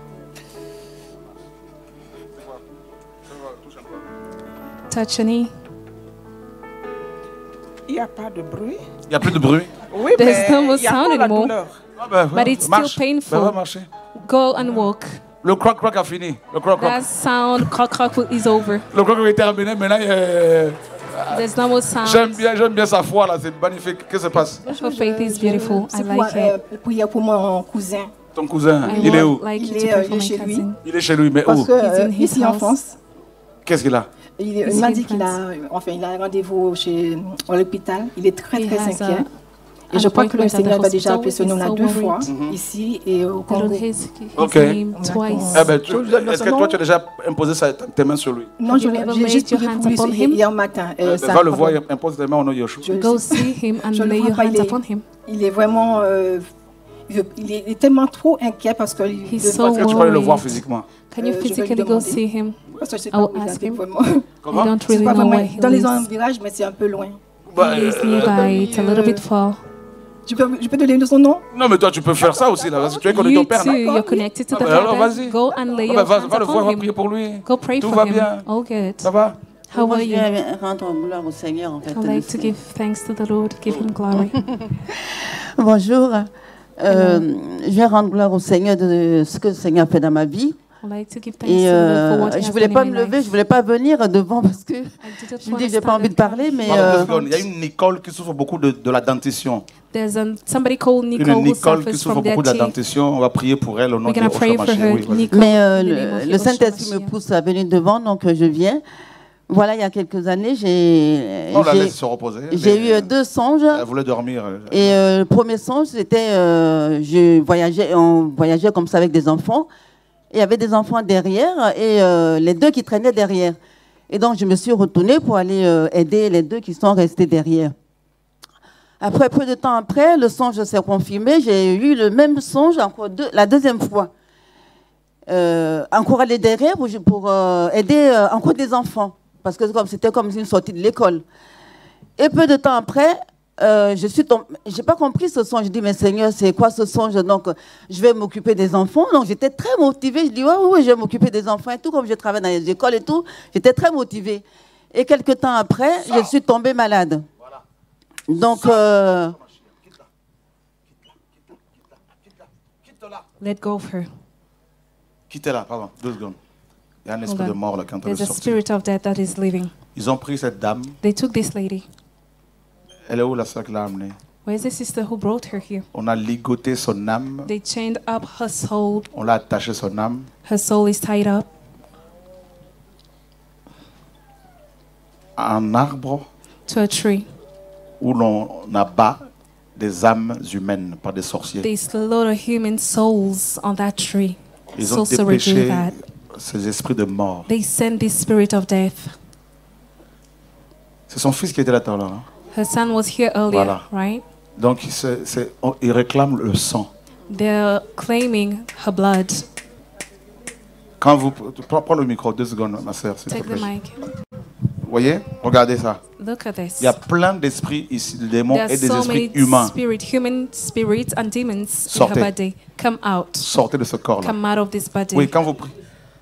Touch your knee.
Il n'y a pas de bruit.
Il n'y a plus de bruit.
Oui,
There's no
mais
more
il y a
sound
encore la
anymore.
douleur.
Ah ben,
But it's
marche.
still painful.
Ben, va marcher.
Go and walk.
Le croc, croc a fini. Le croc, croc.
That sound, croc, croc, is over.
Le croc est terminé. Maintenant,
There's no more sound.
j'aime bien sa foi là. C'est magnifique. Qu'est-ce qui se passe?
Her faith is beautiful. I like it.
Prière pour mon cousin.
Ton cousin,
I
il est où?
would like you to pray for my
chez lui.
cousin.
Il est chez lui, mais
Parce
où?
que
He's in his
ici en
house.
France,
Qu'est-ce qu'il a?
il m'a dit qu'il a, il a un rendez-vous à l'hôpital. Il est très
He
très
has
inquiet.
an
Et je crois que le
appointment at the
Seigneur va déjà
hospital.
appeler ce
He's
nom-là
so
2 fois,
worried.
ici et au
The Lord
Congo.
has his
Ok.
name twice.
Eh ben, est-ce que toi, tu as déjà imposé tes mains sur lui?
Non, j'ai juste
your
prié
hands
pour
upon
lui
him?
hier matin. ça
Va le voir et
problème.
impose tes mains au nom de Yeshua.
Go see him and
Je le
lay
vois
your
pas,
hands upon him.
il est vraiment... il est tellement trop inquiet parce que...
He's so
Est-ce que tu peux aller le voir
worried.
physiquement?
Can you
je vais lui
physically go
demander.
see him?
Parce que je sais
I
pas
will
où il
ask
habite
him.
vraiment.
Comment?
I don't
C'est
really
pas
know
vraiment
where he
dans les
lives.
envirages, mais c'est un peu loin.
He is nearby. It's a little bit far.
Je peux te donner son nom?
Non, mais toi, tu peux faire ça aussi là. Parce que tu es connu
You
ton père,
too,
non?
you're connected to the
Ah ben alors,
Father.
vas-y.
Go and lay
Ah
your
ben,
hands
va le voir,
upon
va
him.
prier pour lui.
Go pray
Tout
for
va
him.
bien.
All good.
Ça va?
How
Moi,
are
je
you?
vais rendre gloire au Seigneur, en fait.
I'd like to give thanks to the Lord, give him glory.
Bonjour. Je vais rendre gloire au Seigneur de ce que le Seigneur a fait dans ma vie.
I'd like to give thanks
Et
to the Lord for what he
je
has
voulais
done
pas
in
me
my
lever,
life.
je voulais pas venir devant parce que
I didn't
je me
want
dis
to
j'ai pas
stand
envie de
and
parler, mais
Pardon, 2 secondes. Il y a une Nicole qui souffre beaucoup de la dentition.
There's somebody called
Une
Nicole who
Nicole qui
suffers
souffre
from their
beaucoup de la
teeth.
dentition. On va prier pour elle au nom
We're
de
going to pray for
Yeshua
her,
Mashiach. Oui, vas-y.
Nicole.
mais
in the name of
le
Yeshua
Saint-Esprit me
Mashiach.
pousse à venir devant, donc je viens. Voilà, il y a quelques années,
On la laisse se reposer.
j'ai
mais
eu 2 songes.
Elle voulait dormir.
Et le premier songe, c'était, on voyageait comme ça avec des enfants. Et il y avait des enfants derrière et les 2 qui traînaient derrière. Et donc, je me suis retournée pour aller aider les 2 qui sont restés derrière. Après, peu de temps après, le songe s'est confirmé. J'ai eu le même songe encore la deuxième fois. Encore aller derrière pour aider encore des enfants. Parce que c'était comme une sortie de l'école. Et peu de temps après, je suis tombée. Je n'ai pas compris ce songe. Je dis, mais Seigneur, c'est quoi ce songe? Donc, je vais m'occuper des enfants. Donc, j'étais très motivée. Je dis, oui, je vais m'occuper des enfants. Et tout, comme je travaille dans les écoles et tout, j'étais très motivée. Et quelques temps après, je suis tombée malade. Donc,
Let go of her.
Quittez-la, pardon, 2 secondes. Il y a un
Hold
esprit de
on.
mort là qui est en train de
There's a
sortir.
spirit of death that is leaving.
Ils ont pris cette dame,
They took this lady.
Elle est où la sœur qui l'a amenée?
Where's the sister who brought her here?
On a ligoté son âme.
They chained up her soul.
On l'a attaché son âme.
Her soul is tied up.
À un arbre
To a tree.
où l'on abat des âmes humaines par des sorciers.
They slaughter human souls on that tree.
Ils ont
Sorcery do
dépêché
that.
ces esprits de mort.
They send this spirit of death.
C'est son fils qui était là tout à l'heure. Hein?
Her son was here earlier,
Voilà.
right?
Donc il réclame le sang.
They're claiming her blood.
Quand vous prends le micro 2 secondes, ma sœur, s'il te
Take the
plaît.
mic.
Vous voyez? Regardez ça.
Look at this.
Il y a plein d'esprits ici, de démons
There are
et des
so
esprits
many
humains.
human spirits and demons in
Sortez.
her body. Come out.
Sortez de ce corps-là.
Come out of this body.
Oui, quand vous priez.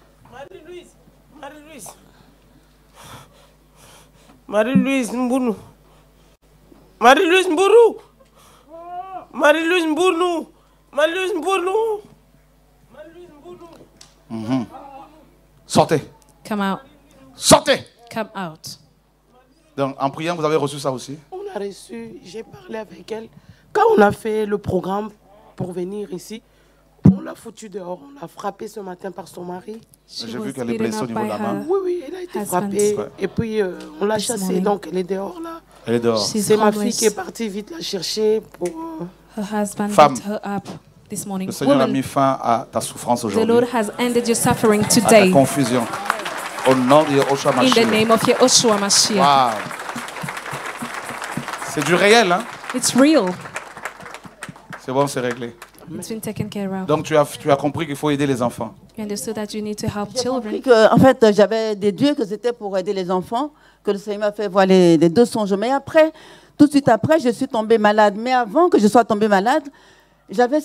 Marie-Louise Mbounou. Marie-Louise Mbounou. Marie-Louise Mbounou. Marie-Louise Mbounou.
Mhm. Sortez.
Come out.
Sortez.
Come out.
Donc, en priant, vous avez reçu ça aussi?
On a reçu, j'ai parlé avec elle. Quand on a fait le programme pour venir ici, on l'a foutu dehors. On l'a frappé ce matin par son mari.
J'ai vu qu'elle est blessée au niveau de la main.
Oui, oui, elle a été frappée. Et puis, on l'a chassée, donc elle est dehors là.
Elle est dehors.
C'est ma fille qui est partie vite la chercher pour...
Her husband
Femme.
picked her up this morning.
Le Seigneur a
Woman,
mis fin à ta souffrance
the
aujourd'hui,
Lord has ended your suffering
à ta
today.
confusion. Au nom de Yahushua
In the
Mashiach.
name of Yahushua Mashiach.
Wow. C'est du réel, hein?
It's real.
C'est bon, c'est réglé.
It's been taken care of.
Donc tu as compris qu'il faut aider les enfants.
You understood that you need to help children.
En fait, j'avais déduit que c'était pour aider les enfants, que le Seigneur m'a fait voir les 2 songes. Mais après, tout de suite après, je suis tombée malade. Mais avant que je sois tombée malade, j'avais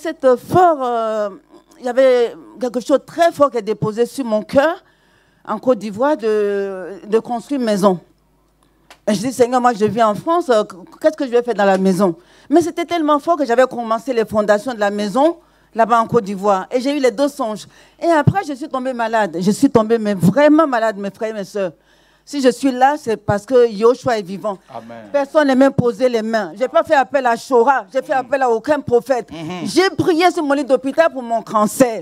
il y avait quelque chose de très fort qui est déposé sur mon cœur en Côte d'Ivoire de construire une maison. Et je dis, Seigneur, moi je vis en France, qu'est-ce que je vais faire dans la maison? Mais c'était tellement fort que j'avais commencé les fondations de la maison là-bas en Côte d'Ivoire. Et j'ai eu les 2 songes. Et après, je suis tombée malade. Je suis tombée mais vraiment malade, mes frères et mes soeurs. Si je suis là, c'est parce que Yahushua est vivant.
Amen.
Personne n'a même posé les mains. Je n'ai pas fait appel à Shora. Je n'ai fait appel à aucun prophète. J'ai prié sur mon lit d'hôpital pour mon cancer.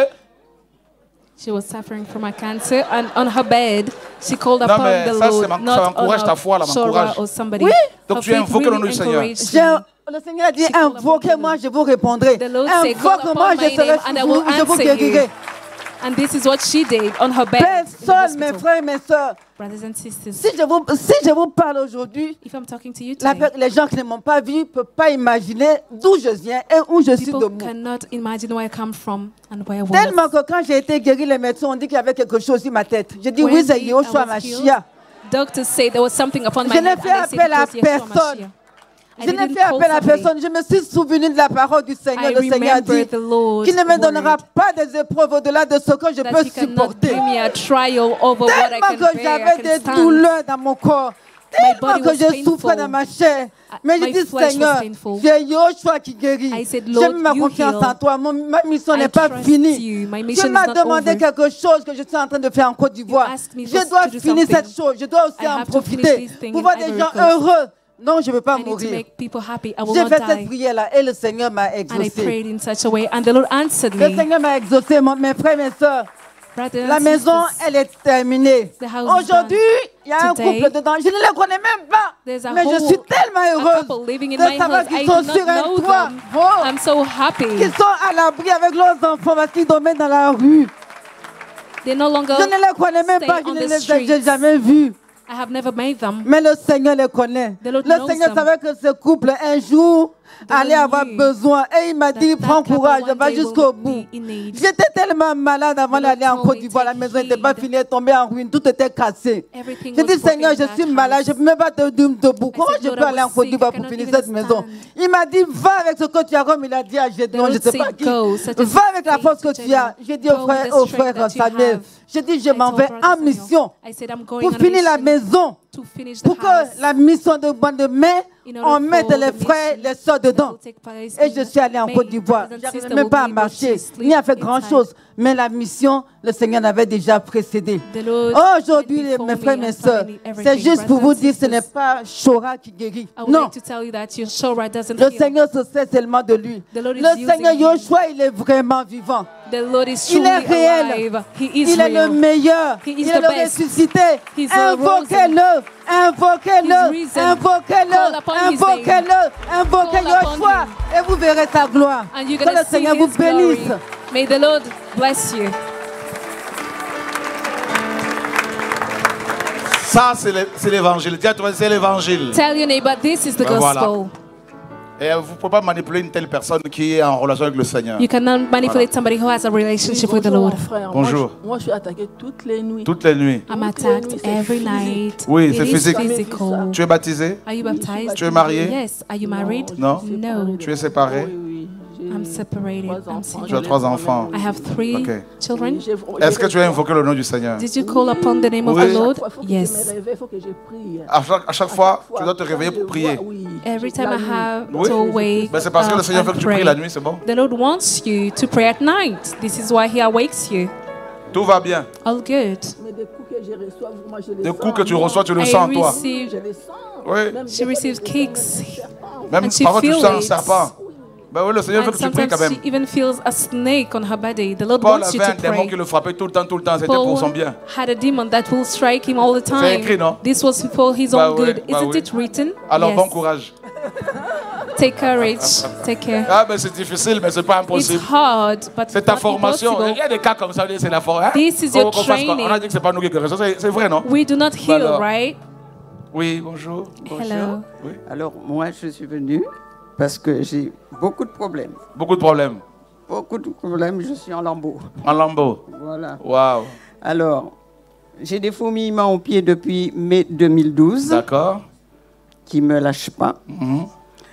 She was suffering from a cancer, and on her bed, she called
Non,
upon
mais
the
ça,
Lord,
ça
not
encourage ta foi, là,
Shora
m'encourage.
or somebody.
Oui.
Donc
Her
tu as
faith
invoqué le nom
really
du Seigneur.
encouraged you.
Le Seigneur a dit, invoquez-moi, je vous répondrai.
The Lord said, call
Invoque-moi,
upon
je
my
serai
name, and I will
je vous
answer
guérirai.
you. And this is what she did on her bed. in the
Personne, mes
hospital.
frères et mes soeurs.
Brothers and sisters,
Si je vous parle aujourd'hui,
if I'm talking to you today,
les gens qui ne m'ont pas vu ne peuvent pas imaginer d'où je viens et où je suis
people
debout.
cannot imagine where I come from and where I was.
Tellement que quand j'ai été guérie, les médecins ont dit qu'il y avait quelque chose sur ma tête. J'ai dit oui, c'est Yahushua Mashiach.
Doctors say there was something upon my
Je n'ai
head.
fait
and I said
appel à
it was Yeshua
personne.
Mashiach. I
Je n'ai
didn't
fait
call
appel à
somebody.
personne. Je me suis souvenu de la parole du Seigneur.
I
Le Seigneur a dit
remember the Lord's
qu'il ne me donnera
word.
pas des épreuves au-delà de ce que je
That
peux
he cannot
supporter.
give me a trial over what I
Tellement
can
que
bear, I
j'avais
can
des
stand.
douleurs dans mon corps.
My
Tellement
body
que
was
je souffrais
painful.
dans ma chair. Mais
My
je dis,
flesh was
Seigneur,
painful.
c'est Yahushua qui guérit.
I said,
J'ai
Lord,
mis ma
you
confiance
heal.
en toi. Ma mission
I
n'est pas
trust
finie.
you. My
Tu
mission
m'as
is not
demandé
over.
quelque chose que je suis en train de faire en Côte d'Ivoire.
You asked me
Je dois
to do
finir
something.
cette chose. Je dois aussi
I
en
have to finish
profiter
this thing
pour
in
voir des
Ivory
gens
Coast.
heureux. Non, je ne veux pas
I need to
mourir.
make people happy. I will
J'ai
not
fait cette
die.
prière-là et le Seigneur m'a
And I
exaucé.
prayed in such a way, and the Lord answered
Le
me.
Seigneur m'a exaucé, mes frères et mes soeurs.
Brothers
La
and
maison,
sisters,
elle est terminée.
The house is
Aujourd'hui, il y a un
Today,
couple dedans. Je ne les connais même pas.
there's a
Mais je
whole
suis tellement
a couple
heureuse
living in
de
my
savoir
house. I
qu'ils
do
sont
not
sur un
know
toit.
them.
Oh,
I'm so happy.
qu'ils sont à l'abri avec leurs enfants parce qu'ils dormaient dans la rue.
They no longer
Je ne les connais même
stay
pas, je
on
ne
the
les ai
streets.
jamais vus.
I have never made them.
Mais le Seigneur les connaît.
The Lord
Le
knows
Seigneur
them.
savait que ce couple, un jour, allait
Lord
avoir
knew
besoin. Et il m'a dit,
that
prends
couple
courage,
one
va
day
jusqu'au
will
bout.
be in need.
J'étais tellement malade avant
The Lord
d'aller en
told
Côte
me,
d'Ivoire. La
take
maison n'était pas
heed.
finie, elle est tombée en ruine. Tout était cassé.
Everything
J'ai
was
dit, Seigneur,
broken in
je suis
that
malade,
house.
je ne peux même pas te debout. Comment
said,
je
Lord,
peux
I
aller en
was
Côte
sick,
d'Ivoire
I
pour
cannot
finir
even
cette maison?
stand.
Il m'a dit, va avec ce que tu as, comme il a dit à Gédéon,
The
je ne
Lord
sais pas
said,
qui.
go, such as
Va avec la force que
faith
tu as.
Gédéon.
J'ai dit
Go
au
with
frère,
the
au
strength
frère
that you
Samuel,
have.
j'ai dit, je
I
m'en
told
vais
Brother
en
Samuel,
mission
I said, I'm going
pour
on a
finir la
mission
maison.
to finish the
Pour que
house.
la mission de bon de mai,
In
on
order
mette
for
les
the
frères,
mission
les soeurs
that
dedans.
will take place
Et
in
je suis allée en
May.
Côte d'Ivoire.
Brothers and
Je n'arrivais
sisters
même
will
pas à
be able to
marcher,
sleep
ni à faire
inside.
grand-chose. mais la mission, le Seigneur l'avait déjà précédée. Aujourd'hui, mes frères et mes sœurs, c'est juste pour vous dire, ce n'est pas Shora qui guérit. Non. Le Seigneur se sert seulement de lui. Le Seigneur Yoshua, il est vraiment vivant. Il est réel. Il est le meilleur. Il est le ressuscité. Invoquez-le. Invoquez-le. Invoquez-le. Invoquez-le. Invoquez Yoshua et vous verrez sa gloire. Que le Seigneur vous bénisse.
May the Lord bless you.
Ça, c'est l'évangile. C'est l'évangile.
Tell your neighbor, this is the gospel.
Voilà. Et vous ne pouvez pas manipuler une telle personne qui est en relation avec le Seigneur.
You cannot manipulate somebody who has a relationship with the Lord.
Bonjour.
Moi, je suis attaqué toutes les nuits.
Toutes les nuits.
I'm attacked every night.
Oui, c'est
It is
physique.
physical.
Tu es baptisé?
Are you baptized?
Tu es marié?
Yes. Are you married?
Non.
No.
Tu es séparé?
I'm separated. I'm single.
Tu as 3 enfants.
I have 3 children.
Est-ce que tu as invoqué le nom du Seigneur?
Did you call upon the name of the Lord? Yes.
À chaque fois, tu dois te réveiller pour prier.
Every time I have
Oui.
to wake
Mais c'est parce que le Seigneur veut que tu pries la nuit, c'est bon?
The Lord wants you to pray at night. This is why He awakes you.
Tout va bien.
All good.
Des coups que tu reçois, tu le sens toi. Oui.
She receives kicks.
Même
and she
parfois tu
feels
sens un
it.
serpent. Ben oui, le Seigneur veut
And
que tu pries quand
sometimes
même.
she even feels a snake on her body. The Lord
Paul
wants you
avait
to
un démon
pray.
qui le frappait tout le temps, c'était pour son
Paul
bien.
had a demon that will strike him all the time.
C'est écrit, non?
This was for his
Bah
own
oui,
good.
bah
Isn't
oui.
it written?
Alors
Yes.
bon courage.
Take courage. Take care.
Ah ben c'est difficile, mais c'est pas
It's
impossible.
hard, but
C'est ta
not
formation.
impossible.
Il y a des cas comme ça, c'est la formation.
This is your training.
On a dit que c'est pas nous qui guérissons, c'est vrai, non?
We do not heal,
Alors.
right?
Oui, bonjour.
Hello.
Oui.
Alors, moi, je suis venue parce que j'ai beaucoup de problèmes.
Beaucoup de problèmes.
Beaucoup de problèmes, je suis en lambeaux.
En lambeaux.
Voilà.
Waouh.
Alors, j'ai des fourmillements aux pieds depuis mai 2012.
D'accord.
Qui ne me lâchent pas.
Mhm.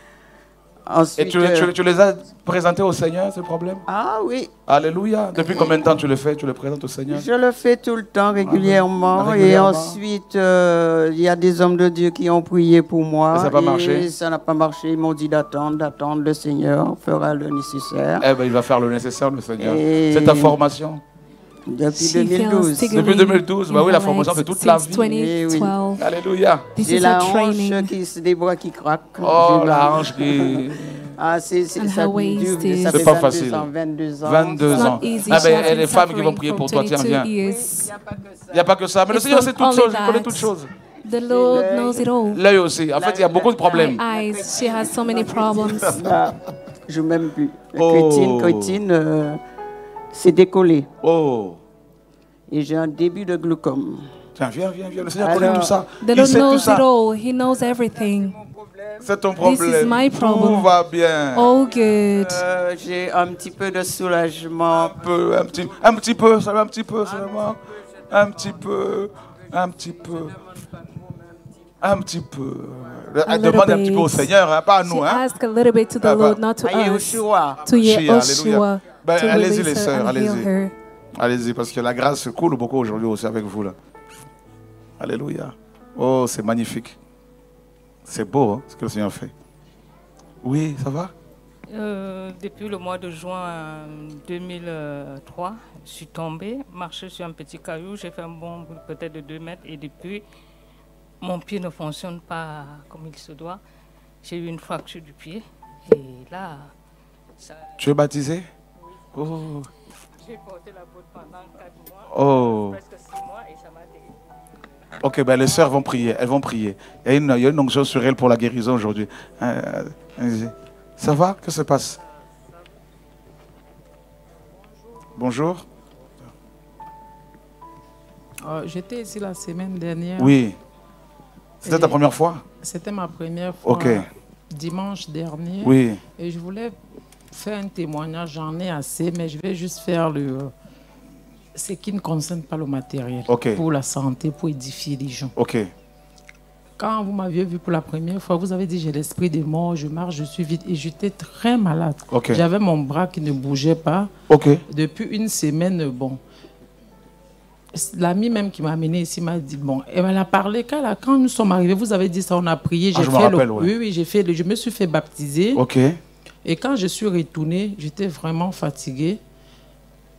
Ensuite,
Et tu les as présentés au Seigneur, ces problèmes?
Ah oui.
Alléluia. Depuis combien de temps tu le fais? Tu le présentes au Seigneur?
Je le fais tout le temps, régulièrement.
Régulièrement.
Et ensuite, il y a des hommes de Dieu qui ont prié pour moi.
Et ça n'a pas marché?
Ça n'a pas marché. Ils m'ont dit d'attendre. Le Seigneur fera le nécessaire.
Eh ben, il va faire le nécessaire, le Seigneur.
Et-
C'est ta formation?
Depuis
She feels
2012.
tingling
Depuis 2012, bah oui,
in
la
her
formation,
legs
c'est toute la
since
vie.
2012.
Alléluia.
This
J'ai
is
la
a
hanche
training.
qui se des bras qui craquent.
Oh,
J'ai
la hanche qui...
Ah, c'est
And
ça
her
dure,
waist is-
ça
C'est
fait
pas
22
facile.
ans, 22 ans.
22
It's
ans.
not easy.
Ah
She
ben,
has
il y a
been
des femmes qui vont
suffering
prier
from
pour toi, tiens,
22
viens.
years.
Il n'y a pas que ça. Mais le
It's
Seigneur
not
sait toutes
only
choses, il connaît
that.
toutes choses.
The Lord knows it all.
L'œil aussi. En fait, il y a beaucoup de problèmes.
Eyes, she has so many problems.
Ah, je m'aime plus. La
Oh.
crétine, c'est décollé.
Oh.
Et j'ai un début de glaucome.
Tiens, viens. Le Seigneur connaît tout ça.
The
Il
Lord
sait tout
knows
ça.
it all. He knows everything.
C'est ton
This is
problème.
my problem.
Tout va bien.
All good.
J'ai un petit peu de soulagement.
Un peu, un petit peu, seulement un petit peu, seulement. Un petit peu.
A
Elle demande un
little
petit peu au
bit.
Seigneur, hein, pas à
She
nous. Hein.
asked a little bit to the
Ah, bah.
Lord, not to
Aïe,
us.
Yoshua.
To
Alléluia.
Yoshua.
Ben,
To
allez-y
release
les
her
sœurs,
and heal
allez-y.
her.
Allez-y, parce que la grâce coule beaucoup aujourd'hui aussi avec vous là. Alléluia. Oh, c'est magnifique. C'est beau hein, ce que le Seigneur fait. Oui, ça va?
Depuis le mois de juin 2003, je suis tombée, marché sur un petit caillou, j'ai fait un bond peut-être de 2 mètres et depuis, mon pied ne fonctionne pas comme il se doit. J'ai eu une fracture du pied et là, ça...
Tu es baptisé? Oh.
J'ai porté la botte pendant 4 mois,
Oh.
presque 6 mois et ça m'a guéri.
Ok, ben les sœurs vont prier, elles vont prier. Il y a une onction sur elles pour la guérison aujourd'hui. Allez-y. Ça va? Que se passe? Bonjour.
J'étais ici la semaine dernière.
Oui. C'était ta première fois?
C'était ma première fois.
Ok.
Dimanche dernier.
Oui.
Et je voulais faire un témoignage, j'en ai assez, mais je vais juste faire ce qui ne concerne pas le matériel.
Ok.
Pour la santé, pour édifier les gens.
Ok.
Quand vous m'aviez vu pour la première fois, vous avez dit j'ai l'esprit de mort, je marche, je suis vide. Et j'étais très malade.
Ok.
J'avais mon bras qui ne bougeait pas.
Ok.
Depuis une semaine, bon. L'amie même qui m'a amené ici m'a dit, bon, elle a parlé quand nous sommes arrivés, vous avez dit ça, on a prié.
Ah, je me rappelle, ouais.
Oui, je me suis fait baptiser.
Ok.
Et quand je suis retournée, j'étais vraiment fatiguée.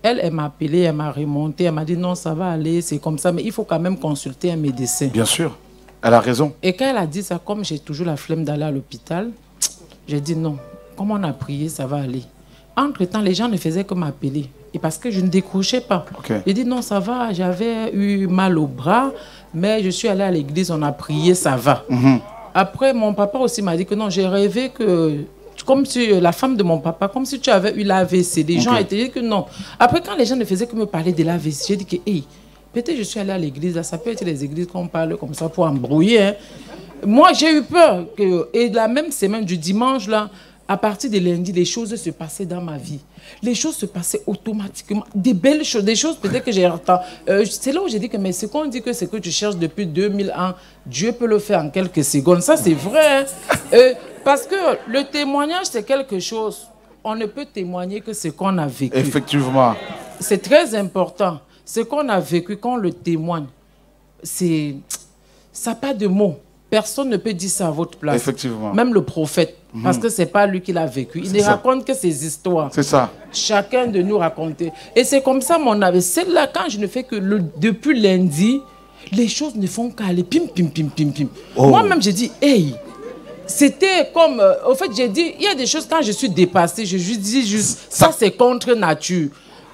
Elle m'a appelé, elle m'a remonté, elle m'a dit non, ça va aller, c'est comme ça, mais il faut quand même consulter un médecin.
Bien sûr, elle a raison.
Et quand elle a dit ça, comme j'ai toujours la flemme d'aller à l'hôpital, j'ai dit non, comme on a prié, ça va aller. Entre-temps, les gens ne faisaient que m'appeler. Et parce que je ne décrochais pas.
Okay.
J'ai dit non, ça va, j'avais eu mal au bras, mais je suis allée à l'église, on a prié, ça va. Après, mon papa aussi m'a dit que non, j'ai rêvé que, comme si la femme de mon papa, comme si tu avais eu l'AVC. Les gens étaient dit que non. Après, quand les gens ne faisaient que me parler de l'AVC, j'ai dit que, hey, peut-être je suis allée à l'église, là, ça peut être les églises qu'on parle comme ça pour embrouiller. Hein. Moi, j'ai eu peur. Et la même semaine du dimanche, là, à partir de lundi, les choses se passaient dans ma vie. Les choses se passaient automatiquement. Des belles choses, des choses peut-être que j'ai entendu. C'est là où j'ai dit que mais ce qu'on dit que c'est que tu cherches depuis 2000 ans, Dieu peut le faire en quelques secondes. Ça, c'est vrai. Hein? Parce que le témoignage, c'est quelque chose. On ne peut témoigner que ce qu'on a vécu.
Effectivement.
C'est très important. Ce qu'on a vécu, quand on le témoigne, c'est... ça n'a pas de mots. Personne ne peut dire ça à votre place.
Effectivement.
Même le prophète. Parce que ce n'est pas lui qui l'a vécu. Il ne raconte que ses histoires.
C'est ça.
Chacun de nous racontait. Et c'est comme ça, mon avis. C'est là, quand je ne fais que depuis lundi, les choses ne font qu'aller pim, pim, pim, pim, pim. Moi-même, j'ai dit, hey, c'était comme... au fait, j'ai dit, il y a des choses, quand je suis dépassée, je dis juste, ça c'est contre nature.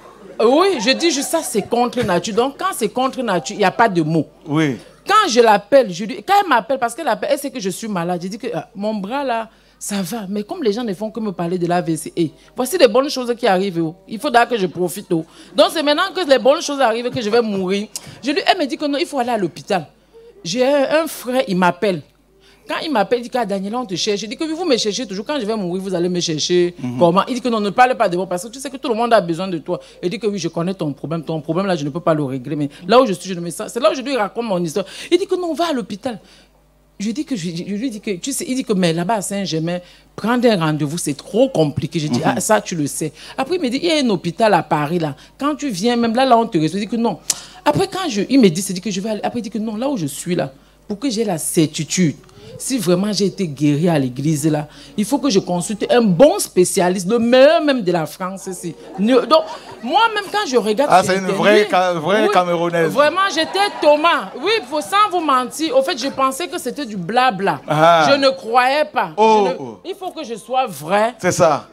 Oui, je dis juste, ça c'est contre nature. Donc, quand c'est contre nature, il n'y a pas de mots.
Oui.
Quand je l'appelle, quand elle m'appelle, parce qu'elle appelle, elle sait que je suis malade, j'ai dit que mon bras là, ça va. Mais comme les gens ne font que me parler de l'AVC, voici les bonnes choses qui arrivent. Il faut que je profite. Donc c'est maintenant que les bonnes choses arrivent que je vais mourir. Elle me dit que non, il faut aller à l'hôpital. J'ai un frère, il m'appelle. Quand il m'appelle, il dit que Daniela, on te cherche. Je dis que vous me cherchez toujours. Quand je vais mourir, vous allez me chercher. Comment? Il dit que non, ne parle pas de moi parce que tu sais que tout le monde a besoin de toi. Il dit que oui, je connais ton problème. Ton problème, là, je ne peux pas le régler. Mais là où je suis, je ne me sens. C'est là où je lui raconte mon histoire. Il dit que non, on va à l'hôpital. Je lui dis que, tu sais, il dit que mais là-bas à Saint-Germain, prendre un rendez-vous, c'est trop compliqué. Je dis, ah, ça, tu le sais. Après, il me dit, il y a un hôpital à Paris, là. Quand tu viens, même là, on te reçoit. Je dis que non. Après, il me dit, c'est dit que je vais aller. Après, il dit que non, là où je suis, là, pour que j'ai la certitude, si vraiment j'ai été guéri à l'église, là, il faut que je consulte un bon spécialiste, le meilleur même de la France ici. Donc, moi-même, quand je regarde...
Ah, c'est une vraie Camerounaise.
Vraiment, j'étais Thomas. Oui, sans vous mentir, au fait, je pensais que c'était du blabla. Je ne croyais pas. Il faut que je sois vrai.
C'est ça.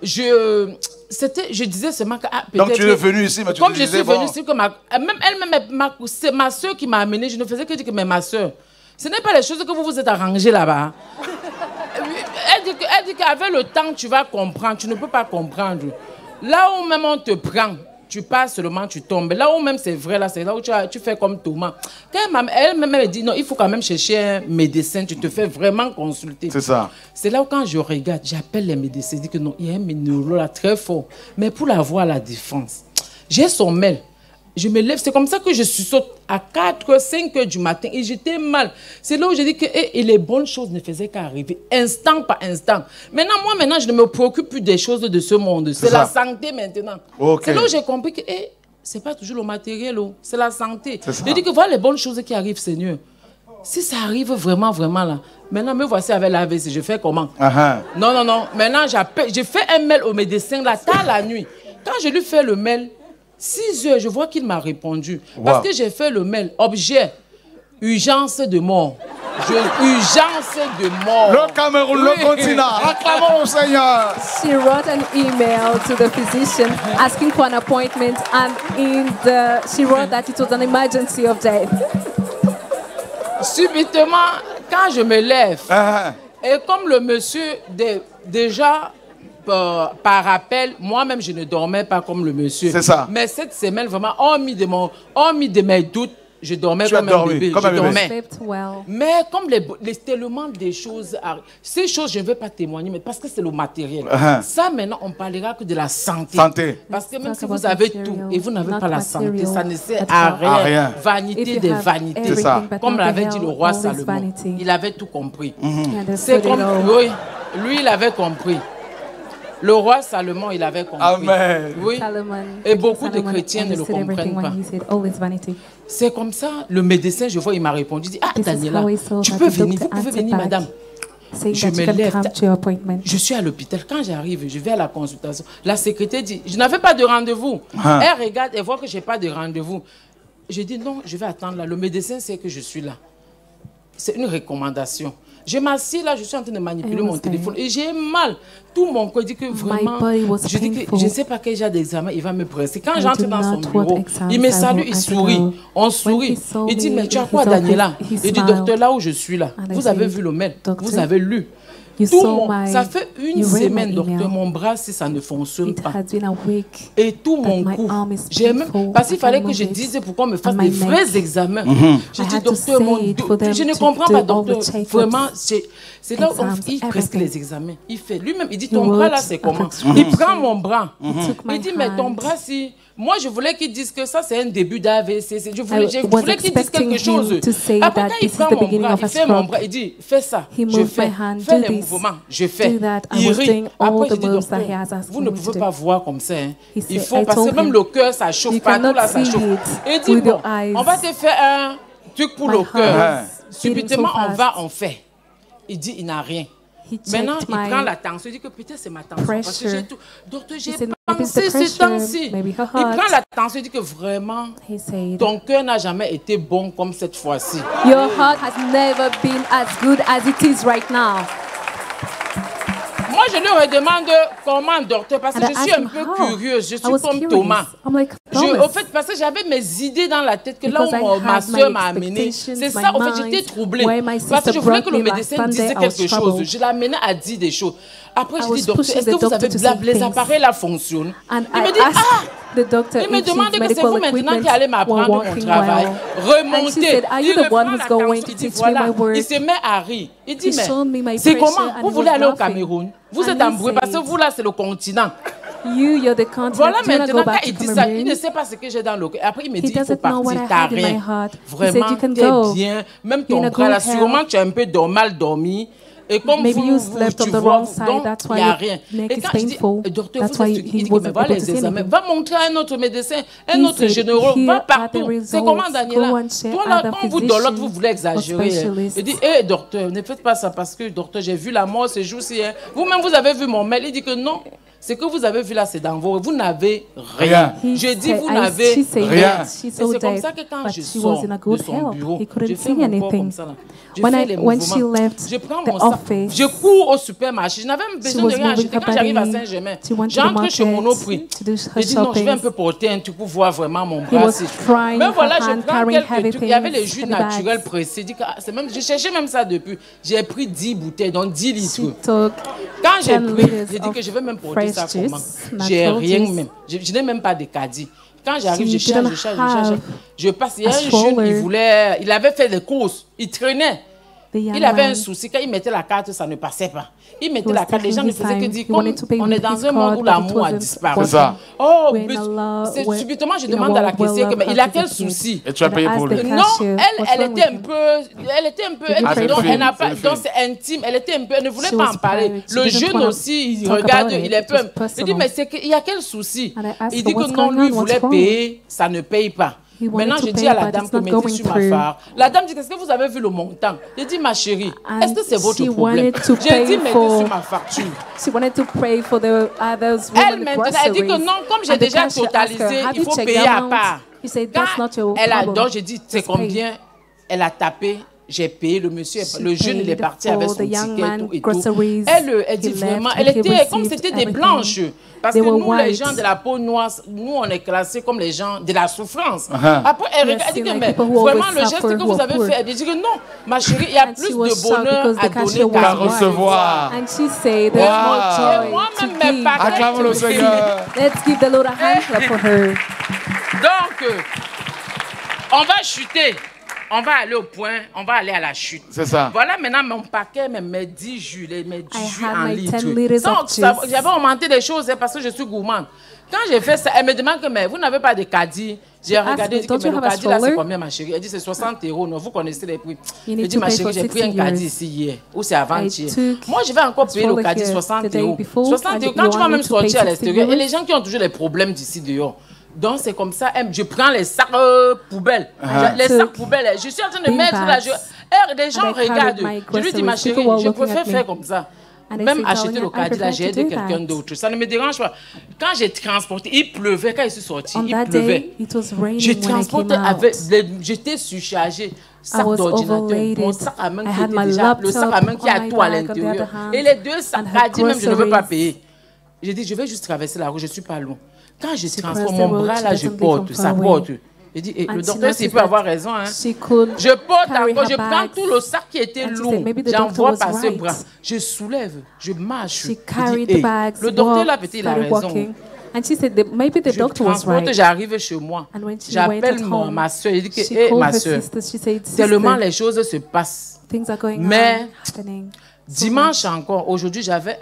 Je disais seulement que...
Donc, tu es venu ici, mais tu
comme
disais,
je suis venue ici, c'est ma soeur qui m'a amenée. Je ne faisais que dire que mais ma soeur... Ce n'est pas les choses que vous vous êtes arrangées là-bas. Elle dit qu'avec le temps, tu vas comprendre. Tu ne peux pas comprendre. Là où même on te prend, tu passes seulement, tu tombes. Là où même c'est vrai, là, c'est là où tu fais comme Thomas. Quand elle dit non, il faut quand même chercher un médecin. Tu te fais vraiment consulter.
C'est ça. C'est
là où quand je regarde, j'appelle les médecins. Je dis que non, il y a un neurologue là très fort. Mais pour l'avoir à la défense, j'ai son mail. Je me lève, c'est comme ça que je saute à 4, 5 heures du matin et j'étais mal. C'est là où j'ai dit que les bonnes choses ne faisaient qu'arriver, instant par instant. Maintenant, je ne me préoccupe plus des choses de ce monde. C'est la santé maintenant. C'est là où j'ai compris que ce n'est pas toujours le matériel, c'est la santé. J'ai dit que voilà les bonnes choses qui arrivent, Seigneur. Si ça arrive vraiment, vraiment là, maintenant me voici avec l'AVC, je fais comment? Non. Maintenant, je fais un mail au médecin là, tard la nuit. Quand je lui fais le mail, 6 heures, je vois qu'il m'a répondu. Parce que j'ai fait le mail. Objet, urgence de mort. Urgence de mort.
Le Cameroun, le continent. Acclamons au Seigneur.
She wrote an email to the physician asking for an appointment, and she wrote that it was an emergency of death.
Subitement, quand je me lève, et comme le monsieur déjà... par appel, moi-même, je ne dormais pas comme le monsieur.
C'est ça.
Mais cette semaine, vraiment, on mis de mes doutes, je dormais comme un bébé. Je dormais. Mais comme tellement des choses arrivent, ces choses, je ne vais pas témoigner, mais parce que c'est le matériel. Ça, maintenant, on ne parlera que de la santé. Parce que même si vous avez tout et vous n'avez pas la santé, ça ne sert à rien. Vanité des vanités.
C'est ça.
Comme l'avait dit le roi Salomon. Il avait tout compris. C'est comme... Oui, lui, il avait compris. Le roi Salomon, il avait compris.
Amen.
Oui. Et beaucoup de chrétiens ne le comprennent pas. C'est comme ça, le médecin, je vois, il m'a répondu. Il dit, ah, Daniela, tu peux venir, vous pouvez venir, madame.
saying
Je
that
me
you can
lève.
come to your appointment.
Je suis à l'hôpital. Quand j'arrive, je vais à la consultation. La secrétaire dit, je n'avais pas de rendez-vous.
Ah.
Elle regarde et voit que je n'ai pas de rendez-vous. Je dis, non, je vais attendre là. Le médecin sait que je suis là. C'est une recommandation. Je m'assieds là, je suis en train de manipuler mon téléphone et j'ai mal. Tout mon corps dit que vraiment, je dis que je ne sais pas quel genre d'examen il va me presser. Quand j'entre dans son bureau, il me salue, il sourit. On sourit. Il dit, mais tu as quoi, Daniela? Il dit, docteur, là où je suis là, vous avez vu le mail, vous avez lu. Ça fait une semaine, docteur, mon bras, si ça ne fonctionne pas. Et tout mon cou. Parce qu'il fallait que je dise pour qu'on me fasse des vrais examens. Je dis, docteur, je ne comprends pas, docteur. Vraiment, c'est là où il presque les examens. Il fait lui-même, il dit, ton bras là, c'est comment? Il prend mon bras. Il dit, mais ton bras, si... Moi, je voulais qu'il dise que ça, c'est un début d'AVC. Je voulais qu'il dise quelque chose. Après, quand il prend mon bras, il fait mon bras, il dit, fais ça, je fais. Fais les mouvements, je fais. Il rit. Après, je dis, docteur, vous ne pouvez pas voir comme ça. Hein. Il faut, parce que même le cœur, ça chauffe partout, là, ça chauffe. Et il dit, bon, on va te faire un truc pour le cœur. Subitement, on fait. Il dit, il n'a rien. Maintenant, il prend la tension. Il dit que peut-être c'est ma tension. Parce que j'ai tout. Docteur, j'ai pensé ce temps-ci. Il prend la tension. Il dit que vraiment, ton cœur n'a jamais été bon comme cette fois-ci.
Your heart has never been as good as it is right now.
Moi, je lui redemande comment, docteur, parce que je suis un peu curieuse. Je suis comme Thomas. Au fait, parce que j'avais mes idées dans la tête que là où ma soeur m'a amené, c'est ça, au fait, j'étais troublée. Parce que je voulais que le médecin dise quelque chose. Je l'amenais à dire des choses. Après, je dis, docteur, est-ce que vous avez les appareils là fonctionnent? Il me dit, ah! Il me demande que c'est vous maintenant qui allez m'apprendre mon travail. Remonter. Il dit, voilà. Il se met à rire. Il dit, mais c'est comment? Vous voulez aller au Cameroun? Vous êtes embrouillé parce que vous là, c'est le continent. Voilà maintenant quand il dit ça, il ne sait pas ce que j'ai dans le cœur. Après il me dit, il faut partir, t'as rien. Vraiment, t'es bien. Même ton bras là, sûrement tu as un peu mal dormi. Et comme tu vois, donc il n'y a rien. Et quand je dis, docteur, il dit, mais va les examens, va montrer à un autre médecin, un autre généraux, va partout. C'est comment, Daniela? Toi là, quand vous dans l'autre, vous voulez exagérer. Il dit, hé docteur, ne faites pas ça parce que, docteur, j'ai vu la mort ce jour-ci. Vous-même, vous avez vu mon mail. Il dit que non. Ce que vous avez vu là, c'est dans vos... Vous n'avez rien. Je dis, vous n'avez rien. Et c'est comme ça que quand je sors de son bureau, je fais mon corps comme ça là. Je fais les mouvements. Je prends mon sac. Je cours au supermarché. Je n'avais même besoin de rien acheter. Quand j'arrive à Saint-Germain, j'entre chez Monoprix. Je dis non, je vais un peu porter un truc pour voir vraiment mon bras. Mais voilà, je prends quelques trucs. Il y avait les jus naturels pressés. Je cherchais même ça depuis. J'ai pris 10 bouteilles, donc 10 litres. Quand j'ai pris, j'ai dit que je vais même porter ça comment. J'ai rien même. Je n'ai même pas de caddie. Quand j'arrive, je cherche. Je passe. Il y a un jeune, il avait fait des courses. Il traînait. Il avait un souci. Quand il mettait la carte, ça ne passait pas. Il mettait la carte. Les gens ne faisaient que dire, comme on est dans un monde où l'amour a disparu. Oh, subitement, je demande à la caissière, mais il a quel souci?
Et tu as payé pour lui?
Non, elle était un peu... Donc c'est intime. Elle était un peu... Elle ne voulait pas en parler. Le jeune aussi, il regarde, il est un peu... Il dit, mais il y a quel souci? Il dit que non, lui, il voulait payer, ça ne paye pas. Maintenant, je dis à la dame que mettez sur ma phare. La dame dit, est-ce que vous avez vu le montant? Je dis, ma chérie, est-ce que c'est votre problème? J'ai dit, mettez sur ma facture. Elle, maintenant, elle dit que non, comme j'ai déjà totalisé, il faut payer à part. Quand elle a donc, j'ai dit, c'est combien? Elle a tapé. J'ai payé le monsieur, le jeune, il est parti avec son ticket et tout. Elle dit vraiment, elle était comme c'était des blanches. Parce que nous, les gens de la peau noire, nous, on est classés comme les gens de la souffrance. Après, elle dit que, mais vraiment, le geste que vous avez fait, elle dit que non, ma chérie, il y a plus de bonheur à donner qu'à recevoir. Moi-même, mes parents.
Acclamons le Seigneur.
Let's give the Lord a hand clap for her.
Donc, on va chuter. On va aller au point, on va aller à la chute.
C'est ça.
Voilà maintenant mon paquet, mes 10 jus, mes 10 jus en litres. Donc, j'avais augmenté des choses parce que je suis gourmande. Quand j'ai fait ça, elle me demande que mais vous n'avez pas de caddie. J'ai regardé, dit que mais le caddie là, c'est combien ma chérie? Elle dit c'est 60 €. Non, vous connaissez les prix. Elle dit ma chérie, j'ai pris un caddie ici hier, ou c'est avant-hier. Moi, je vais encore payer le caddie 60 €. 60 €, quand tu vas même sortir à l'extérieur, et les gens qui ont toujours les problèmes d'ici dehors, Donc c'est comme ça, je prends les sacs poubelles. Les
Took
sacs poubelles, je suis en train de
bin
mettre là.
bags,
Des gens
and I carried
regardent.
my
Je lui dis, ma
groceries.
chérie,
People were
je
looking
préfère
at me.
faire comme ça.
And I
Même
said,
acheter
darling,
le
I
caddie, là,
prefer
j'ai
to
aidé
do
quelqu'un
that.
d'autre. Ça ne me dérange pas. Quand j'ai transporté, il pleuvait quand je suis sortie.
On
Il
that
pleuvait.
day, it was raining
J'ai
when I came
transporté
out.
avec. J'étais surchargée. Sac
was
d'ordinateur,
overloaded.
mon sac à main
I
qui
had
était
my
déjà. Le sac à main qui
laptop
a
on my
tout à
bag on the
l'intérieur.
other hand,
Et les deux sacs,
and her
caddie même, je ne veux pas
groceries.
payer. J'ai dit, je vais juste traverser la rue, je ne suis pas loin. Quand je
She
transporte
crossed
mon
the road,
bras
she
là, je
doesn't live
porte,
from
ça
far away.
porte. J'ai dit,
And
le
she
docteur, s'il
noticed
peut
that
avoir raison, hein.
she could
Je porte
carry
encore,
her
je prends
bags.
tout le sac qui était
And she
lourd.
said, maybe the doctor
J'envoie
was
par ce
right.
bras. Je soulève, je marche.
She
Je
carried
dis,
the
hey,
bags,
le docteur là,
walked,
peut-être, il a
started
raison.
walking. And she said that maybe the
Je
doctor was
transporte,
right.
j'arrive chez moi.
And when she went
J'appelle
at home,
ma soeur. Je dis que,
she
hé,
called
ma
her
soeur,
sister. She said,
tellement
sister,
les choses se passent.
things are going
Mais
on, happening.
dimanche encore, aujourd'hui,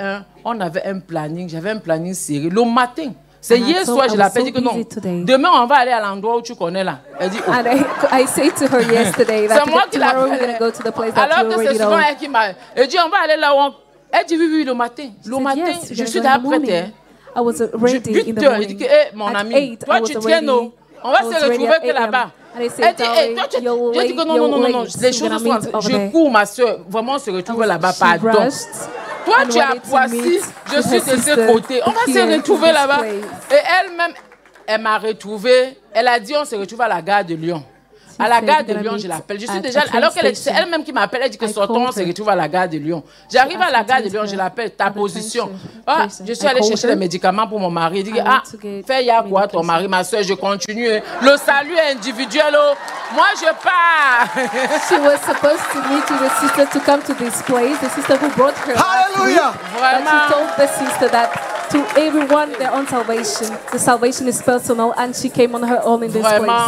on avait un planning, j'avais un planning serré. Le matin, c'est
And I
hier
told-
soir,
I
je
was
l'appelle,
so
dit que non.
busy today.
Demain, on va aller à l'endroit où tu connais là. Elle dit, oh.
And I said to her yesterday that
C'est moi qui
tomorrow we're going
l'appelle.
to go to the place that
Alors
you
que
already
c'est souvent
know.
elle qui m'a. Elle dit, on va aller là où on. Elle dit, oui, oui, le matin. Le
said,
matin,
yes,
je
we're
suis
gonna
déjà
go in the
prête. Hein.
morning. I was ready in
8
the
heures, il dit
morning.
que, hé, mon
At
ami,
8,
toi,
I was
tu
already-
tiens, non. On va
I
se
was ready
retrouver
at
que là-bas.
8 a.m. And I
Elle
said,
dit, hé, toi,
darling,
tu.
you're
J'ai dit que
late,
non, non, non, non, non.
you're
Les
late.
choses
We're
sont.
gonna meet over
Je
there.
cours, ma soeur. Vraiment, on se retrouve là-bas.
She
Pardon.
rushed
Toi,
and
tu es à
wanted to
Poissy,
meet
je
with
suis
her
de ce
sister
côté. On va
here
se
in
retrouver
this
là-bas.
place.
Et elle-même, elle m'a retrouvée. Elle a dit, on se retrouve à la gare de Lyon. À la
said,
gare de
"Gonna
Lyon,
meet
je l'appelle. Je suis
at
déjà.
a train
Alors qu'elle est
station."
elle-même qui m'appelle, elle dit que
I
sortons,
called
on se
her.
retrouve à la gare de Lyon. J'arrive à la
asked
gare
me
de
to
Lyon,
meet
je
her
l'appelle,
at
ta
the train
position.
station.
Ah, je suis allée
called
chercher
her.
les médicaments pour mon mari. Il dit,
I
ah,
went to get
fais ya quoi ton mari, ma soeur, je continue. Le salut est individuel. Oh. Moi, je pars.
She was supposed to meet with the sister to come to this place. The sister who brought her.
Hallelujah.
But she told the sister that to everyone their own salvation. The salvation is personal, and she came on her own in this
Vraiment,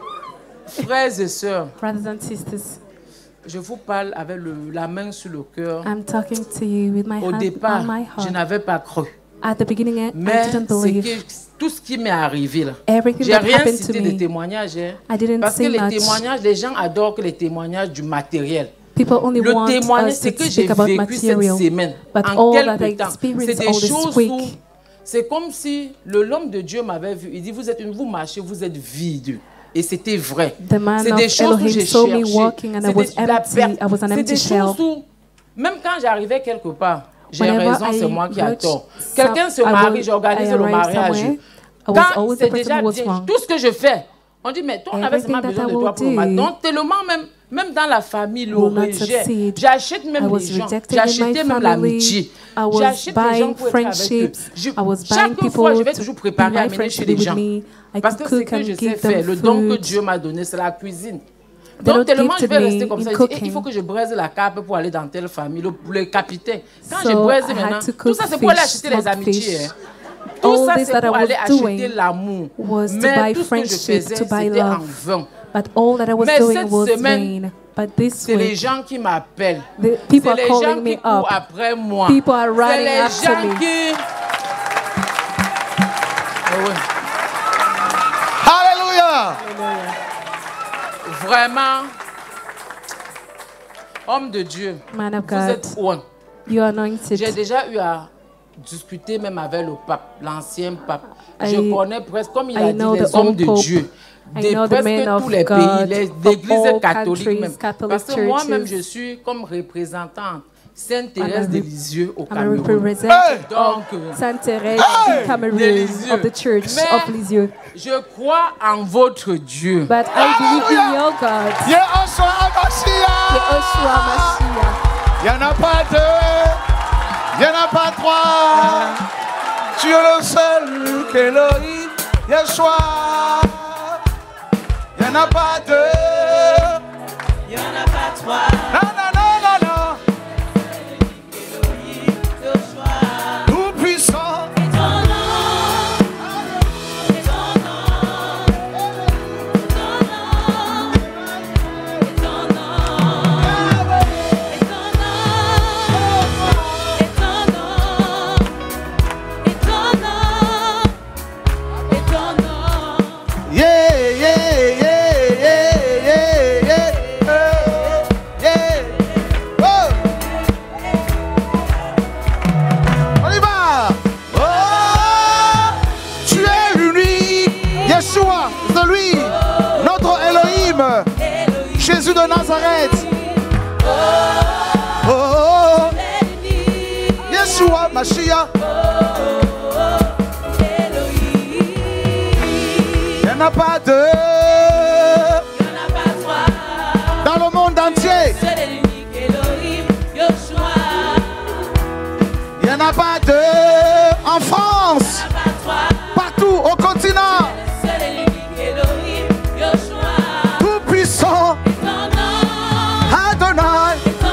place.
frères et sœurs,
Brothers and sisters,
je vous parle avec la main sur le cœur.
I'm talking to you with my
Au
hand
départ,
on my
je
heart.
n'avais pas cru.
At the beginning, I
Mais
didn't
c'est
believe.
que tout ce qui m'est arrivé là,
Everything
j'ai
that
rien
happened to
cité
me,
de témoignages. Hein,
I didn't
parce que
say
les
much.
témoignages, les gens adorent que les témoignages du matériel.
People only
Le
want
témoignage,
us
c'est
to
que j'ai
speak about
vécu cette
material.
semaine.
But
En
all that I
quelque temps, c'est
experienced
des
all this
choses
week,
où c'est comme si l'homme de Dieu m'avait vu. Il dit, vous marchez, vous êtes vide. Et c'était vrai.
The man
C'est
of
des choses où
Elohim
j'ai
saw me
cherché.
walking and I
C'est
was
la
empty.
perte.
I was an
C'est
empty
des
shell.
choses où, même quand j'arrivais quelque part, j'ai
Whenever
raison, c'est
I
moi qui ai
reached
tort. Quelqu'un se
some- I
marie,
will-
j'organise
I
le
arrived
mariage.
somewhere, I was
Quand
always the
c'est
person
déjà
who was
bien,
wrong.
tout ce que je fais, on dit, mais toi, on avait seulement
Everything
besoin
that
de
I
toi pour le
will
mariage.
do
Donc, tellement même dans la famille, le
will not
rejet.
succeed.
J'achète
I
même
was
les gens.
rejected in my
J'achetais même
family.
l'amitié.
I was
J'achète les gens
buying
pour être avec eux.
friendships. I was buying
Chaque
people
fois, je vais
to
toujours
be
préparer,
my
amener
friends
chez
to be
les
with
gens.
me. I
Parce
could
que c'est
cook
que
and
je sais
give
faire.
them
Le don que
food.
Dieu m'a donné, c'est la cuisine.
The
Donc,
Lord
tellement je
gifted
vais
me
rester comme
in
ça. Je dis,
cooking.
il faut que je braise la cape pour aller dans telle famille, le capitaine. Quand
So
je braise
I had
maintenant,
to
tout
cook
ça c'est pour aller
fish,
acheter les
smoked
amitiés.
fish.
Hein. Tout
All
ça
this
c'est
that I
pour
was
aller acheter
doing
l'amour.
was to
Mais
buy
tout ce que je
friendship,
faisais,
to buy
c'était en
love.
vain.
But all that I was
Mais
doing
cette
was
semaine,
vain. But this
c'est les
week,
gens qui m'appellent.
the people
C'est
are
les gens
calling
qui
me
courent
up.
après moi.
People are
C'est
running
les
after
gens
me.
qui... Ah ouais.
Alléluia.
Vraiment, homme de Dieu,
Man of
vous
God,
êtes one.
you are anointed.
J'ai déjà eu à discuter même avec le pape, l'ancien pape. Je
I-
connais presque, comme il
I
a dit,
know
les
the
hommes
old
de
Pope.
Dieu.
I
De
know the
presque
men of
tous les
God,
pays,
from
l'église
all
catholique
countries,
même.
Catholic
Parce que moi-même,
churches.
je suis comme représentante Sainte
I'm a
Thérèse de
rep-
Lisieux au
I'm a
Cameroun.
representative
Donc,
of Sainte Thérèse
Hey!
in Cameroon,
De Lisieux.
of the Church
Mais
of Lisieux.
je crois en votre Dieu.
But I believe in your God.
Yehoshua Mashiach.
Yehoshua Mashiach.
Il n'y en a pas deux, il n'y en a pas trois. Tu es le seul qu'Elohim, Yeshua. Il n'y en a pas deux,
Il n'y en a pas trois.
non, non, non, non, non. Tout puissant, yeah, yeah, yeah, yeah, yeah, yeah, yeah, yeah. Jésus de Nazareth. Oh, oh, oh. Yeshua, Mashiach. Il n'y en a pas deux. Dans le monde entier. Il n'y en a pas deux. En France. Partout au continent. Tout puissant. Adonai.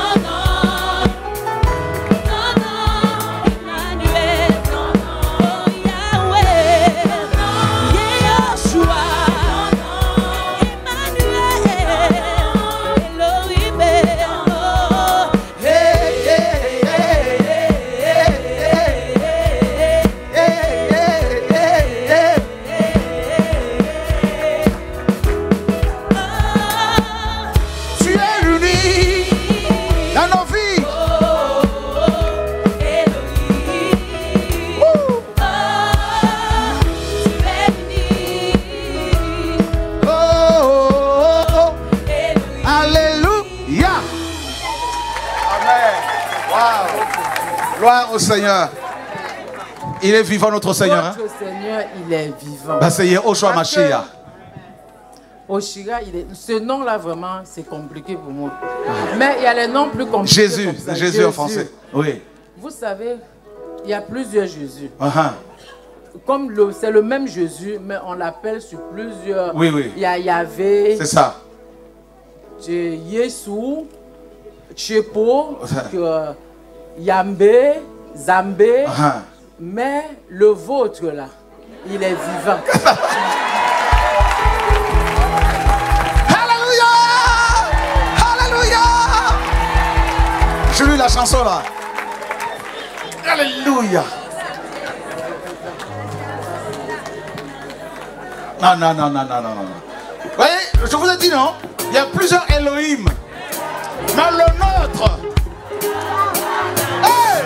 Gloire au Seigneur. Il est vivant, notre Seigneur.
Notre Seigneur, il est vivant.
Bah, c'est Yehoshua Mashiach.
Oshira, ce nom-là, vraiment, c'est compliqué pour moi. Mais il y a les noms plus compliqués.
Jésus, Jésus en français. Oui.
Vous savez, il y a plusieurs Jésus.
Comme
c'est le même Jésus, mais on l'appelle sur plusieurs.
Oui, oui.
Il y a Yahvé.
C'est ça.
Yeshua, Tchepo, Yambé, Zambé. Mais le vôtre, là, il est vivant.
Alléluia! Alléluia! Je lis la chanson là. Alléluia! Non, non, non, non, non, non, non. Vous voyez, je vous ai dit non, il y a plusieurs Elohim. Mais le nôtre. Hey!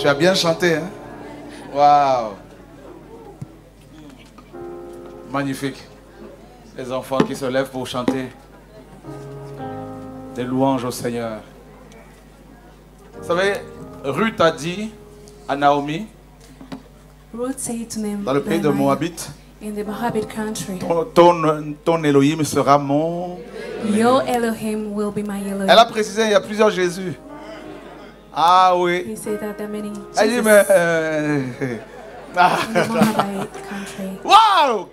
Tu as bien chanté, hein? Waouh! Magnifique. Les enfants qui se lèvent pour chanter des louanges au Seigneur. Vous savez, Ruth a dit à Naomi,
Ruth said to him,
dans le pays de Moabit,
in the Moabit country,
ton Elohim sera mon...
Your Elohim will be my Elohim.
Elle a précisé, il y a plusieurs Jésus. Ah oui.
He said that there are many
Elle dit,
Jesus
mais...
in the Moabite country.
Waouh!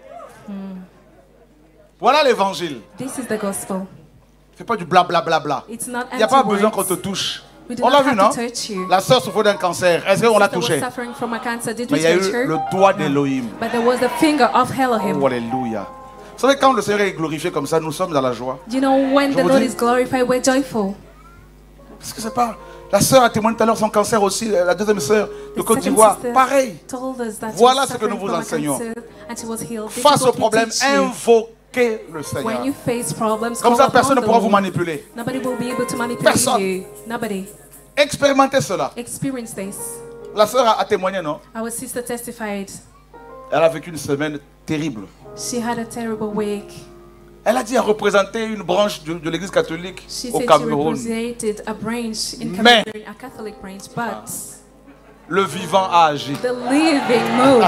Voilà l'évangile.
This is the gospel.
Fais pas du blablabla.
It's not
Il n'y a pas
empty
besoin
words.
qu'on te touche.
We do
On
not
l'a vu,
have
non?
to touch you.
La sœur souffre d'un cancer. Est-ce qu'on l'a
Sister was
touché?
suffering from a cancer. Did
Mais
we
il y a
touch
eu
her?
le doigt d'Elohim.
But there was the finger of Elohim.
Oh, alléluia. Vous savez, quand le Seigneur est glorifié comme ça, nous sommes dans la joie.
You know, when
Je
the
vous
Lord
dis-
is glorified, we're joyful.
Parce que c'est pas... La sœur a témoigné tout à l'heure son cancer aussi, la deuxième sœur de
The
Côte
second
d'Ivoire.
sister
Pareil.
told us that she
Voilà
was
ce que nous
suffering
vous
from a
enseignons.
cancer and she was healed. This is
Face
what
au
we
problème,
teach you.
invoquez le Seigneur.
When you face problems,
Comme
call
ça,
upon
personne ne
the
pourra vous
Lord.
manipuler.
Nobody will be able to manipulate
Personne.
you. Nobody.
Expérimentez cela.
Experience this.
La sœur a témoigné, non?
Our sister testified.
Elle a vécu une semaine terrible.
She had a terrible week.
Elle a dit à représenter une branche de l'église catholique
She
au
said she
Cameroun.
represented a branch in
Mais-
Cameroon, a Catholic branch, but
Le vivant a agi.
the living moved.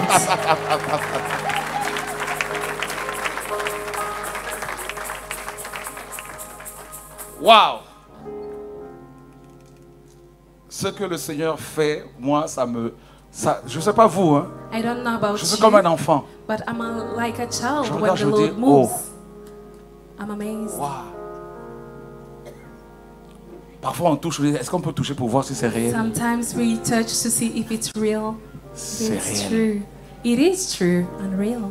Waouh! Ce que le Seigneur fait, moi, je ne sais pas vous, hein.
I don't know about
Je suis
you,
comme un enfant.
but I'm like a child
Je
when
regarde,
the
je me
Lord
dis,
moves.
oh.
I'm amazed.
Parfois, on touche. Est-ce qu'on peut toucher pour voir si c'est réel?
Sometimes we touch to see if it's real. If
C'est
it's
réel.
true. It is true and real.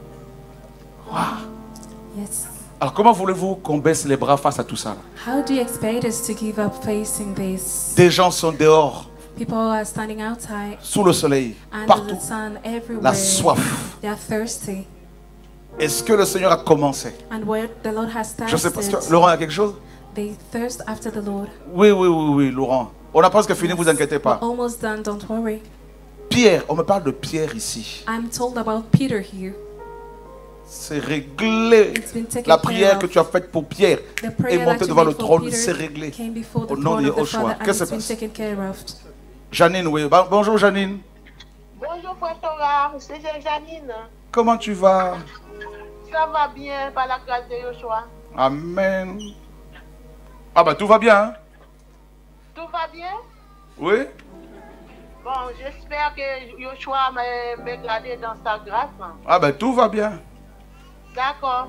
Yes.
Alors, comment voulez-vous qu'on baisse les bras face à tout ça là?
How do you expect us to give up facing this?
Des gens sont dehors,
People are standing outside
sous le soleil,
under
partout.
the sun everywhere.
La soif.
They are thirsty.
Est-ce que le Seigneur a commencé?
And where the Lord has started,
Je sais pas. Est-ce que Laurent a quelque chose?
they thirst after the Lord.
Oui, Laurent. On a presque fini, vous inquiétez
We're
pas.
almost done, don't worry.
Pierre, on me parle de Pierre ici.
I'm told about Peter here.
C'est réglé.
It's been taken
La
care
prière
of.
que tu as faite pour Pierre
The
est
prayer that
montée
you
devant le
made for
trône,
Peter
c'est réglé.
came before the
Au nom
throne
de
of the
Yahushua.
Father, and
Qu'est-ce
it's
qui
been
se passe?
taken care of.
Janine, oui. Bonjour Janine.
Bonjour Frère Torah, c'est Janine.
Comment tu vas?
Ça va bien par la grâce de Yoshua.
Amen. Ah bah tout va bien, hein?
Tout va bien?
Oui?
Bon, j'espère que Yoshua m'a gardé dans sa grâce.
Ah bah tout va bien.
D'accord.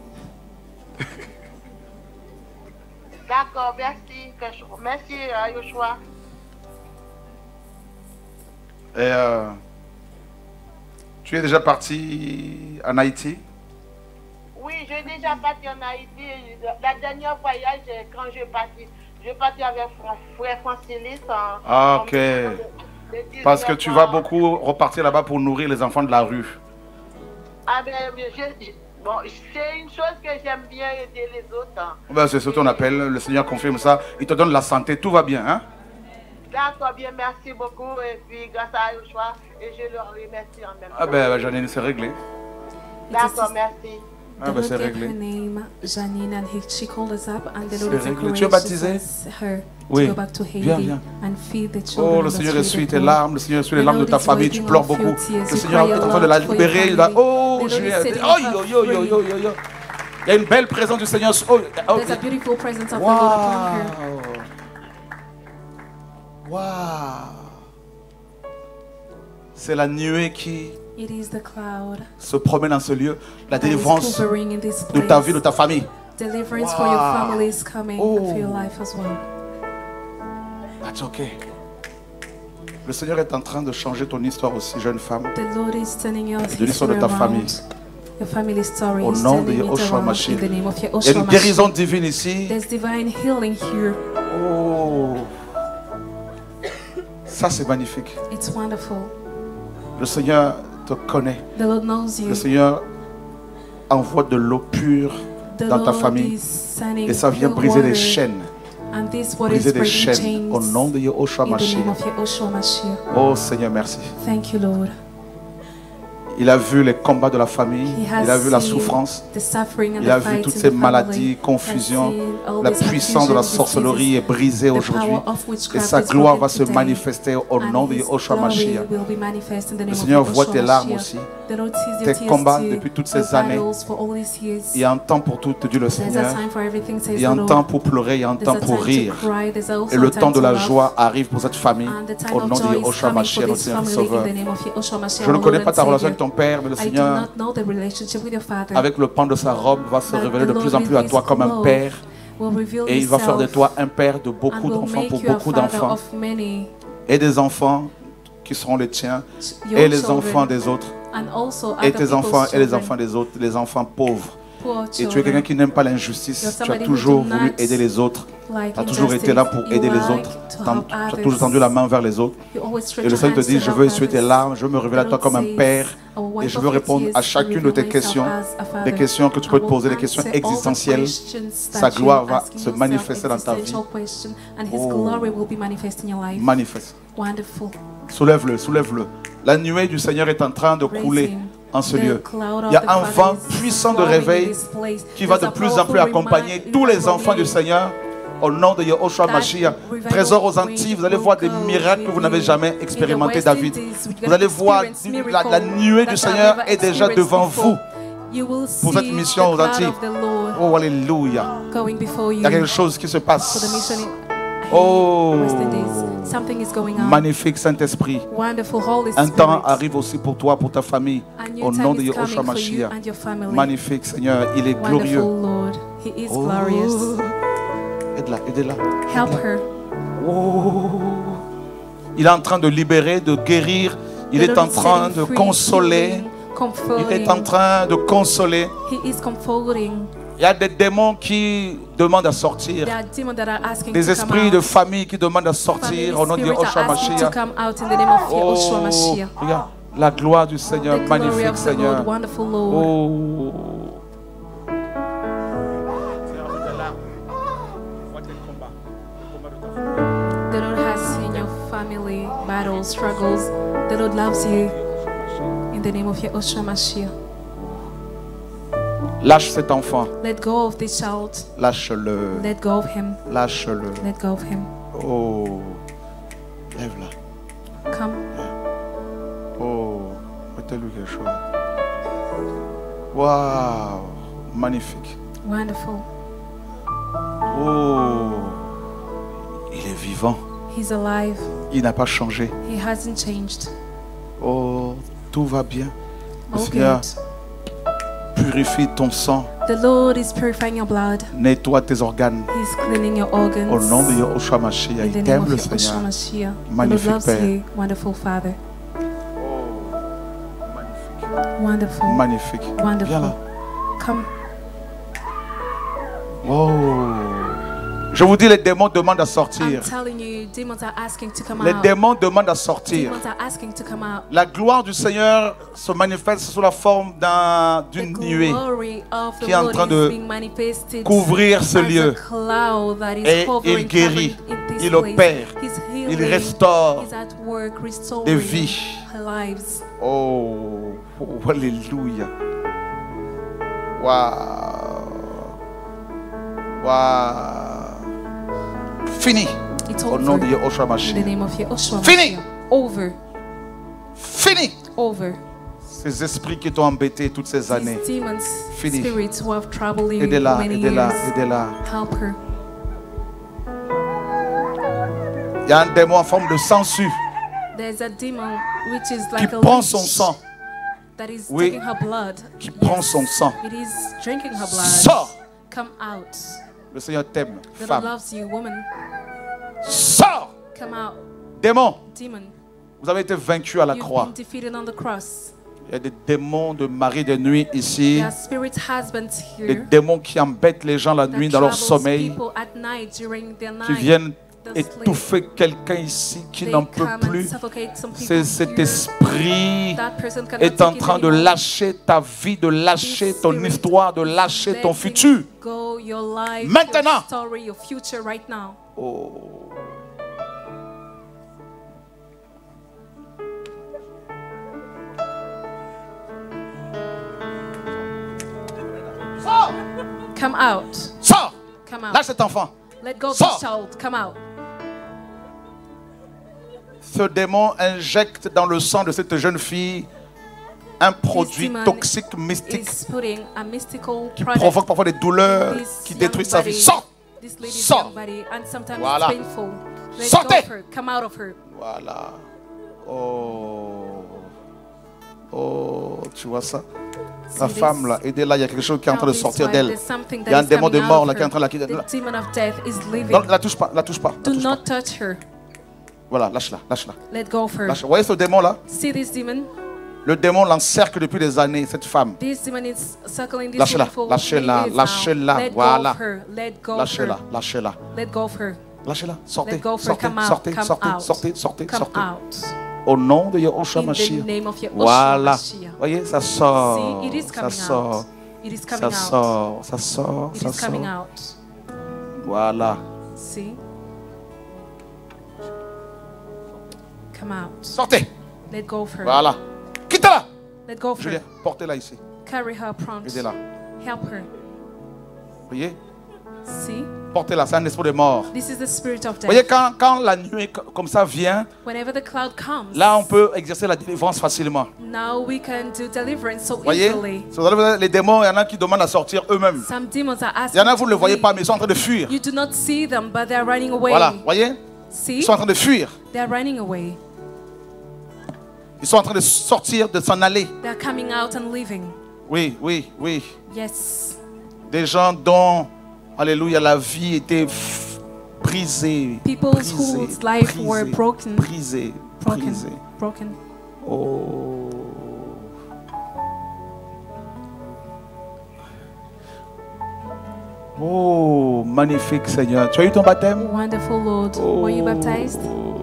D'accord, merci. Merci Yoshua.
Et tu es déjà parti en Haïti?
Oui, j'ai déjà parti en Haïti. La dernière voyage, quand je parti avec frère Francilis.
Ah, ok. Parce que tu vas beaucoup repartir là-bas pour nourrir les enfants de la rue.
Ah ben, bon, c'est une chose que j'aime bien aider les autres.
Ben, c'est ce qu'on appelle, le Seigneur confirme ça. Il te donne la santé, tout va bien, hein?
D'accord, bien, merci beaucoup. Et puis, grâce à Yoshua, et je le remercie en même temps.
Ah ben, Janine, c'est réglé.
D'accord, merci.
Ah ben, c'est réglé.
Her name, Janine, and she called us up, and the
C'est
Lord is
réglé. Tu es baptisé?
her
Oui.
to go back to Haiti
Viens.
and feed the children.
Oh, le
of the
Seigneur essuie tes
poor.
larmes, le Seigneur essuie les
The
larmes de
Lord
ta
is
famille, tu
wiping
pleures
off your
beaucoup.
tears.
Le
You
Seigneur
cry
est
a
en train de la
lot for your
libérer. Il a...
family.
Oh,
The
je
Lord is
vais...
setting
Oh,
her
yo, yo, yo,
free.
yo, yo, yo. Il y a une belle présence du Seigneur. Oh, oh.
There's a beautiful presence of the Lord upon her.
Waouh. C'est la nuée qui
It is the cloud
se promène dans ce lieu. La
that is
délivrance
hovering in this
de ta
place.
vie, de ta famille.
Deliverance for your family is coming and for your life as well.
That's okay. Le Seigneur est en train de changer ton histoire aussi, jeune femme.
The Lord is turning your
De l'histoire de ta
history
famille.
around. Your family story
Au
is
nom de
turning it
Yahushua
around
Mashiach.
in the name of
Il y a
Yahushua
une guérison
Mashiach.
divine ici.
There's divine healing here.
Oh. Ça, c'est magnifique.
It's wonderful.
Le Seigneur te connaît.
The Lord knows you.
Le Seigneur envoie de l'eau pure
The
dans ta
Lord
famille.
is sending
Et ça vient
pure
briser les
water.
chaînes.
And this what
briser
is
des
breaking
chaînes au
chains
nom de Yahushua
in the name
Mashiach.
of Yahushua Mashiach.
Oh Seigneur, merci.
Thank you, Lord.
Il a vu les combats de la famille,
He has
il a vu la
seen
souffrance,
the suffering and
il
the
a vu
fights
toutes
in
ces
the
maladies,
family.
confusions.
He has seen all
La
this
puissance de la
confusion,
sorcellerie est brisée
the
aujourd'hui
power of
et
witchcraft
sa
is
gloire
broken
va se
today.
manifester au
And
nom de
His
Yahushua
glory
Mashiach.
will be manifest in the
Le
name of
Seigneur voit
Yahushua
tes larmes
Mashiach.
aussi,
The Lord sees your
tes
tears
combats
too,
depuis toutes
your
ces années.
battles for all these years.
Il y a un temps pour tout, te dit le
There's a
Seigneur.
time for everything, says
Il y a
the
un
Lord.
temps pour pleurer, il y a un
There's
temps
a
pour
time
rire.
to cry, there's also
Et le
a time
temps de
to
la
laugh.
joie arrive pour cette famille
And the time
au
of
nom de
joy is
Yahushua
coming for
Mashiach, notre
this
Seigneur
family
Sauveur.
in the name of Yahushua Mashiach,
Je ne
our
connais
Lord
pas
and
ta relation avec
Savior.
ton Père, mais le
I do
Seigneur,
not know the relationship with your father.
avec le pan de sa robe, va se
But
révéler de
the
plus
Lord
en plus à
with
toi
his
comme un
glow
Père.
will reveal
Et il va faire de
himself
toi un Père de
and
beaucoup
will
d'enfants,
make
pour
you a
beaucoup
father
d'enfants.
of many,
Et des enfants qui seront les tiens,
your
et les
children,
enfants des autres.
and also
Et
other
tes enfants
people's
et les
children,
enfants des autres, les enfants pauvres.
poor
Et tu es
children.
quelqu'un qui n'aime pas l'injustice. Tu as toujours voulu aider les autres. Tu as toujours été là pour aider les autres. Tu as toujours tendu la main vers les autres. Et le Seigneur te dit, je veux essuyer tes larmes, je veux me révéler à toi comme un Père. Et je veux répondre à chacune de tes questions. Des questions que tu peux te poser, des questions existentielles. Sa gloire va se manifester dans ta vie. Oh. Manifeste.
Wonderful.
Soulève-le, soulève-le. La nuée du Seigneur est en train de couler en ce lieu. Il y a un vent puissant de réveil qui va de plus en plus accompagner tous les enfants du Seigneur. Au nom de Yahushua Mashiach, trésor aux Antilles, vous allez voir des miracles que vous n'avez jamais expérimenté, David. Vous allez voir la nuée du Seigneur est déjà devant vous pour cette mission aux Antilles. Oh, alléluia. Il y a quelque chose qui se passe. Oh, magnifique Saint-Esprit. Un temps arrive aussi pour toi, pour ta famille. Au nom de Yahushua Mashiach. Magnifique Seigneur, il est glorieux. Oh. Aide-la, aidez-la.
Help her.
Oh. Il est en train de libérer, de guérir. Il est en train de consoler. Il est en train de consoler.
He is comforting.
Il y a des démons qui demandent à sortir.
There are demons that are asking
Des
to come
esprits
out.
de famille qui demandent à sortir au nom de
Family spirits
Yahushua
are asking to
Mashiach.
come out in the name of Yahushua
Oh,
Mashiach.
regarde, la gloire du Seigneur,
The glory
magnifique
of the
Seigneur.
Lord, wonderful Lord.
Oh.
The Lord has seen your family battles, struggles. The Lord loves you. In the name of Yahushua Mashiach.
Lâche cet enfant.
Let go of this child.
Lâche-le.
Let go of him.
Lâche-le.
Let go of him.
Oh. Lève-la.
Come.
Oh. Mettez-lui quelque chose. Waouh. Magnifique.
Wonderful.
Oh. Il est vivant.
He's alive.
Il n'a pas changé.
He hasn't changed.
Oh. Tout va bien. Le
All
Seigneur
good.
purifie ton sang.
The Lord is purifying your blood.
Nettoie tes organes.
He's cleaning your organs.
Au nom de Yahushua Mashiach.
In the
Il
name
t'aime
of
le
Yahushua
Seigneur.
Mashiach. The Lord
Magnifique
loves
Père.
you, wonderful Father. Wonderful.
Magnifique. Viens
Wonderful.
là.
Come.
Oh. Je vous dis, les démons demandent à
I'm
sortir.
telling you, demons are asking to come
Les
out.
démons demandent à sortir.
Demons are asking to come out.
La gloire du Seigneur se manifeste sous la forme d'une nuée
Glory of the
qui est en
Lord
train
is
de
being manifested
couvrir ce
as
lieu.
a cloud that is
Et
covering,
il guérit,
covering in this
il
place.
opère,
He's
il
healing.
restaure
He's at work restoring
des vies.
lives.
Oh, oh, alléluia. Waouh. Waouh. Fini.
It's
Au
over.
nom de Yahushua
In the
Mashiach.
name of Yahushua
Fini.
Mashiach. Over.
Fini.
Over.
Ces esprits qui t'ont embêté toutes ces années.
These demons,
Fini.
spirits who have troubled you
Aidez-la,
for many
aidez-la,
years.
aidez-la.
Help her.
Il y a un démon en forme de sangsue
There's a demon which is
qui
like a
prend
leech
son sang.
that is
Oui.
taking her blood.
Qui prend son sang.
It is drinking her blood.
Sors.
Come out.
Le Seigneur t'aime,
The Lord
femme.
loves you, woman.
Sors.
Come out.
Démon,
Demon.
vous avez été vaincu à la
You've
croix.
been defeated on the cross.
Il y a des démons de mari de nuit ici.
There are spirit husbands
Des
here
démons qui embêtent les gens la nuit
that
dans leur
troubles
sommeil.
people at night during their
Qui
night.
viennent
the sleep.
étouffer quelqu'un ici qui
They
n'en peut
come and
plus.
suffocate some people
C'est cet
here.
esprit
That person cannot
est en
take it
train de
anymore.
lâcher ta vie, de lâcher ton histoire, de lâcher ton
Letting
futur.
go your life,
Maintenant.
your story, your future right now.
Oh. Sors!
Come out.
Sors!
Come out.
Lâche cet enfant.
Let go of
Sors!
this child. Come out.
Ce démon injecte dans le sang de cette jeune fille un produit
demon
toxique, mystique,
Is putting a mystical
qui
product
provoque parfois des douleurs,
in this
qui
young
détruit sa vie.
body,
Sors!
this lady's
Sors!
young body, and sometimes
Voilà.
it's painful. Let
Sortez!
go of her. Come out of her.
Voilà. Oh. Oh, tu vois ça? La
See
femme
this?
là, aidez-la, il y a quelque chose qui est en train de
Help this
sortir
wife.
d'elle.
There's something
Il
that
y a un
is
démon de
coming out
mort
of
là qui est en
her.
train de la...
The demon of death is leaving.
Non, la touche pas, la touche pas.
Do not touch her.
Voilà, lâche-la, lâche-la.
Let go of her.
Lâche. Vous voyez ce démon là?
See this demon?
Le démon l'encercle depuis des années, cette femme.
This demon is circling this
Lâchez-la,
woman for
lâchez-la,
many days
lâchez-la,
now. Let
voilà.
go of her. Let go of
Lâchez-la,
her.
lâchez-la.
Let go of her.
Lâchez-la, sortez,
Let go of her.
sortez,
Come out.
sortez,
Come
sortez,
out.
sortez, sortez,
Come
sortez.
out.
Au nom de Yahushua
In the
Mashiach.
name of Yahushua
Voilà.
Mashiach.
Voyez, ça sort.
See, it is
Ça
coming
sort.
out. It is coming
Ça
out.
sort, ça sort,
It
ça
is coming
sort.
out.
Voilà.
See? Come out.
Sortez.
Let go of her.
Voilà. Quitte-la.
Let go of
Julien,
her.
portez-la ici.
Carry her prompt.
Aidez-la.
Help her.
Voyez?
See?
Portez-la, c'est un esprit de mort.
This is the spirit of
Vous voyez,
death.
quand la nuée comme ça vient,
Whenever the cloud comes,
là, on peut exercer la délivrance facilement.
now we can do deliverance so
Voyez?
easily.
Si vous avez les démons, il y en a qui demandent à sortir eux-mêmes.
Some demons are
Il
asking
y en a, vous ne
to
les voyez
leave.
pas, mais ils sont en train de fuir.
You do not see them, but they are running away.
Voilà, voyez?
See?
Ils sont en train de fuir.
They are running away.
Ils sont en train de sortir, de s'en aller.
They are coming out and leaving.
Oui, oui, oui.
Yes.
Des gens dont, alléluia, la vie était brisée.
People's
brisée,
whose life
brisée,
were broken.
Brisée,
Broken.
brisée.
Broken.
Oh. Oh, magnifique Seigneur. Tu as eu ton baptême?
Wonderful Lord. Were you baptized?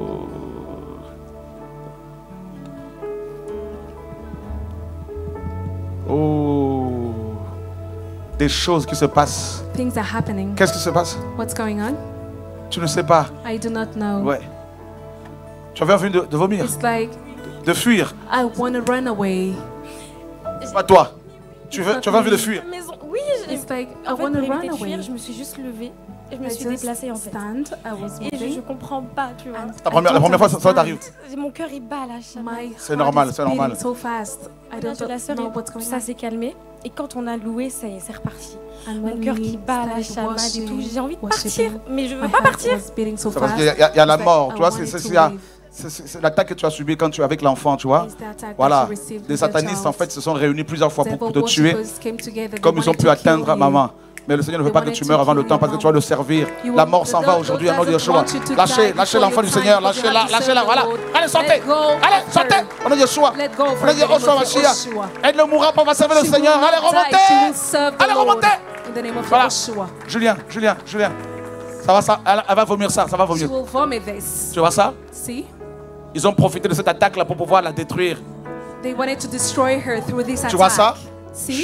Oh. Des choses qui se passent.
Things are happening.
Qu'est-ce qui se passe?
What's going on?
Tu ne sais pas.
I do not know.
Ouais. Tu avais envie de vomir,
It's like
de fuir.
I want to run away.
C'est pas toi. Tu avais envie de fuir.
Maison. Oui,
It's like I
en fait,
want
pour
to run
éviter de fuir,
away.
je me suis juste levée et je me
I
suis
just
déplacée en fait.
stand. I was
Et
moving.
je comprends pas, tu vois.
La première fois, ça t'arrive.
Mon cœur il bat là.
C'est normal, c'est normal.
So fast. I don't
La sœur,
know what's going
ça
on.
s'est calmé et quand on a loué, c'est reparti.
And
Mon
when
cœur
we
qui bat la
started
chamade et tout.
worshiping,
J'ai envie de
worshiping,
partir, mais je
my
veux pas
heart
partir.
was beating so
C'est parce
fast.
qu'il y a la
It's
mort.
like
Tu vois,
I wanted
c'est
to
ça.
leave.
C'est l'attaque que tu as subie quand tu es avec l'enfant, tu vois.
It's the attack that
Voilà.
you received
Les
with your
satanistes, en
child.
fait, se sont réunis plusieurs fois pour
Devil
te tuer,
worshippers came together. They
comme ils ont
wanted
pu
to
atteindre
kill you.
maman. Mais le Seigneur ne veut
They
pas que
wanted
tu
to
meurs avant le
kill
temps
your
parce que tu vas le servir.
You
La
want-
mort s'en
the
va
Lord
aujourd'hui au nom de
doesn't
Yeshua.
want you to
Lâchez,
die
lâchez
before
l'enfant du
your
Seigneur.
time, but you
Lâchez-la,
have to
lâchez-la.
serve the
Voilà.
Lord.
Allez, sortez.
Let go of
Allez,
her.
sortez. Au nom de Yeshua.
Let go of
Au
her
nom de
in the name
Yeshua
of
Mashiach.
Yeshua.
Elle ne mourra pas, on va servir le
She
Seigneur.
will
Allez,
not die. She
remontez.
will serve the
Allez,
Lord
remontez.
in the name of
Voilà.
Yeshua.
Julien. Ça va, ça, elle va vomir ça, ça va
She
vomir.
will vomit this.
Tu vois ça?
See?
Ils ont profité de cette attaque-là pour pouvoir la détruire.
They wanted to destroy her through this attack.
Tu vois ça?
See?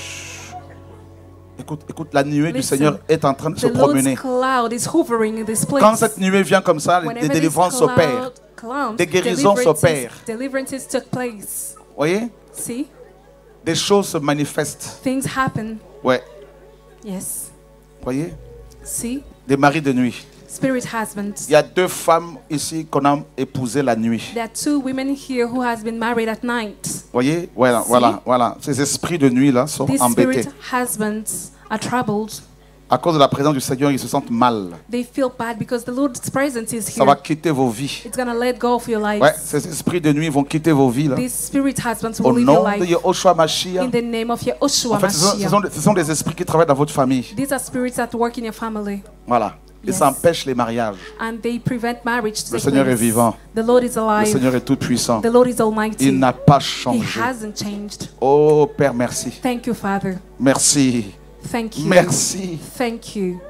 Écoute, la nuée du
Listen.
Seigneur est en train de se
The
promener.
Lord's cloud is hovering in this place.
Quand cette nuée vient comme ça,
Whenever
des
this
délivrances
cloud
s'opèrent.
comes,
Des guérisons s'opèrent.
Deliverances took place.
Vous voyez?
See?
Des choses se manifestent.
Things happen.
Ouais.
Yes.
Vous voyez?
See?
Des maris de nuit.
Spirit husbands.
Il y a 2 femmes ici qu'on a épousées la nuit.
There are 2 women here who has been married at night.
Vous voyez? Voilà, voilà. Ces esprits de nuit là sont
These
embêtés.
spirit husbands are troubled.
À cause de la présence du Seigneur, ils se sentent mal.
They feel bad because the Lord's presence is
Ça va
here.
quitter vos vies.
It's gonna let go of your lives.
Ouais, ces esprits de nuit vont quitter vos vies là.
These spirit husbands
Au
will live your
nom de
life
Yahushua Mashiach.
in the name of Yahushua
En fait,
Mashiach.
ce sont des esprits qui travaillent dans votre famille.
These are spirits that work in your family.
Voilà. Et
Yes.
ça empêche les mariages.
And they prevent marriage to
Le
take
Seigneur est
place.
vivant.
The Lord is
Le
alive.
Seigneur est tout puissant.
The Lord is almighty.
Il n'a pas
He
changé.
hasn't changed.
Oh Père, merci.
Thank you, Father.
Merci.
Thank you.
Merci.
Thank you.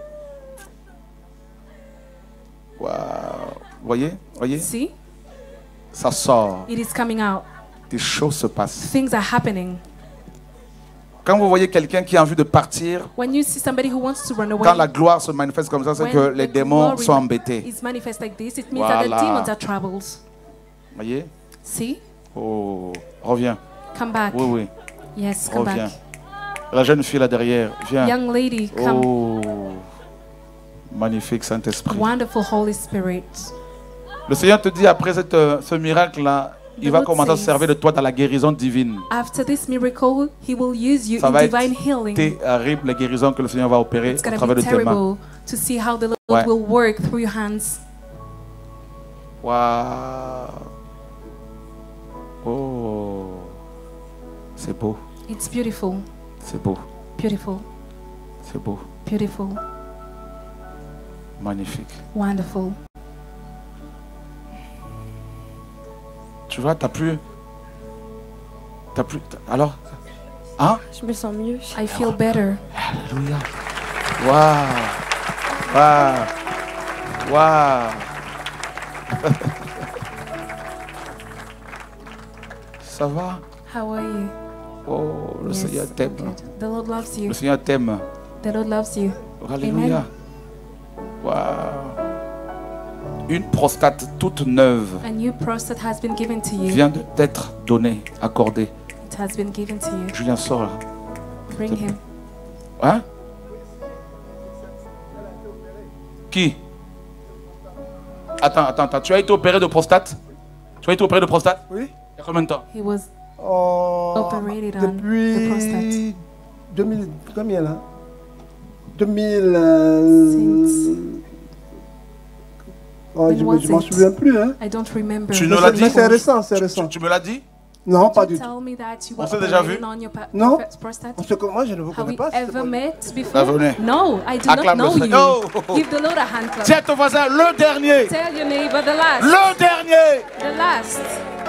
Wow. Voyez?
See?
Ça sort.
It is coming out.
Des choses se passent.
Things are happening.
Quand vous voyez quelqu'un qui a envie de partir,
When you see somebody who wants to run away,
quand la gloire se manifeste comme ça, c'est
when
que les
the
démons
glory
sont embêtés.
is manifest like this, it means that the
Voilà.
demons are troubled.
Voyez?
See?
Oh, reviens.
Come back.
Oui, oui.
Yes, come
Reviens.
back.
La jeune fille là derrière, viens.
Young lady, come.
Oh, magnifique Saint-Esprit.
Wonderful Holy Spirit.
Le Seigneur te dit après ce miracle-là, il va
Lord
commencer à se
says,
servir de toi dans la guérison divine.
After this miracle, He will use you
Ça
in
va être
divine healing.
terrible la guérison que le Seigneur va opérer
It's
au
going to
travers
be
de tes mains.
terrible to see how the Lord
Ouais.
will work through your hands.
Waouh. Oh, c'est beau,
It's beautiful,
c'est beau,
beautiful,
c'est beau,
beautiful,
magnifique.
wonderful.
Tu vois, t'as plus. Alors, hein?
Je me sens mieux.
I feel better.
Alléluia. Waouh, waouh, waouh. Ça va?
How are you?
Oh, le
Yes,
Seigneur t'aime.
good. The Lord loves you.
Le Seigneur t'aime.
The Lord loves you.
Alléluia. Waouh. Une prostate toute neuve
A new prostate has been given to you.
vient de t'être donnée, accordée.
It has been given to you.
Julien, sors là.
Bring him.
Hein? Qui? Attends. Tu as été opéré de prostate? Tu as été opéré de prostate?
Oui.
Il y a combien de temps?
He was
operated
on the prostate.
Depuis 2000, combien là? 2000. Oh, je m'en souviens plus. Hein.
I don't remember.
Tu nous l'as dit?
C'est récent, c'est récent.
Tu me l'as dit?
Non, pas du tout.
Tell me that you
On
were
s'est déjà vu?
operated on your
Non.
prostate.
Parce que moi, je ne vous
Have
connais
we
pas.
ever met
Ah,
before?
venez.
No, I do not
Acclame
know
le
you.
Seigneur. Oh.
Give the Lord a hand clap.
Tiens ton voisin, le dernier.
Tell your neighbor the last.
Le dernier.
The last.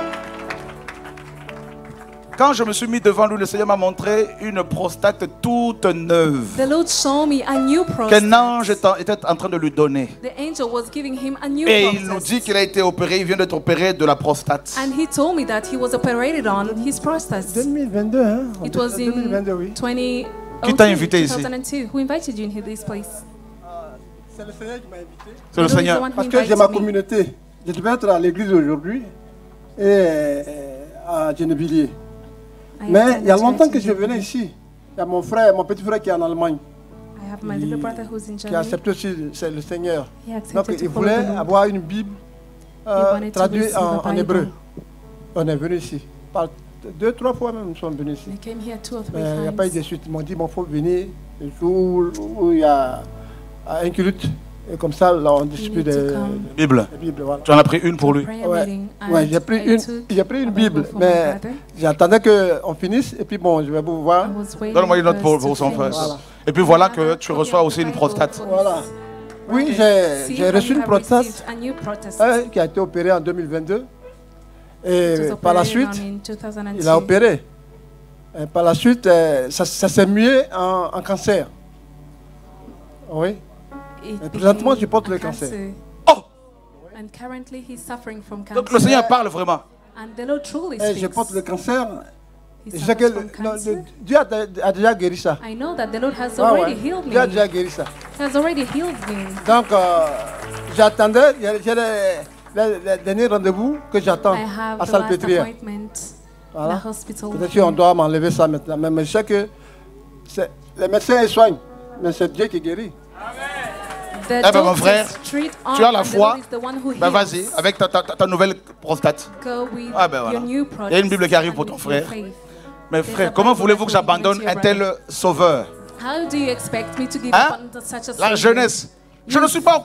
Quand je me suis mis devant lui, le Seigneur m'a montré une prostate toute neuve
The Lord showed me a new prostate.
qu'un ange était en train de lui donner.
The angel was giving him a new
Et il nous
prostate.
dit qu'il a été opéré, il vient d'être opéré de la prostate.
And he told me that he was operated on his prostate.
2022, hein?
It was in
2022, oui.
2002.
Qui t'a invité ici?
2002. Who invited you in this place?
C'est le Seigneur qui m'a invité.
C'est le Seigneur.
Parce que j'ai ma communauté. Je devais être à l'église aujourd'hui et à Gennevilliers. Mais il y a longtemps que je venais ici. Il y a mon frère, mon petit frère qui est en Allemagne,
I have my little brother who's in
qui a
Germany.
accepté aussi c'est le Seigneur.
He accepted
Donc
to
il
follow
voulait
the Lord.
avoir une Bible
wanted to
traduite
receive a
en
Bible.
hébreu. On est venu ici. Par 2-3 fois même, nous sommes venus ici.
They came here 2 or 3
Mais il n'y a pas eu
times.
de suite. Ils m'ont dit, il faut venir le jour où il y a un culte. Et comme ça, là, on distribue des
Bible.
Bibles. Voilà.
Tu en as pris une pour lui.
Ouais, j'ai pris une Bible, mais j'attendais qu'on finisse et puis bon, je vais vous voir.
Donne-moi une autre pour son frère.
Voilà.
Et puis voilà que tu reçois aussi une prostate.
Voilà. Oui, j'ai reçu une prostate qui a été opérée en 2022. Et par la suite, il a opéré. Et par la suite, ça s'est mué en cancer. Oui. Et présentement, je porte le cancer.
And currently he's suffering from cancer.
Donc le Seigneur parle vraiment.
And the Lord truly
Et je
speaks.
porte le cancer.
He
Je sais que
suffers from cancer.
Dieu a déjà guéri ça.
I know that the Lord has
Ah ouais.
already healed me.
Dieu a déjà guéri ça.
He has already healed me.
Donc, j'attendais, j'ai le dernier rendez-vous que j'attends
I have
à
the last
Salpêtrière.
appointment
Voilà.
in the hospital.
Peut-être qu'on doit m'enlever ça maintenant. Mais je sais que les médecins ils soignent, mais c'est Dieu qui guérit.
The
Eh ben mon frère,
doctors treat on,
tu as la
and the
foi.
Lord is the one who
Ben
heals.
vas-y, avec ta nouvelle prostate.
Go with
Ah ben
your
voilà.
new
Il y a une Bible qui arrive pour ton frère. Mais frère, comment voulez-vous que j'abandonne un tel sauveur?
How do you expect me to give
Hein?
up on such a
La
Savior?
jeunesse. Je ne suis pas...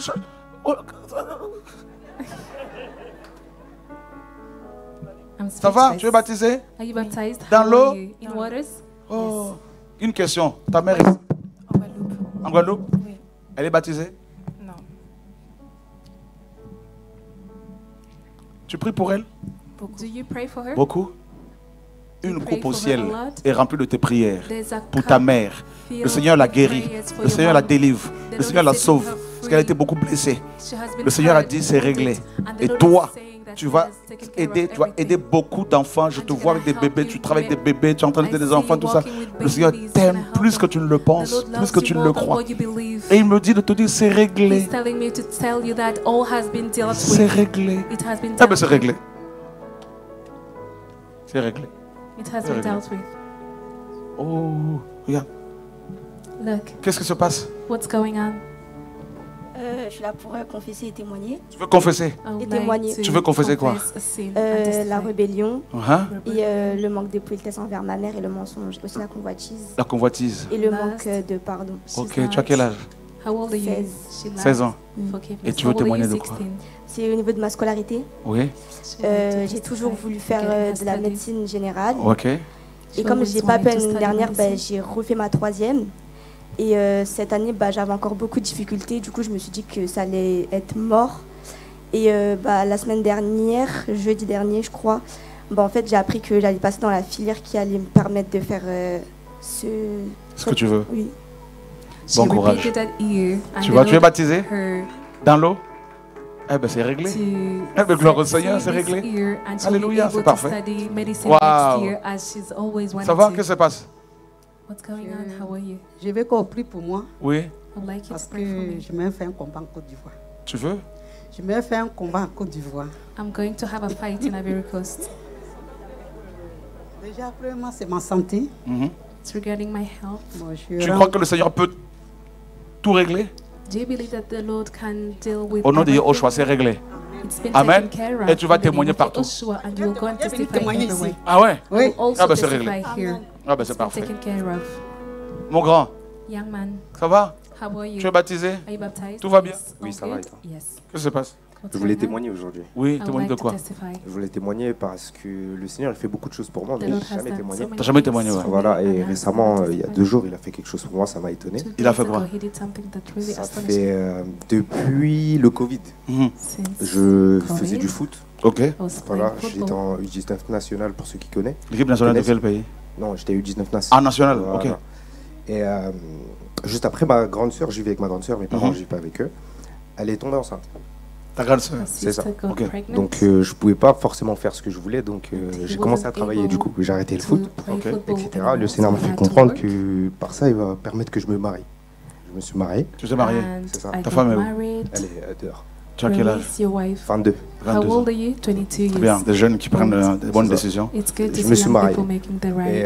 I'm
Ça va?
speechless.
Tu es baptisé?
Are you baptized?
Dans
How
l'eau?
are you? In waters?
Oh. Une question. Ta mère est... En Guadeloupe?
Oui.
Elle est baptisée?
Non.
Tu pries pour elle?
Do you pray for her?
Beaucoup? Une
pray
coupe au
for her
ciel
a lot?
est remplie de tes prières
There's a
pour ta
cup
mère.
filled
Le Seigneur la
with
guérit.
prayers for
Le
your
Seigneur la
mom.
délivre.
The
Le
Lord
Seigneur la
is setting
sauve.
her
Parce qu'elle a
free.
été beaucoup blessée.
She has been
Le Seigneur a
hurt,
dit c'est réglé.
and the
Et
Lord
toi,
is saying
tu vas aider beaucoup d'enfants. Je te vois avec des bébés, tu travailles avec des bébés, tu es en train d'aider des enfants, tout ça. Le Seigneur t'aime plus que tu ne le penses, plus que tu ne le crois. Et il me dit de te dire, c'est réglé. C'est réglé. Ah ben c'est réglé. C'est réglé. Oh, regarde. Qu'est-ce qui se passe?
What's going on? Je suis là pour confesser et témoigner.
Tu veux confesser?
Et témoigner.
Tu veux confesser quoi?
La rébellion et le manque de politesse envers ma mère et le mensonge. Aussi la convoitise.
La convoitise.
Et le manque de pardon.
Ok, tu as quel âge? 16 ans. Et tu veux témoigner de quoi?
C'est au niveau de ma scolarité.
Oui.
J'ai toujours voulu faire de la médecine générale.
Ok.
Et comme je n'ai pas pu l'année dernière, j'ai refait ma 3e. Et cette année, j'avais encore beaucoup de difficultés. Du coup, je me suis dit que ça allait être mort. Et la semaine dernière, jeudi dernier, je crois, en fait, j'ai appris que j'allais passer dans la filière qui allait me permettre de faire ce
que tu veux.
Oui.
Bon courage. Tu es baptisé dans l'eau? Eh ben c'est réglé. Eh ben gloire au Seigneur, c'est réglé. Alléluia, c'est parfait. Waouh. Ça va? Qu'est-ce qui se passe?
Je veux qu'on prie pour moi.
Oui.
Parce que je me fais un combat en Côte d'Ivoire.
Tu veux?
Je me fais un combat en Côte d'Ivoire.
I'm going to have a fight in Ivory Coast.
Déjà, premièrement, c'est ma santé.
It's regarding my health.
Bon,
tu crois que le Seigneur peut tout régler?
Do you believe that the Lord can deal with
Au nom de Yeshua, c'est réglé. Amen. Et tu vas témoigner partout. Ah ouais?
Oui.
Ah ben c'est réglé. Ah ben c'est parfait. Mon grand, ça va? Tu es baptisé? Tout va bien?
Oui, ça va et toi?
Qu'est-ce qui se passe?
Je voulais témoigner aujourd'hui.
Oui, témoigner de quoi?
Je voulais témoigner parce que le Seigneur il fait beaucoup de choses pour moi, mais je n'ai jamais témoigné.
Tu n'as jamais témoigné, ouais.
Voilà, et récemment, il y a 2 jours, il a fait quelque chose pour moi, ça m'a étonné.
Il a fait quoi?
Ça fait depuis le Covid. Je faisais du foot.
Ok.
Voilà, j'étais en U19 national pour ceux qui connaissent.
L'équipe nationale de quel pays?
Non, j'étais U19 national.
Ah, national,
voilà.
Ok.
Et juste après, ma grande sœur, j'y vais avec ma grande sœur, mes parents, j'y vais pas avec eux. Elle est tombée enceinte.
Ta grande sœur?
C'est ça. Donc je pouvais pas forcément faire ce que je voulais, donc j'ai commencé à travailler. Du coup, j'ai arrêté le foot, etc. Le Seigneur m'a fait comprendre que par ça, il va permettre que je me marie. Je me suis marié.
Tu t'es marié?
C'est ça.
Ta femme est où?
Elle est dehors.
Tu as quel âge?
22.
22 ans. Très
bien, des jeunes qui prennent des bonnes décisions.
Je me suis marié. Et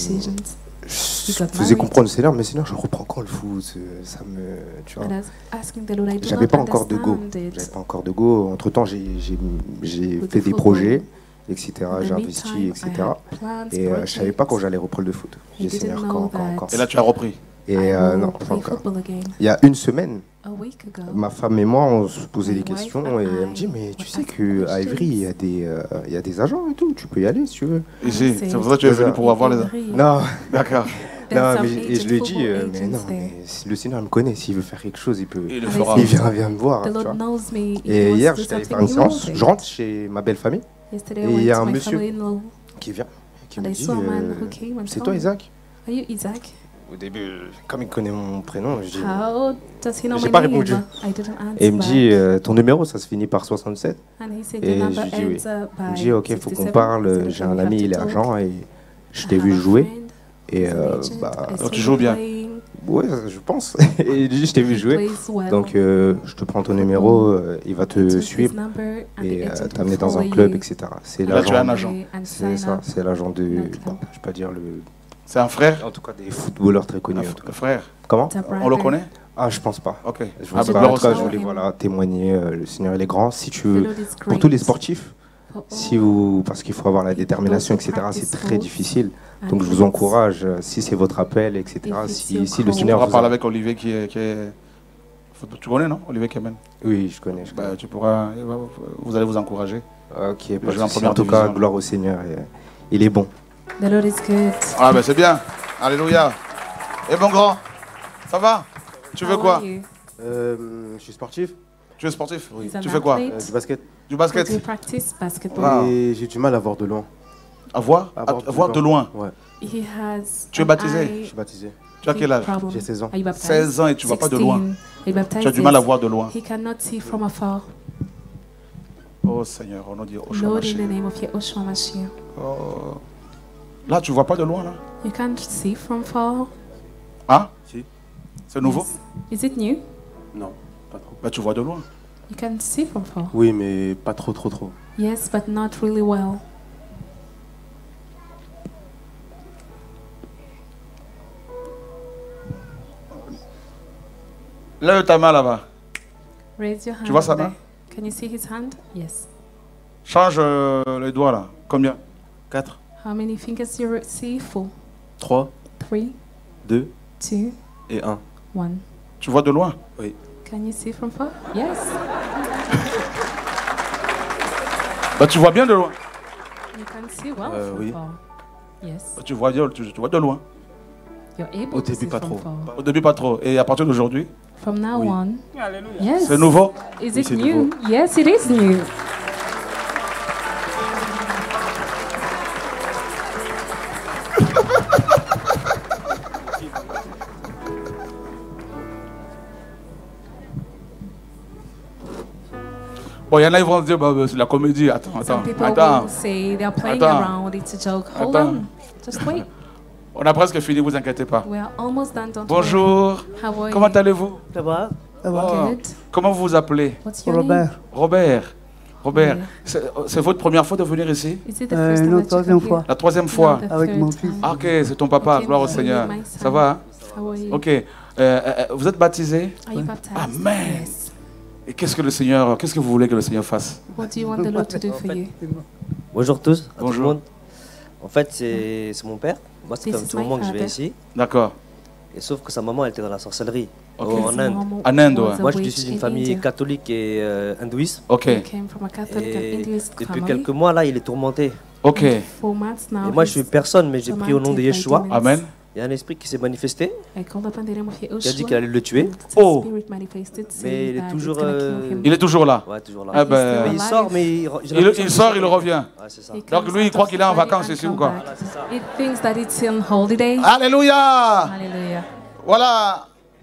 je faisais comprendre au Seigneur, mais Seigneur, je reprends quand le foot? Ça me, tu vois. J'avais pas encore de go. J'avais pas encore de go. Entre temps, j'ai fait des projets, etc. J'ai investi, etc. Et je savais pas quand j'allais reprendre le foot. J'ai dit Seigneur, quand.
Et là, tu as repris?
Et non, pas encore. Il y a une semaine, ma femme et moi, on se posait des questions et elle me dit, mais tu sais qu'à Ivry, il y a des agents et tout, tu peux y aller si tu veux.
Ici, c'est pour ça que tu es venu pour avoir les...
Non.
D'accord.
Non, mais, et je lui ai dit, mais non, mais si le Seigneur me connaît, s'il veut faire quelque chose, il peut.
Il le fera.
Il vient me voir. Tu vois. Et hier, j'étais allé faire une séance, je rentre chez ma belle famille, et il y a un monsieur qui vient, qui me dit, c'est toi Isaac? Au début, comme il connaît mon prénom, je dis, j'ai pas répondu. Et il me dit, ton numéro, ça se finit par 67. Et je dis oui. Il me dit, ok, il faut qu'on parle, j'ai un ami, il est agent, et je t'ai vu jouer. Et
donc tu joues bien?
Ouais, je pense. Et je t'ai vu jouer. Donc je te prends ton numéro, il va te suivre et t'amener dans un club, etc. C'est
là tu es un agent.
C'est ça, c'est l'agent de... Bon, je vais pas dire le...
C'est un frère?
En tout cas des footballeurs très connus.
Un frère?
Comment?
On le connaît?
Ah, je pense pas.
Ok.
En tout cas, je voulais témoigner, le Seigneur il est grand. Si tu veux, pour tous les sportifs, parce qu'il faut avoir la détermination, etc., c'est très difficile. Donc je vous encourage, si c'est votre appel, etc., si le Seigneur...
On va parler avec Olivier qui est... Tu connais, non? Olivier Kemen?
Oui, je connais.
Tu pourras... Vous allez vous encourager.
Ok, en tout cas, gloire au Seigneur. Il est bon.
The Lord is good.
Ah ben c'est bien. Alléluia. Et bon grand, ça va? Tu veux quoi?
Je suis sportif.
Tu es sportif? Oui. Tu fais quoi?
Du basket.
Du basket?
Et j'ai du mal à voir de loin.
À voir de loin?
Ouais.
Tu es baptisé?
Je suis baptisé.
Tu as quel âge?
J'ai 16 ans.
16 ans et tu ne vois pas de loin. Tu as du mal à voir de loin. Oh Seigneur, au nom de Yeshua
Lord, in the
Mashiach.
name of Yeshua Mashiach.
Oh. Là, tu vois pas de loin, là?
You can't see from far.
Hein? Si. C'est nouveau?
Is it new?
Non, pas trop.
Bah, tu vois de loin.
You can see from far.
Oui, mais pas trop.
Yes, but not really well.
Lève ta main là-bas.
Raise your hand.
Tu vois sa
there.
main?
Can you see his hand? Yes.
Change les doigts là. Combien? 4.
How many fingers do you see? 4.
3,
3,
2
2,
et 1.
1.
Tu vois de loin?
Oui.
Can you see from far? Yes.
Bah, tu vois bien de loin.
You can see well from
oui.
far. Yes.
Bah, tu vois de loin.
You're able
Au
to
début,
see
pas
from
trop.
far.
Au début, pas trop. Et à partir d'aujourd'hui?
From now
Oui.
on. Yes.
C'est nouveau?
Is
Oui,
it
c'est
new?
nouveau.
Yes, it is new.
Bon, il y en a, ils vont se dire, bah, c'est la comédie. Attends.
Some people
Attends.
will say they're playing
Attends.
around. It's a joke. Hold
Attends.
on. Just wait.
On a presque fini, vous inquiétez pas.
We are almost done. Don't
Bonjour.
worry. How are
Comment
you?
allez-vous?
Ça va? Ça va?
Oh.
Good.
Comment vous vous appelez?
What's your name?
Robert.
Robert. C'est votre première fois de venir ici?
Is it the first time
Non,
that you
troisième
come
fois.
here?
La troisième fois?
No, the
Avec
third
mon
time.
fils.
Ah, ok, c'est ton papa,
Okay,
gloire au
with
Seigneur.
my son.
Ça va? Hein?
How are you?
Ok. Vous êtes baptisé?
Are you baptized?
Amen.
Yes.
Et qu'est-ce que vous voulez que le Seigneur fasse?
What do you want the Lord to do for you?
Bonjour tous, à tout
Bonjour.
le monde. En fait, c'est mon père. Moi, ça fait
This
un
is
petit
my
moment que je viens
father.
ici.
D'accord.
Et sauf que sa maman, elle était dans la sorcellerie
Ok.
en Inde.
En Inde, ouais.
Moi, je
witch
suis d'une
in
famille
India.
catholique et hindouiste.
Ok.
He came from a Catholic and
Et
Hinduist
depuis
family.
quelques mois, là, il est tourmenté.
Ok.
4 months now.
Et moi, je suis
he's
personne, mais j'ai prié au nom de
tormented by
Yeshua.
demons.
Amen.
Il y a un esprit qui s'est manifesté,
I called upon the name of
qui a dit
Yeshua.
qu'il allait le tuer.
The
Oh.
spirit manifested,
Mais
saying
il est
that
toujours,
it's gonna kill him.
Il est toujours là.
Ouais, toujours là.
Ah ben,
Mais il sort, mais j'ai l'impression
il
qu'il
sort, il revient.
Ouais, c'est ça.
He
Donc
comes
lui, il
out
croit
of
qu'il est en
his body
vacances
and
ici ou
come
quoi?
back. He thinks that it's on holiday.
Alléluia.
Hallelujah.
Voilà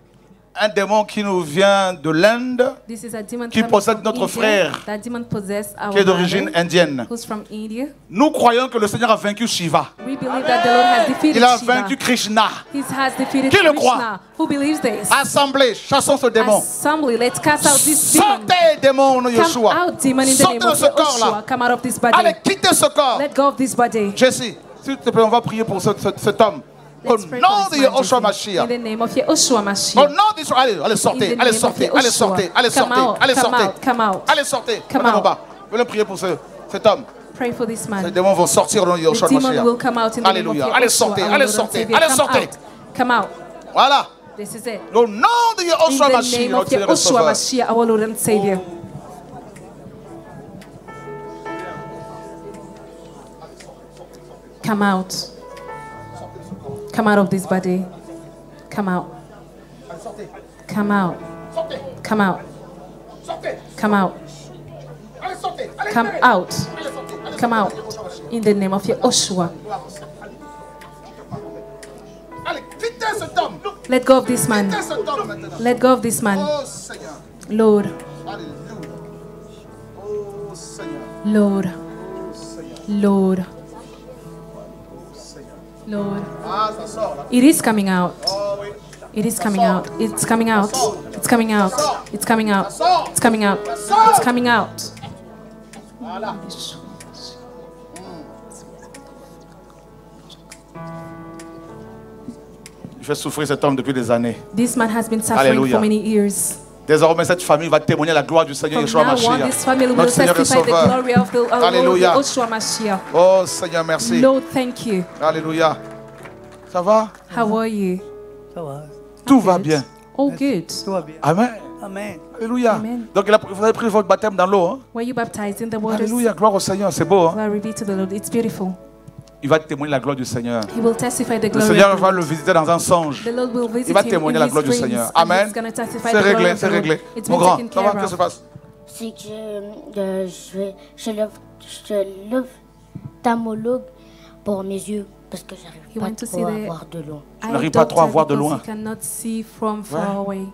un démon qui nous vient de l'Inde,
This is a demon
qui
coming
possède
from
notre
India.
frère,
That demon possessed our
qui est d'origine
brother,
indienne.
who's from India.
Nous croyons que le Seigneur a vaincu Shiva.
We believe that the Lord has defeated
Il a
Shiva.
vaincu Krishna.
He has defeated
Qui le
Krishna.
croit?
Who believes this?
Assemblée, chassons ce démon.
Assembly, let's cast out this demon.
Sortez, démon, au nom de
Come
Yeshua.
out, demon, in the
Sortez
name
de
of
ce corps-là.
Yeshua. Come out of this body.
Allez, quittez ce corps.
Let go of this body.
Jessie, s'il te plaît, on va prier pour cet homme. Au
Let's pray
nom
for
de
this man,
Yeshua
Jesus.
Mashiach.
In the name of Yeshua
Au
Mashiach.
nom de Yeshua. Allez, sortez,
In the
allez,
name of
sortez,
Yeshua.
allez, sortez, allez,
Come
sortez,
out,
allez,
come
sortez.
out, come out.
Allez, sortez.
Come
Venez en
out.
bas. Venez prier pour cet homme.
Pray for this
Ces
man.
démons vont sortir au nom de Yeshua
The demon
Mashiach.
will come out in the name of
Alléluia.
Yeshua.
Allez, sortez,
our
allez,
Lord and
sortez,
Savior.
allez,
Come
sortez.
out. Come out.
Voilà.
This is it.
Au nom de
In
Yeshua
the
Mashiach,
name of
notre Seigneur et
Yeshua
Sauveur.
Mashiach, our Lord and Savior. Come out. Come out of this body. Come out. Come out. Come out. Come out. Come out. Come out. In the name of Yeshua.
Allez, quittez cet homme.
Let go of this man.
Quittez cet homme maintenant.
Let go of this man.
Oh Seigneur.
Lord.
Alléluia. Oh Seigneur.
Lord. Lord. Lord.
Ah, ça sort là.
It is coming out.
Oh oui.
It is coming out. It's coming out. It's coming out. It's coming out. It's coming out. It's coming out.
Voilà. Je fais souffrir cet homme depuis des années.
This man has been suffering
Alléluia.
for many years.
Désormais, cette famille va témoigner la gloire du Seigneur
From
Yeshua
now on,
Mashiach.
this family will
Notre Seigneur et
testify the
Sauveur.
glory of the Lord
Alléluia.
Yeshua Mashiach.
Oh Seigneur, merci.
Lord, thank you.
Alléluia. Ça va?
How are you?
Ça va.
Tout va bien.
All good.
Tout va bien.
Amen.
Amen.
Alléluia.
Amen.
Donc, vous avez pris votre baptême dans l'eau. Hein?
Were you baptized in the waters?
Alléluia. Gloire au Seigneur. C'est beau. Hein?
Glory be to the Lord. It's beautiful.
Il va témoigner la gloire du Seigneur.
He will testify the
Le
glory
Seigneur
of the
va
Lord.
le visiter dans un songe.
The Lord will visit
Il va
him
témoigner
in
la
his
gloire du
dreams,
Seigneur.
and
Amen.
he's gonna testify
C'est
the glory
réglé,
of the
c'est
Lord.
réglé.
It's
Mon
been
grand,
taken
ça va?
care
Qu'est-ce qui se
of.
passe?
C'est que je lève tamologue pour mes yeux parce que
He
j'arrive
went
pas
to see
trop à
the
voir de loin.
Tu n'arrives pas trop à voir de
because
loin.
he cannot see from far
Ouais.
away.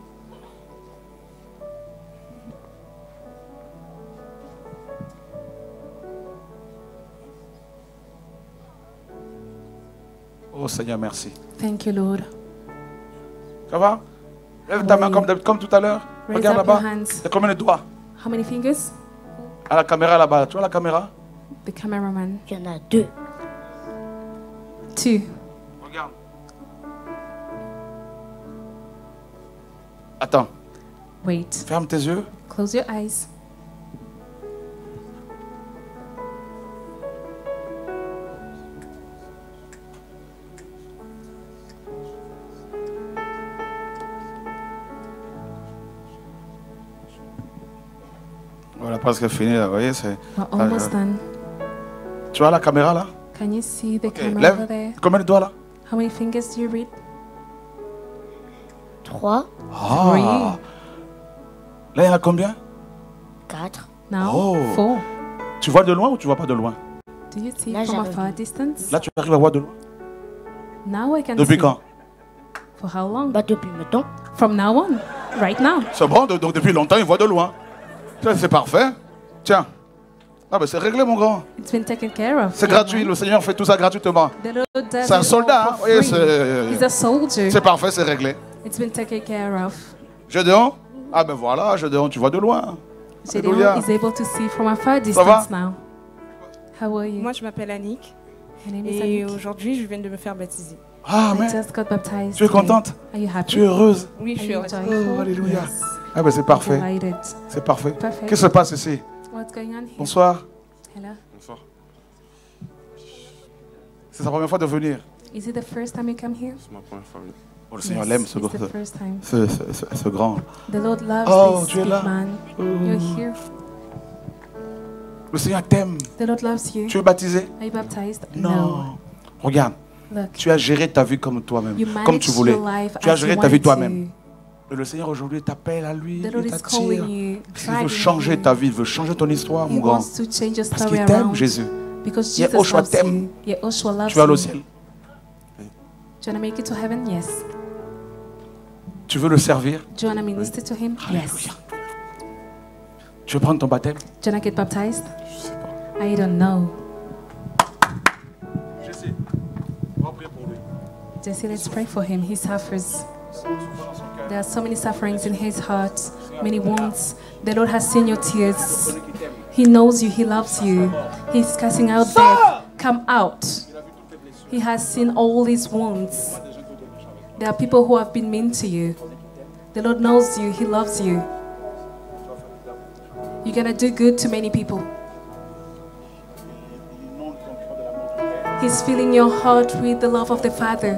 Seigneur, merci.
Thank you, Lord.
Ça va? Lève ta main comme tout à l'heure. Regarde là-bas. Il y a combien de doigts?
How many fingers?
À la caméra là-bas. Tu vois la caméra?
The cameraman.
Il y en a 2.
2.
Regarde. Attends.
Wait.
Ferme tes yeux.
Close your eyes.
Voilà, presque fini là, vous voyez, c'est...
We're almost done.
Tu vois la caméra là?
Can you see the camera
Lève.
over there?
Combien de doigts là?
How many fingers do you read?
3.
Ah. Là, il y en a combien?
4.
Now, 4.
Tu vois de loin ou tu vois pas de loin?
Do you see from a far distance?
Là, tu arrives à voir de loin?
Now I can
Depuis
see.
quand?
For how long?
Bah, depuis maintenant.
From now on. Right now.
C'est bon, donc depuis longtemps, il voit de loin. C'est parfait. Tiens. Ah ben c'est réglé, mon grand.
It's been taken care of.
C'est gratuit, le Seigneur fait tout ça gratuitement. C'est un soldat, hein? Oui,
He's a soldier.
c'est parfait, c'est réglé.
It's been taken care of.
Gédéon? Ah ben voilà, Gédéon, tu vois de loin.
Gédéon
Alléluia.
is able to see from a far
Ça va?
distance now. How are you?
Moi, je m'appelle Annick.
My name is
Et
Annick.
aujourd'hui, je viens de me faire baptiser.
Ah,
I
mais
just got baptized
tu es
today.
contente?
Are you happy?
Tu es heureuse?
Oui, je suis heureuse.
Oh, alléluia. Ah ben c'est parfait.
Delighted.
C'est parfait.
Perfect.
Qu'est-ce qui se passe ici?
What's going on here?
Bonsoir.
Hello.
Bonsoir. C'est sa première fois de venir.
Is it the first time you come here?
C'est ma première fois. Oh, le Seigneur l'aime, ce,
it's the first time.
ce grand.
The Lord loves
Oh,
this
tu es
big
là.
man. You're here.
Le Seigneur t'aime.
The Lord loves you.
Tu es baptisé?
Are you baptized?
Non. Regarde.
Look.
Tu as géré ta vie comme toi-même,
You
comme
managed
tu voulais.
your life
Tu as
as
géré
you
ta vie
wanted
toi-même. Et le Seigneur aujourd'hui t'appelle à lui,
The Lord
il
is
t'attire.
calling you,
Il veut
dragging
changer
you.
ta vie, il veut changer ton histoire,
He
mon grand.
wants to change your
Parce
story
qu'il t'aime,
around.
Jésus.
Because Jesus
Yehoshua
loves
t'aime.
you. Yehoshua loves
Tu vas aller au
you.
ciel.
Do you want to make it to heaven? Yes.
Tu veux le servir?
Do you want to minister to him? Yes.
Tu veux prendre ton baptême?
Do you want to get baptized? I don't know.
Jésus, on va prier pour lui.
Jesse, let's pray for him. He suffers. There are so many sufferings in his heart, many wounds. The Lord has seen your tears. He knows you. He loves you. He's casting out death. Come out. He has seen all these wounds. There are people who have been mean to you. The Lord knows you. He loves you. You're going to do good to many people. He's filling your heart with the love of the Father.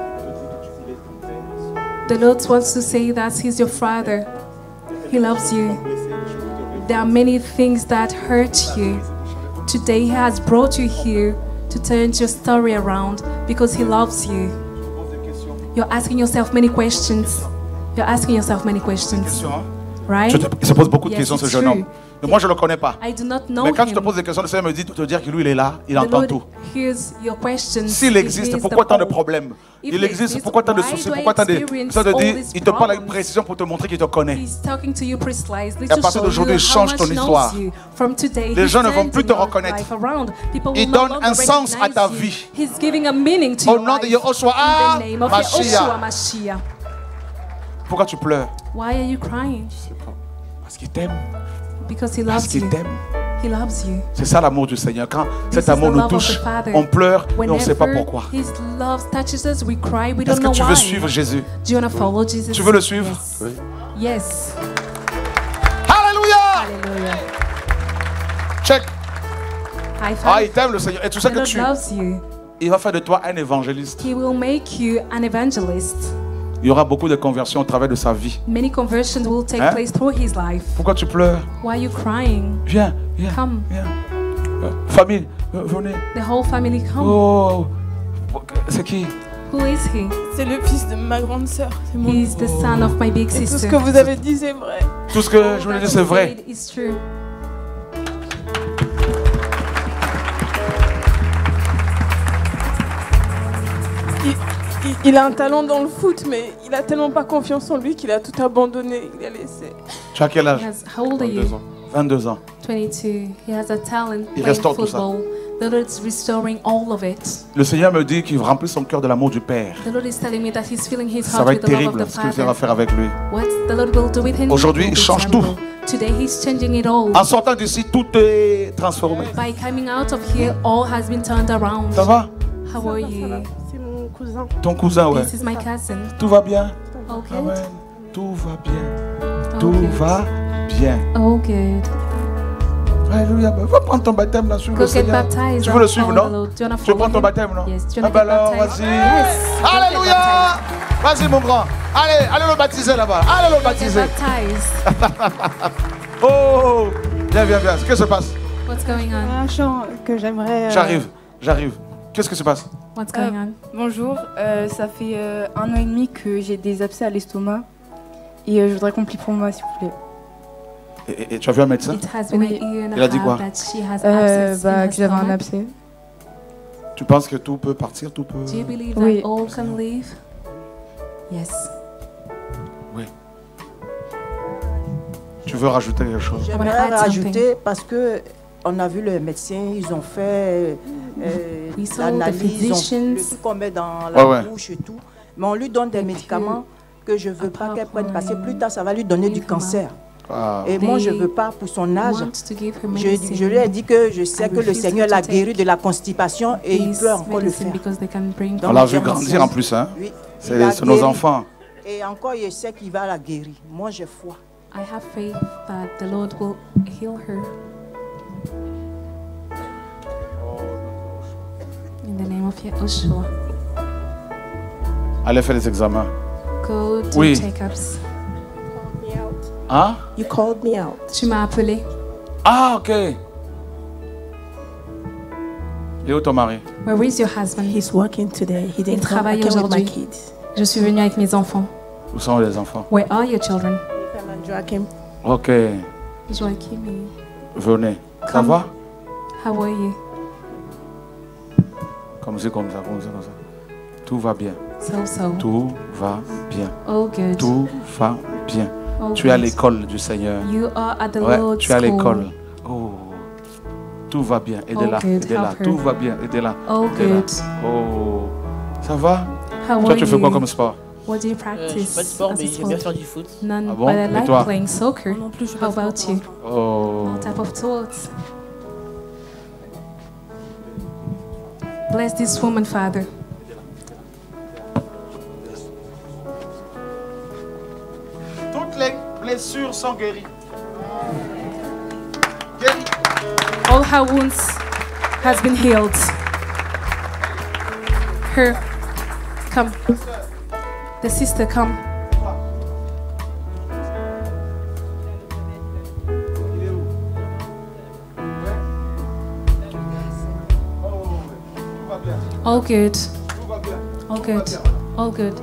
The Lord wants to say that He's your Father. He loves you. There are many things that hurt you. Today He has brought you here to turn your story around because He loves you. You're asking yourself many questions. You're asking yourself many questions. Right?
Il se pose beaucoup de
Yes,
questions, ce
it's
jeune
true.
homme. Mais moi, je ne le connais pas.
I do not know
Mais quand tu te
him.
poses des questions, le Seigneur me dit de te dire que lui, il est là, il
The
entend
Lord
tout.
hears your questions.
S'il
He
existe,
hears
pourquoi
them
tant de
all.
problèmes?
If
Il
he
existe,
exists,
pourquoi tant de
why
soucis?
do I
Pourquoi tant de...
experience
Ça te
all
dit,
these
il te parle avec
problems?
précision pour te montrer qu'il te connaît.
He's talking to you precisely
Et à
to
partir
show
d'aujourd'hui,
you
il
how
change
much
ton
he knows
histoire.
you. From today,
Les
he's
gens ne vont plus
turning
te
your
reconnaître.
life around. People will
Il
no
donne
longer
un sens à ta
recognize you.
vie.
He's giving a meaning to
Au
your
nom de
life.
Yehoshua
In the name of
Mashiach.
Yehoshua Mashiach.
Pourquoi tu pleures?
Why are you crying?
Parce qu'il t'aime.
Because he
Parce
loves
qu'il
you.
t'aime.
He loves you.
C'est ça l'amour du Seigneur. Quand
This
cet
is
amour
the
nous
love of
touche,
the Father.
on pleure et on ne sait pas
Whenever
pourquoi.
His love touches us, we cry. We
Est-ce
don't
que
know
tu
why.
veux suivre Jésus?
Do you want to follow Jesus?
Tu veux le suivre?
Yes. Yes.
Alléluia!
Hallelujah.
Check.
High
Ah,
five.
il t'aime le Seigneur. Et tu sais
The
que
Lord loves you.
il va faire de toi un évangéliste.
He will make you an evangelist.
Il y aura beaucoup de conversions au travers de sa vie.
Many conversions will take
Hein?
place through his life.
Pourquoi tu pleures?
Why are you crying?
Viens, viens.
Come.
Famille, venez.
The whole family come.
Oh, c'est qui?
Who is he?
C'est le fils de ma grande sœur. C'est mon...
He's the son of my big
Et
sister.
tout ce que vous avez dit, c'est vrai.
Tout ce que je voulais dire, c'est vrai.
It's true.
Il a un talent dans le foot, mais il a tellement pas confiance en lui qu'il a tout abandonné. Il a laissé.
Tu as quel âge?
How old are you?
22 ans.
22. He has a talent
Il
playing
restaure tout ça.
football, The Lord is restoring all of it.
Le Seigneur me dit qu'il remplit son cœur de l'amour du Père.
The Lord is telling me that He's filling His
Ça
heart
va
with
être
the love of
terrible
the
ce que le Seigneur va
Father.
faire avec lui.
What the Lord will do with him.
Aujourd'hui,
will
il
be
change
terrible.
tout.
Today He's changing it all.
En sortant d'ici, tout est transformé.
By coming out of here, all has been turned around.
Ça va?
How are you?
C'est mon cousin.
Ton cousin, ouais.
This is my cousin.
Tout va bien?
Okay.
Amen. Tout va bien. Tout va bien.
Oh, good.
Alléluia. Va prendre ton baptême là, suivre
Go
le
get
Seigneur.
baptized.
Tu veux le
and
suivre,
follow the
non?
Lord. Do you wanna
Tu veux
follow
prendre ton
him?
baptême, non?
Yes. Do you
Ah
wanna
ben
get
alors,
baptized?
vas-y.
Yes. Go get
Alléluia. Vas-y, mon grand. Allez, allez le baptiser là-bas. Allez le
Get
baptiser.
baptized.
Oh, viens, viens, viens. Qu'est-ce qui se passe?
What's going on?
Un chant que j'aimerais.
J'arrive, j'arrive. Qu'est-ce qui se passe?
What's going on?
Bonjour, ça fait 1 an et demi que j'ai des abcès à l'estomac et je voudrais qu'on plie pour moi s'il vous plaît.
Et tu as vu un médecin?
It has been a year and
Il a dit
a
quoi?
half that she has abscess in her
Que j'avais un
stomach.
abcès.
Tu penses que tout peut partir, tout peut...
Do you believe
Oui.
that all can leave? Yes.
Oui. Tu veux rajouter quelque chose?
J'aimerais rajouter parce que on a vu le médecin, ils ont fait
We saw the
l'analyse,
physicians.
le tout qu'on met dans la
Ouais, ouais.
bouche et tout. Mais on lui donne des médicaments que je ne veux pas qu'elle prenne parce que plus tard, ça va lui donner du cancer.
Ah.
Et moi, je ne veux pas pour son âge.
Want to give her
Je
medicine.
lui ai dit que je sais
I
que le
refuse
Seigneur
to
l'a
take
guéri de la constipation et il
this
peut encore le
medicine
faire.
because they can bring
On l'a vu grandir en plus, hein?
Oui.
C'est
Il a
nos
guéri.
enfants.
Et encore, je sais qu'il va la guérir. Moi, j'ai foi.
I have faith that the Lord will heal her. In the name of Yahushua.
Allez faire les examens.
Go to
Oui.
check-ups.
Hein?
You called me out.
Tu m'as appelé.
Ah, ok. Il est où ton mari?
Where is your husband?
He's working today. He
Il
didn't come. I
travaille
came with my
aujourd'hui.
kids.
Je suis venue avec mes enfants.
Où sont les enfants?
Where are your children?
Joachim.
Ok.
Joachim.
Venez. Ça
Come.
va?
How are you?
Comme ça, comme ça, comme ça, comme ça. Tout va bien.
So.
Tout va bien.
Oh, good.
Tout va bien.
Oh,
Tu es à
good.
l'école du Seigneur.
You are at the
Ouais,
Lord's
tu es à
school.
l'école. Oh. Tout va bien. Aidez-la.
Oh, good.
Aidez-la.
Help her.
Tout va bien. Aidez-la.
Oh,
Aidez-la.
good.
Oh. Ça va?
How
Toi,
are
tu fais quoi
you?
comme sport?
What do you
Je
practice?
fais pas de sport,
as a
mais j'aime bien
sport?
faire du foot.
None,
Ah bon?
but I
Et
like
toi?
playing soccer.
Non plus, je fais
How
pas de
about
sport
you?
Oh.
All type of sports. Bless this woman, Father.
Toutes les blessures sont guéries. Guéries.
All her wounds has been healed. Her, come. The sister, come. All good. All good. All good.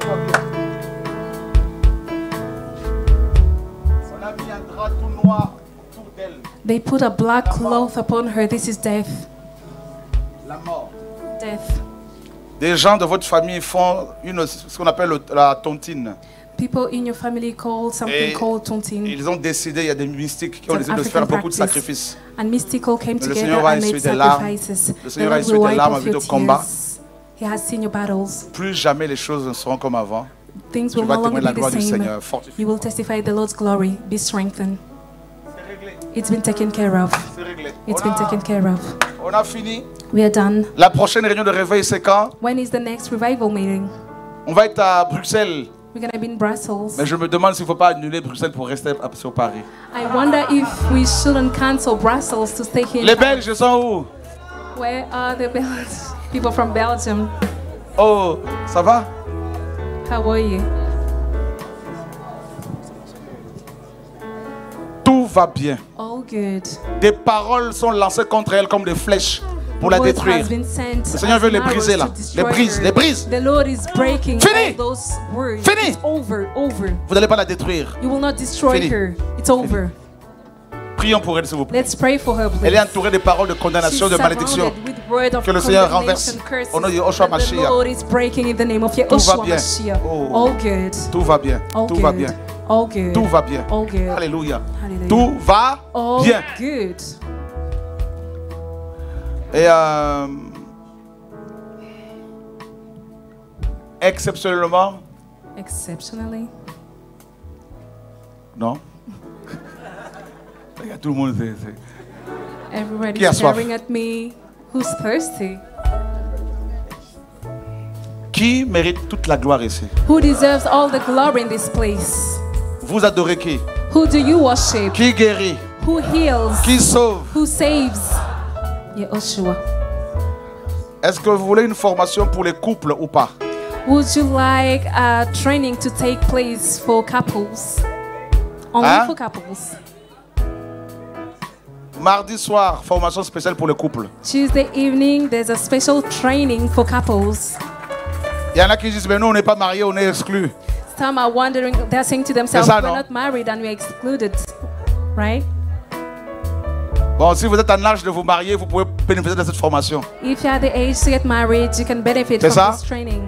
On a mis un drap tout noir autour d'elle.
They put a black cloth upon her. This is death.
La mort.
Death.
Des gens de votre famille font ce qu'on appelle la tontine.
People in your family call something
Et
called tontine.
Ils ont décidé, il y a des mystiques qui ont
It's an
décidé de faire
African
beaucoup de
practice.
sacrifices.
And mystical came
Mais le
together
Seigneur va
and made
essuyer des larmes.
sacrifices.
Le
The
Seigneur va
Lord
essuyer
will
des
wipe
larmes
off
avec
your
de combat.
tears. He has seen your battles.
Plus jamais les choses ne seront comme avant.
Things
Tu
will
vas
no
témoigner
longer
de la
be the
gloire du
same.
Seigneur. Fortifie.
You will testify the Lord's glory. Be strengthened. It's been taken care of.
C'est réglé.
It's been taken care of.
On a fini.
We are done.
La prochaine réunion de réveil, c'est quand?
When is the next revival meeting?
On va être à Bruxelles.
We're going to be in Brussels.
Mais je me demande s'il ne faut pas annuler Bruxelles pour rester sur Paris.
I wonder if we shouldn't cancel Brussels to stay here.
Les Belges, ils sont où?
Where are the people from Belgium?
Oh, ça va?
How are you?
Tout va bien.
All good.
Des paroles sont lancées contre elle comme des flèches pour la
Word
détruire.
has been sent
Le Seigneur
as
veut les
arrows
briser là.
to
Les
destroy
brise,
her.
les brise.
The Lord is breaking
Fini.
all those words.
Fini.
It's over.
Vous n'allez pas la détruire.
You will not destroy
Fini.
her. It's over.
Prions pour elle, s'il vous plaît.
Let's pray for her, please.
Elle est entourée de paroles de condamnation,
She's
de malédiction.
surrounded with word of
Que le Seigneur
condemnation,
renverse.
curses,
Au nom de Yahushua
that the
Mashiach.
Lord is breaking in the name of
Tout va
Yahushua
bien.
Mashiach.
Oh.
All good.
Tout va bien.
All
Tout
good.
va bien.
All good.
Tout va bien.
All good.
Alléluia.
Hallelujah.
Tout va
All
bien.
good.
Et exceptionnellement.
Exceptionally.
Non. Il y a tout le monde.
Everybody's
Qui a soif?
staring at me. Who's thirsty?
Qui mérite toute la gloire ici?
Who deserves all the glory in this place?
Vous adorez qui?
Who do you worship?
Qui guérit?
Who heals?
Qui sauve?
Who saves? Yehoshua.
Est-ce que vous voulez une formation pour les couples ou pas?
Would you like a training to take place for couples? Only for couples.
Mardi soir, formation spéciale pour les couples.
Tuesday evening, there's a special training for couples.
Il y en a qui disent, mais nous on n'est pas mariés, on est exclus.
Some are wondering, they're saying to themselves,
ça,
we're
non?
not married and we're excluded, right?
Bon, si vous êtes en âge de vous marier, vous pouvez bénéficier de cette formation.
If you're at the age to get married, you can benefit
C'est
from
ça?
this training.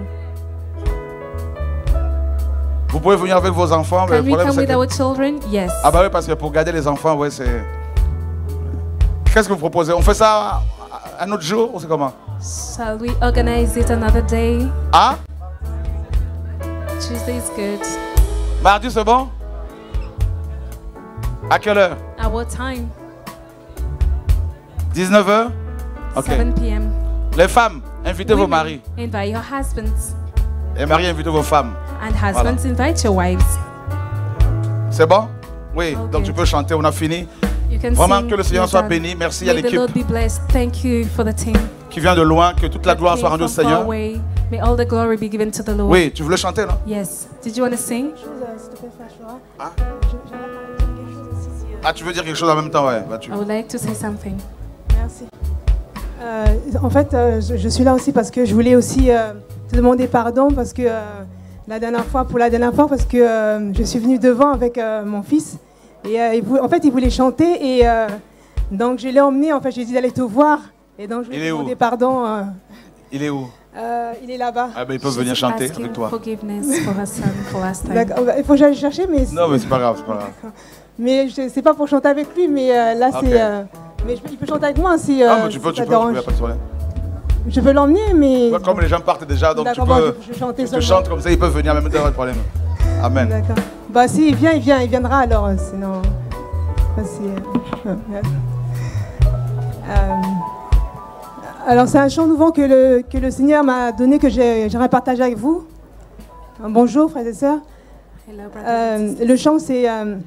Vous pouvez venir avec vos enfants, mais
Can
le
we
problème
come
c'est
with
que...
our children? Yes.
Ah bah oui, parce que pour garder les enfants, ouais, c'est... Qu'est-ce que vous proposez? On fait ça un autre jour ou c'est comment?
Shall we organize it another day?
Ah?
Tuesday is good.
Mardi, c'est bon? À quelle heure?
At what time?
19h? Ok.
7 p.m.
Les femmes, invitez vos maris.
Invite your husbands.
Et maris, invitez vos femmes.
And husbands, invite your wives.
C'est bon? Oui, donc tu peux chanter, on a fini.
You can
Vraiment
sing,
que le Seigneur
you're
soit
done.
béni. Merci à
May the
l'équipe
Lord be blessed. Thank you for the team.
qui vient de loin. Que toute la gloire soit rendue au
Came from far
Seigneur.
away. May all the glory be given to the Lord.
Oui, tu voulais chanter, non?
Yes. Did you want to sing?
Ah, tu veux dire quelque chose en même temps, ouais. Bah,
I would like to say something.
Merci. En fait, je suis là aussi parce que je voulais aussi te demander pardon parce que la dernière fois, parce que je suis venue devant avec mon fils et en fait, il voulait chanter et donc je l'ai emmené. En fait, j'ai dit d'aller te voir et donc je lui ai demandé pardon.
Il est où?
Il est là-bas.
Ah ben ils peuvent venir chanter avec toi.
Forgiveness for her son for last time.
D'accord. Il faut que j'aille chercher, mais
non, mais c'est pas grave, c'est pas grave.
Mais c'est pas pour chanter avec lui, mais là c'est. Mais il peut chanter avec moi si.
Ah, mais tu peux,
si ça
il n'y a
t'arrange.
pas de problème.
Je peux l'emmener, mais.
Ouais, comme les gens partent déjà, donc tu peux.
Je
te chantes comme ça, ils peuvent venir en même temps, pas de problème. Amen.
D'accord. Bah si il vient, il viendra alors, sinon. Alors c'est un chant nouveau que le Seigneur m'a donné, que j'aimerais partager avec vous. Bonjour frères et sœurs. Le chant c'est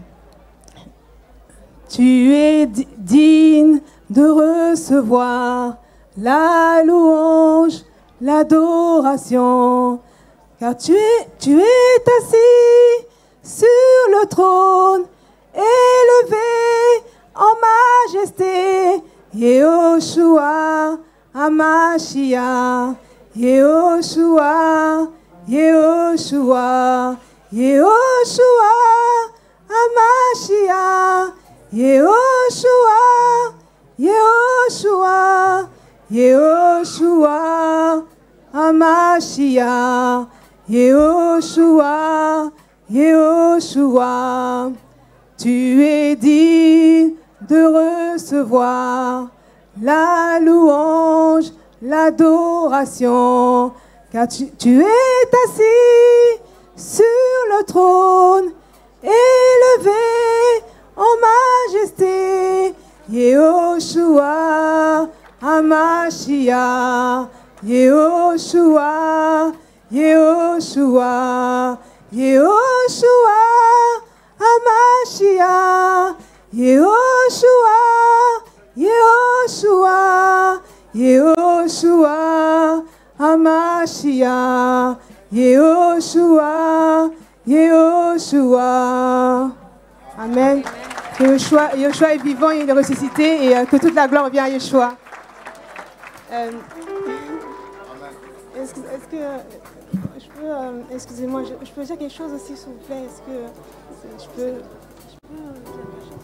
tu es digne de recevoir la louange, l'adoration, car tu es assis sur le trône, élevé en majesté. Yehoshua, Hamashiach, Yehoshua, Yehoshua, Yehoshua, Hamashiach, Yehoshua, Yehoshua, Yehoshua, Hamashiach, Yehoshua, Yehoshua. Tu es digne de recevoir la louange, l'adoration, car tu es assis sur le trône, élevé en majesté. Yehoshua, Hamashiach, Yehoshua, Yehoshua, Yehoshua, Hamashiach, Yehoshua, Yehoshua, Yehoshua, Hamashiach, Yehoshua, Yehoshua. Amen. Que Yeshua est vivant, il est ressuscité et que toute la gloire vient à Yeshua. Est-ce que je peux, excusez-moi, je peux dire quelque chose aussi, s'il vous plaît? Est-ce que je peux dire quelque chose?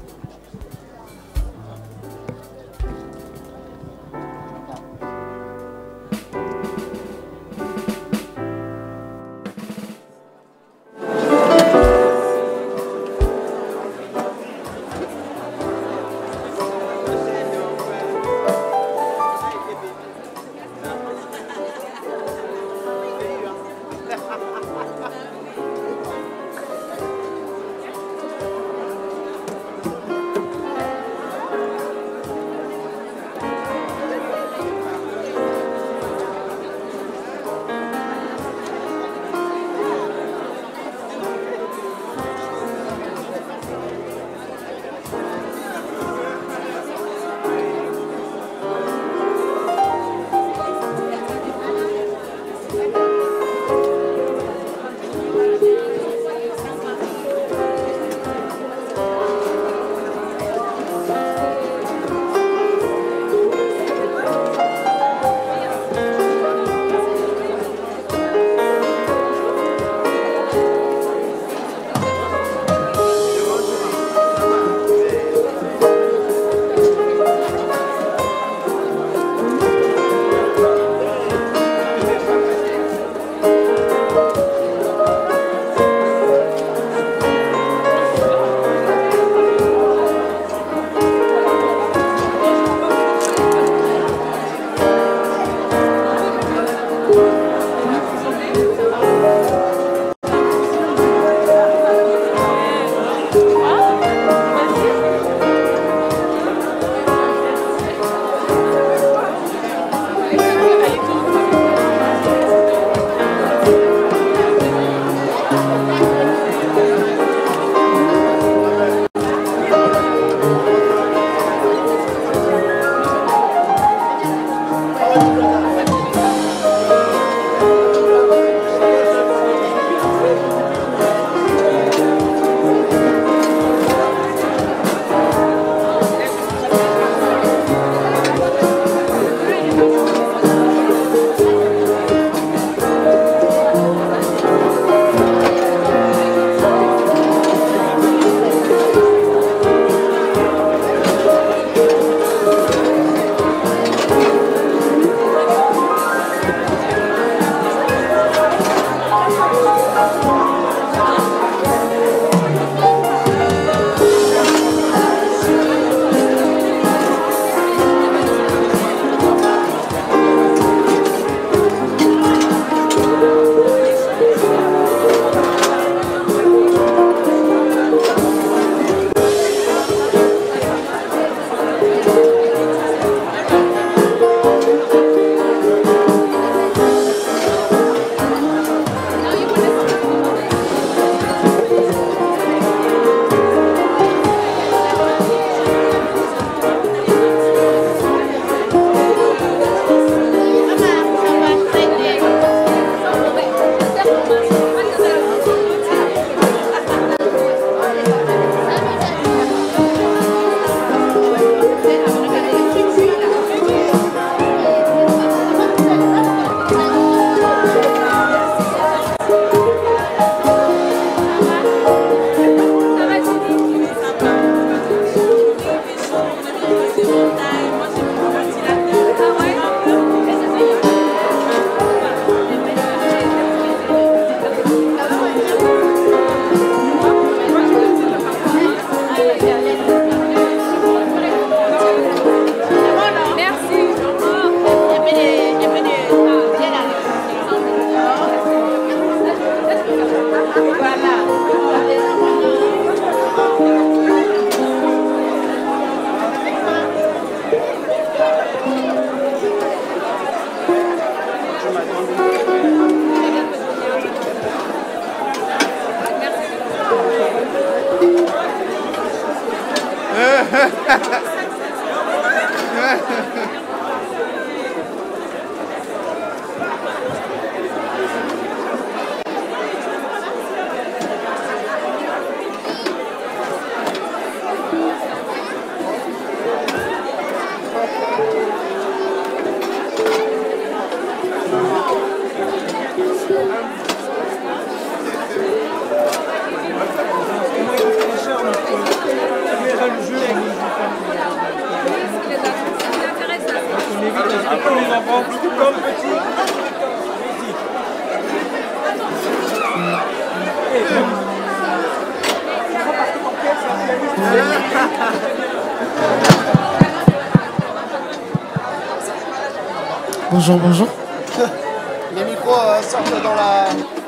Bonjour, bonjour.
Les micros sortent dans la...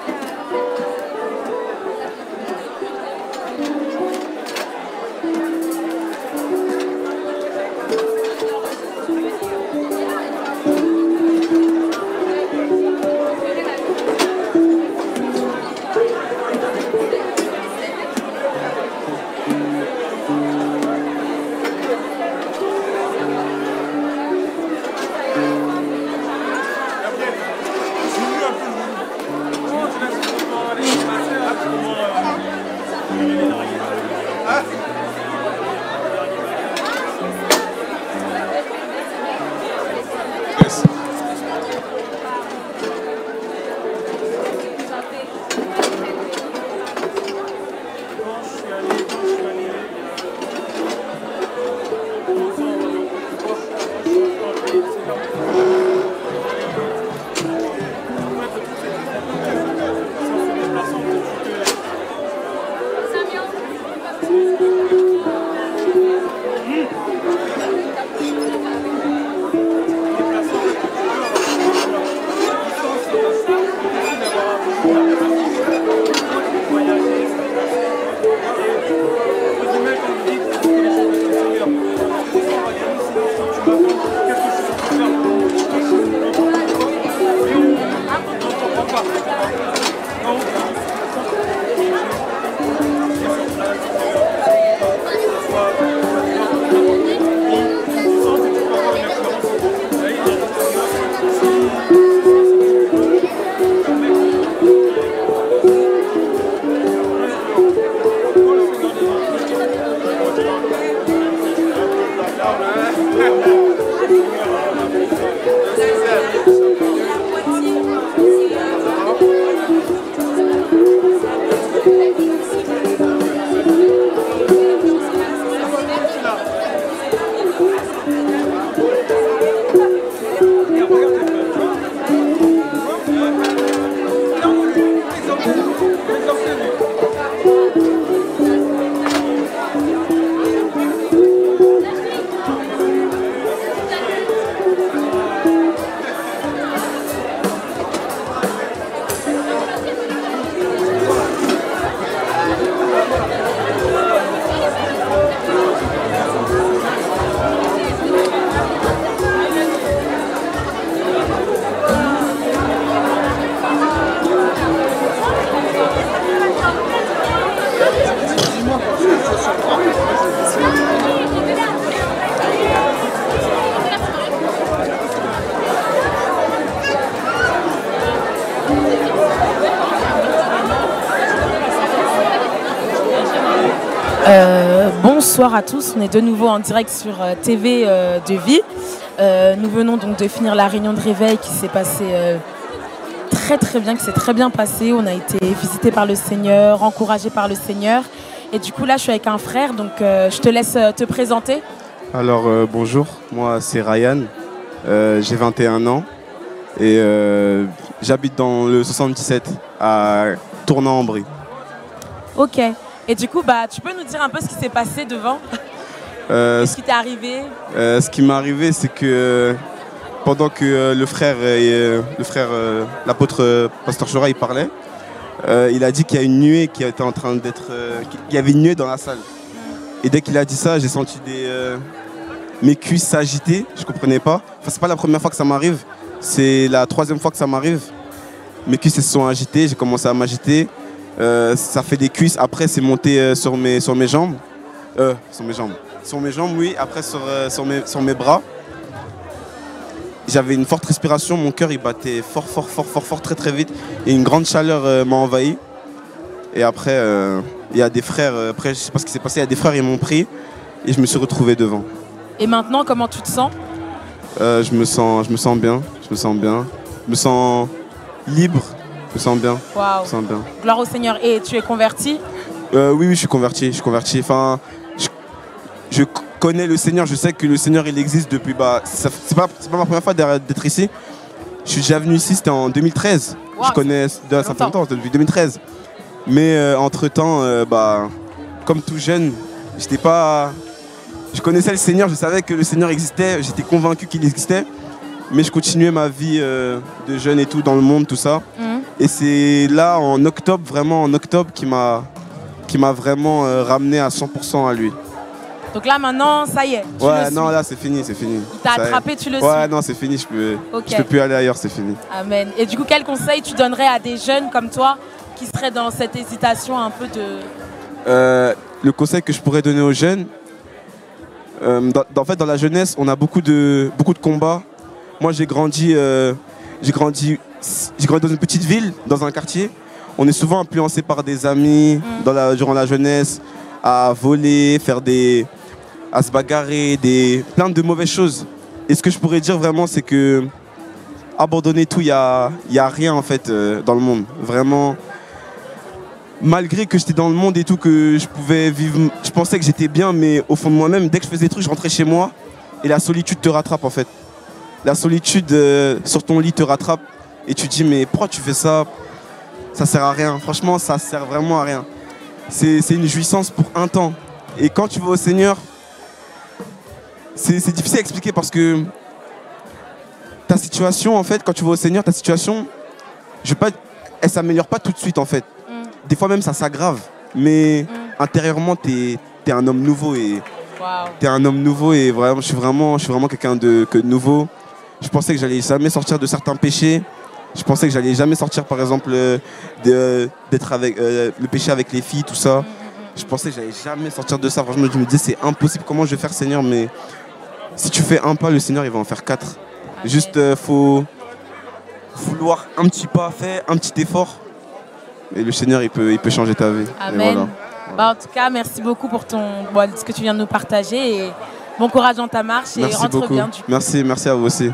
Bonsoir à tous, on est de nouveau en direct sur TV de Vie. Nous venons donc de finir la réunion de réveil qui s'est passée très bien, qui s'est très bien passée. On a été visité par le Seigneur, encouragé par le Seigneur. Et du coup là je suis avec un frère, donc je te laisse te présenter.
Alors bonjour, moi c'est Ryan, j'ai 21 ans et j'habite dans le 77 à Tournant-en-Brie.
Ok. Et du coup, tu peux nous dire un peu ce qui s'est passé devant? Qu'est-ce qui t'est arrivé?
Ce qui m'est arrivé, c'est que pendant que le frère, l'apôtre Pasteur Chora, il parlait, il a dit qu'il y a une nuée qui était en train d'être... qu'il y avait une nuée dans la salle. Et dès qu'il a dit ça, j'ai senti mes cuisses s'agiter, je ne comprenais pas. Enfin, c'est pas la première fois que ça m'arrive, c'est la 3e fois que ça m'arrive. Mes cuisses se sont agitées, j'ai commencé à m'agiter. Ça fait des cuisses, après c'est monté sur mes jambes. Sur mes jambes, oui, après sur mes bras. J'avais une forte respiration, mon cœur il battait fort, très vite. Et une grande chaleur m'a envahi. Et après, il y a des frères, après je sais pas ce qui s'est passé, il y a des frères, ils m'ont pris et je me suis retrouvé devant.
Et maintenant, comment tu te sens?
Je me sens bien, je me sens libre. Je me sens bien.
Waouh.
Je me sens bien.
Gloire au Seigneur. Et tu es converti?
Oui, je suis converti. Enfin, je connais le Seigneur. Je sais que le Seigneur, il existe depuis... c'est pas ma première fois d'être ici. Je suis déjà venu ici, c'était en 2013. Wow, je connais... Ça fait longtemps, depuis 2013. Mais entre-temps, comme tout jeune, j'étais pas... Je connaissais le Seigneur, je savais que le Seigneur existait. J'étais convaincu qu'il existait. mais je continuais ma vie de jeune et tout, dans le monde, tout ça. Et c'est là, en octobre, qui m'a vraiment ramené à 100% à lui.
Donc là, maintenant, ça y est.
Ouais, non, là, c'est fini, c'est fini.
Il t'a attrapé, tu le suis.
Ouais, non, c'est fini, je peux plus aller ailleurs, c'est fini.
Amen. Et du coup, quel conseil tu donnerais à des jeunes comme toi qui seraient dans cette hésitation un peu de...
Le conseil que je pourrais donner aux jeunes, en fait, dans la jeunesse, on a beaucoup de combats. Moi, j'ai grandi dans une petite ville, dans un quartier. On est souvent influencé par des amis durant la jeunesse, à voler, à se bagarrer, plein de mauvaises choses. Et ce que je pourrais dire vraiment, c'est que abandonner tout, il y a rien en fait dans le monde. Vraiment, malgré que j'étais dans le monde et tout, que je pouvais vivre, je pensais que j'étais bien, mais au fond de moi-même, dès que je faisais des trucs, je rentrais chez moi et la solitude te rattrape en fait. La solitude sur ton lit te rattrape et tu te dis mais pourquoi tu fais ça? Ça sert à rien. Franchement, ça sert vraiment à rien. C'est une jouissance pour un temps. Et quand tu vas au Seigneur, c'est difficile à expliquer parce que ta situation, en fait, quand tu vas au Seigneur, ta situation, elle s'améliore pas tout de suite, en fait. Des fois même, ça s'aggrave. Mais intérieurement, t'es un homme nouveau et t'es un homme nouveau et vraiment, je suis vraiment quelqu'un de nouveau. Je pensais que j'allais jamais sortir de certains péchés. Je pensais que j'allais jamais sortir, par exemple, d'être avec le péché avec les filles, tout ça. Je pensais que j'allais jamais sortir de ça. Franchement, je me disais, c'est impossible. Comment je vais faire, Seigneur? Mais si tu fais un pas, le Seigneur, il va en faire 4. Amen. Juste, faut vouloir un petit pas faire, un petit effort. Et le Seigneur, il peut changer ta vie.
Amen. Voilà. Bah, en tout cas, merci beaucoup pour ce que tu viens de nous partager. Et bon courage dans ta marche
merci
et rentre
beaucoup.
Bien.
Merci à vous aussi.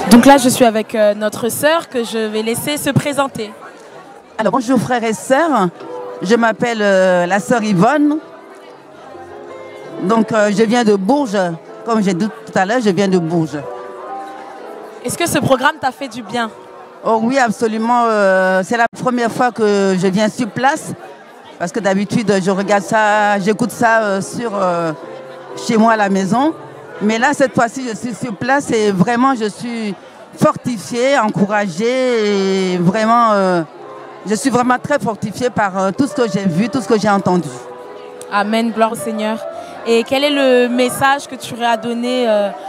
Donc là, je suis avec notre sœur que je vais laisser se présenter.
Alors bonjour frères et sœurs, je m'appelle la sœur Yvonne. Donc je viens de Bourges, comme j'ai dit tout à l'heure, je viens de Bourges.
Est-ce que ce programme t'a fait du bien?
Oh oui, absolument. C'est la première fois que je viens sur place. Parce que d'habitude, je regarde ça, j'écoute ça chez moi à la maison. Mais là, cette fois-ci, je suis sur place et vraiment, je suis fortifiée, encouragée. Et vraiment, je suis vraiment très fortifiée par tout ce que j'ai vu, tout ce que j'ai entendu.
Amen, gloire au Seigneur. Et quel est le message que tu aurais à donner,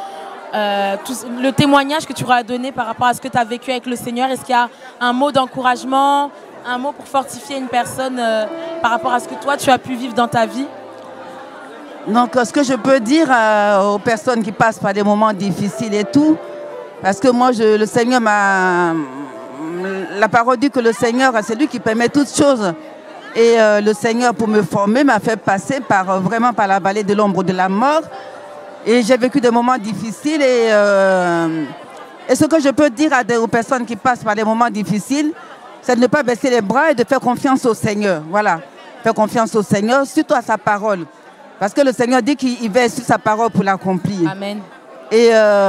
le témoignage que tu aurais à donner par rapport à ce que tu as vécu avec le Seigneur? Est-ce qu'il y a un mot d'encouragement, un mot pour fortifier une personne par rapport à ce que toi, tu as pu vivre dans ta vie?
Donc, ce que je peux dire aux personnes qui passent par des moments difficiles et tout, parce que moi, le Seigneur m'a... La parole dit que le Seigneur, c'est lui qui permet toutes choses. Et le Seigneur, pour me former, m'a fait passer vraiment par la vallée de l'ombre de la mort. Et j'ai vécu des moments difficiles. Et ce que je peux dire aux personnes qui passent par des moments difficiles, c'est de ne pas baisser les bras et de faire confiance au Seigneur. Voilà, faire confiance au Seigneur, surtout à sa parole. Parce que le Seigneur dit qu'il veille sur sa parole pour l'accomplir.
Amen.
Et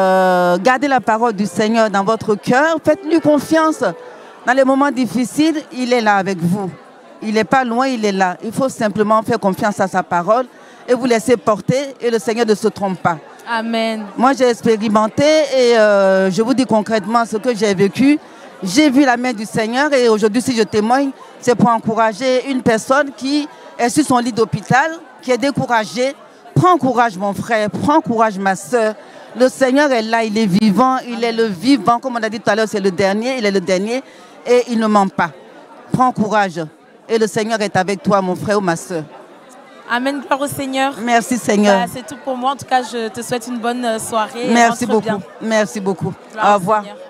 gardez la parole du Seigneur dans votre cœur. Faites-lui confiance. Dans les moments difficiles, il est là avec vous. Il n'est pas loin, il est là. Il faut simplement faire confiance à sa parole et vous laisser porter et le Seigneur ne se trompe pas.
Amen.
Moi, j'ai expérimenté et je vous dis concrètement ce que j'ai vécu. J'ai vu la main du Seigneur et aujourd'hui, si je témoigne, c'est pour encourager une personne qui est sur son lit d'hôpital, qui est découragée. Prends courage, mon frère. Prends courage, ma soeur. Le Seigneur est là, il est vivant. Il est le vivant. Comme on a dit tout à l'heure, c'est le dernier. Il est le dernier et il ne ment pas. Prends courage. Et le Seigneur est avec toi, mon frère ou ma soeur.
Amen, gloire au Seigneur.
Merci, Seigneur.
Bah, c'est tout pour moi. En tout cas, je te souhaite une bonne soirée.
Merci beaucoup. Bien. Merci beaucoup.
Gloire
au revoir.
Seigneur.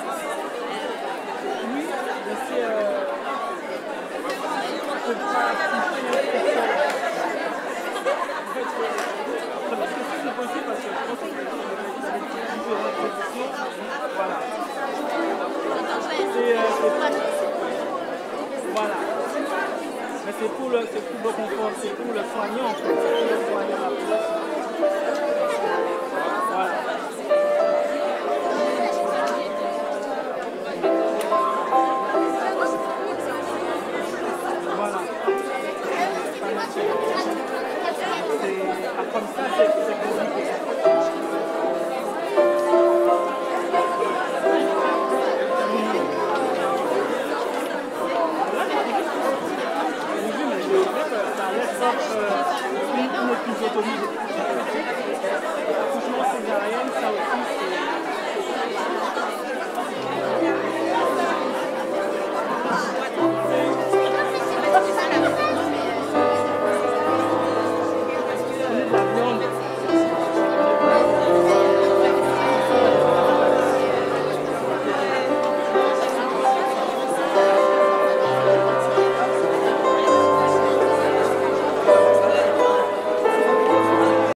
Oui, je sais. c'est pour le confort, c'est pour le soignant en fait, c'est pour le soignant. Voilà. Comme ça, c'est compliqué. Ça laisse une épisotomie.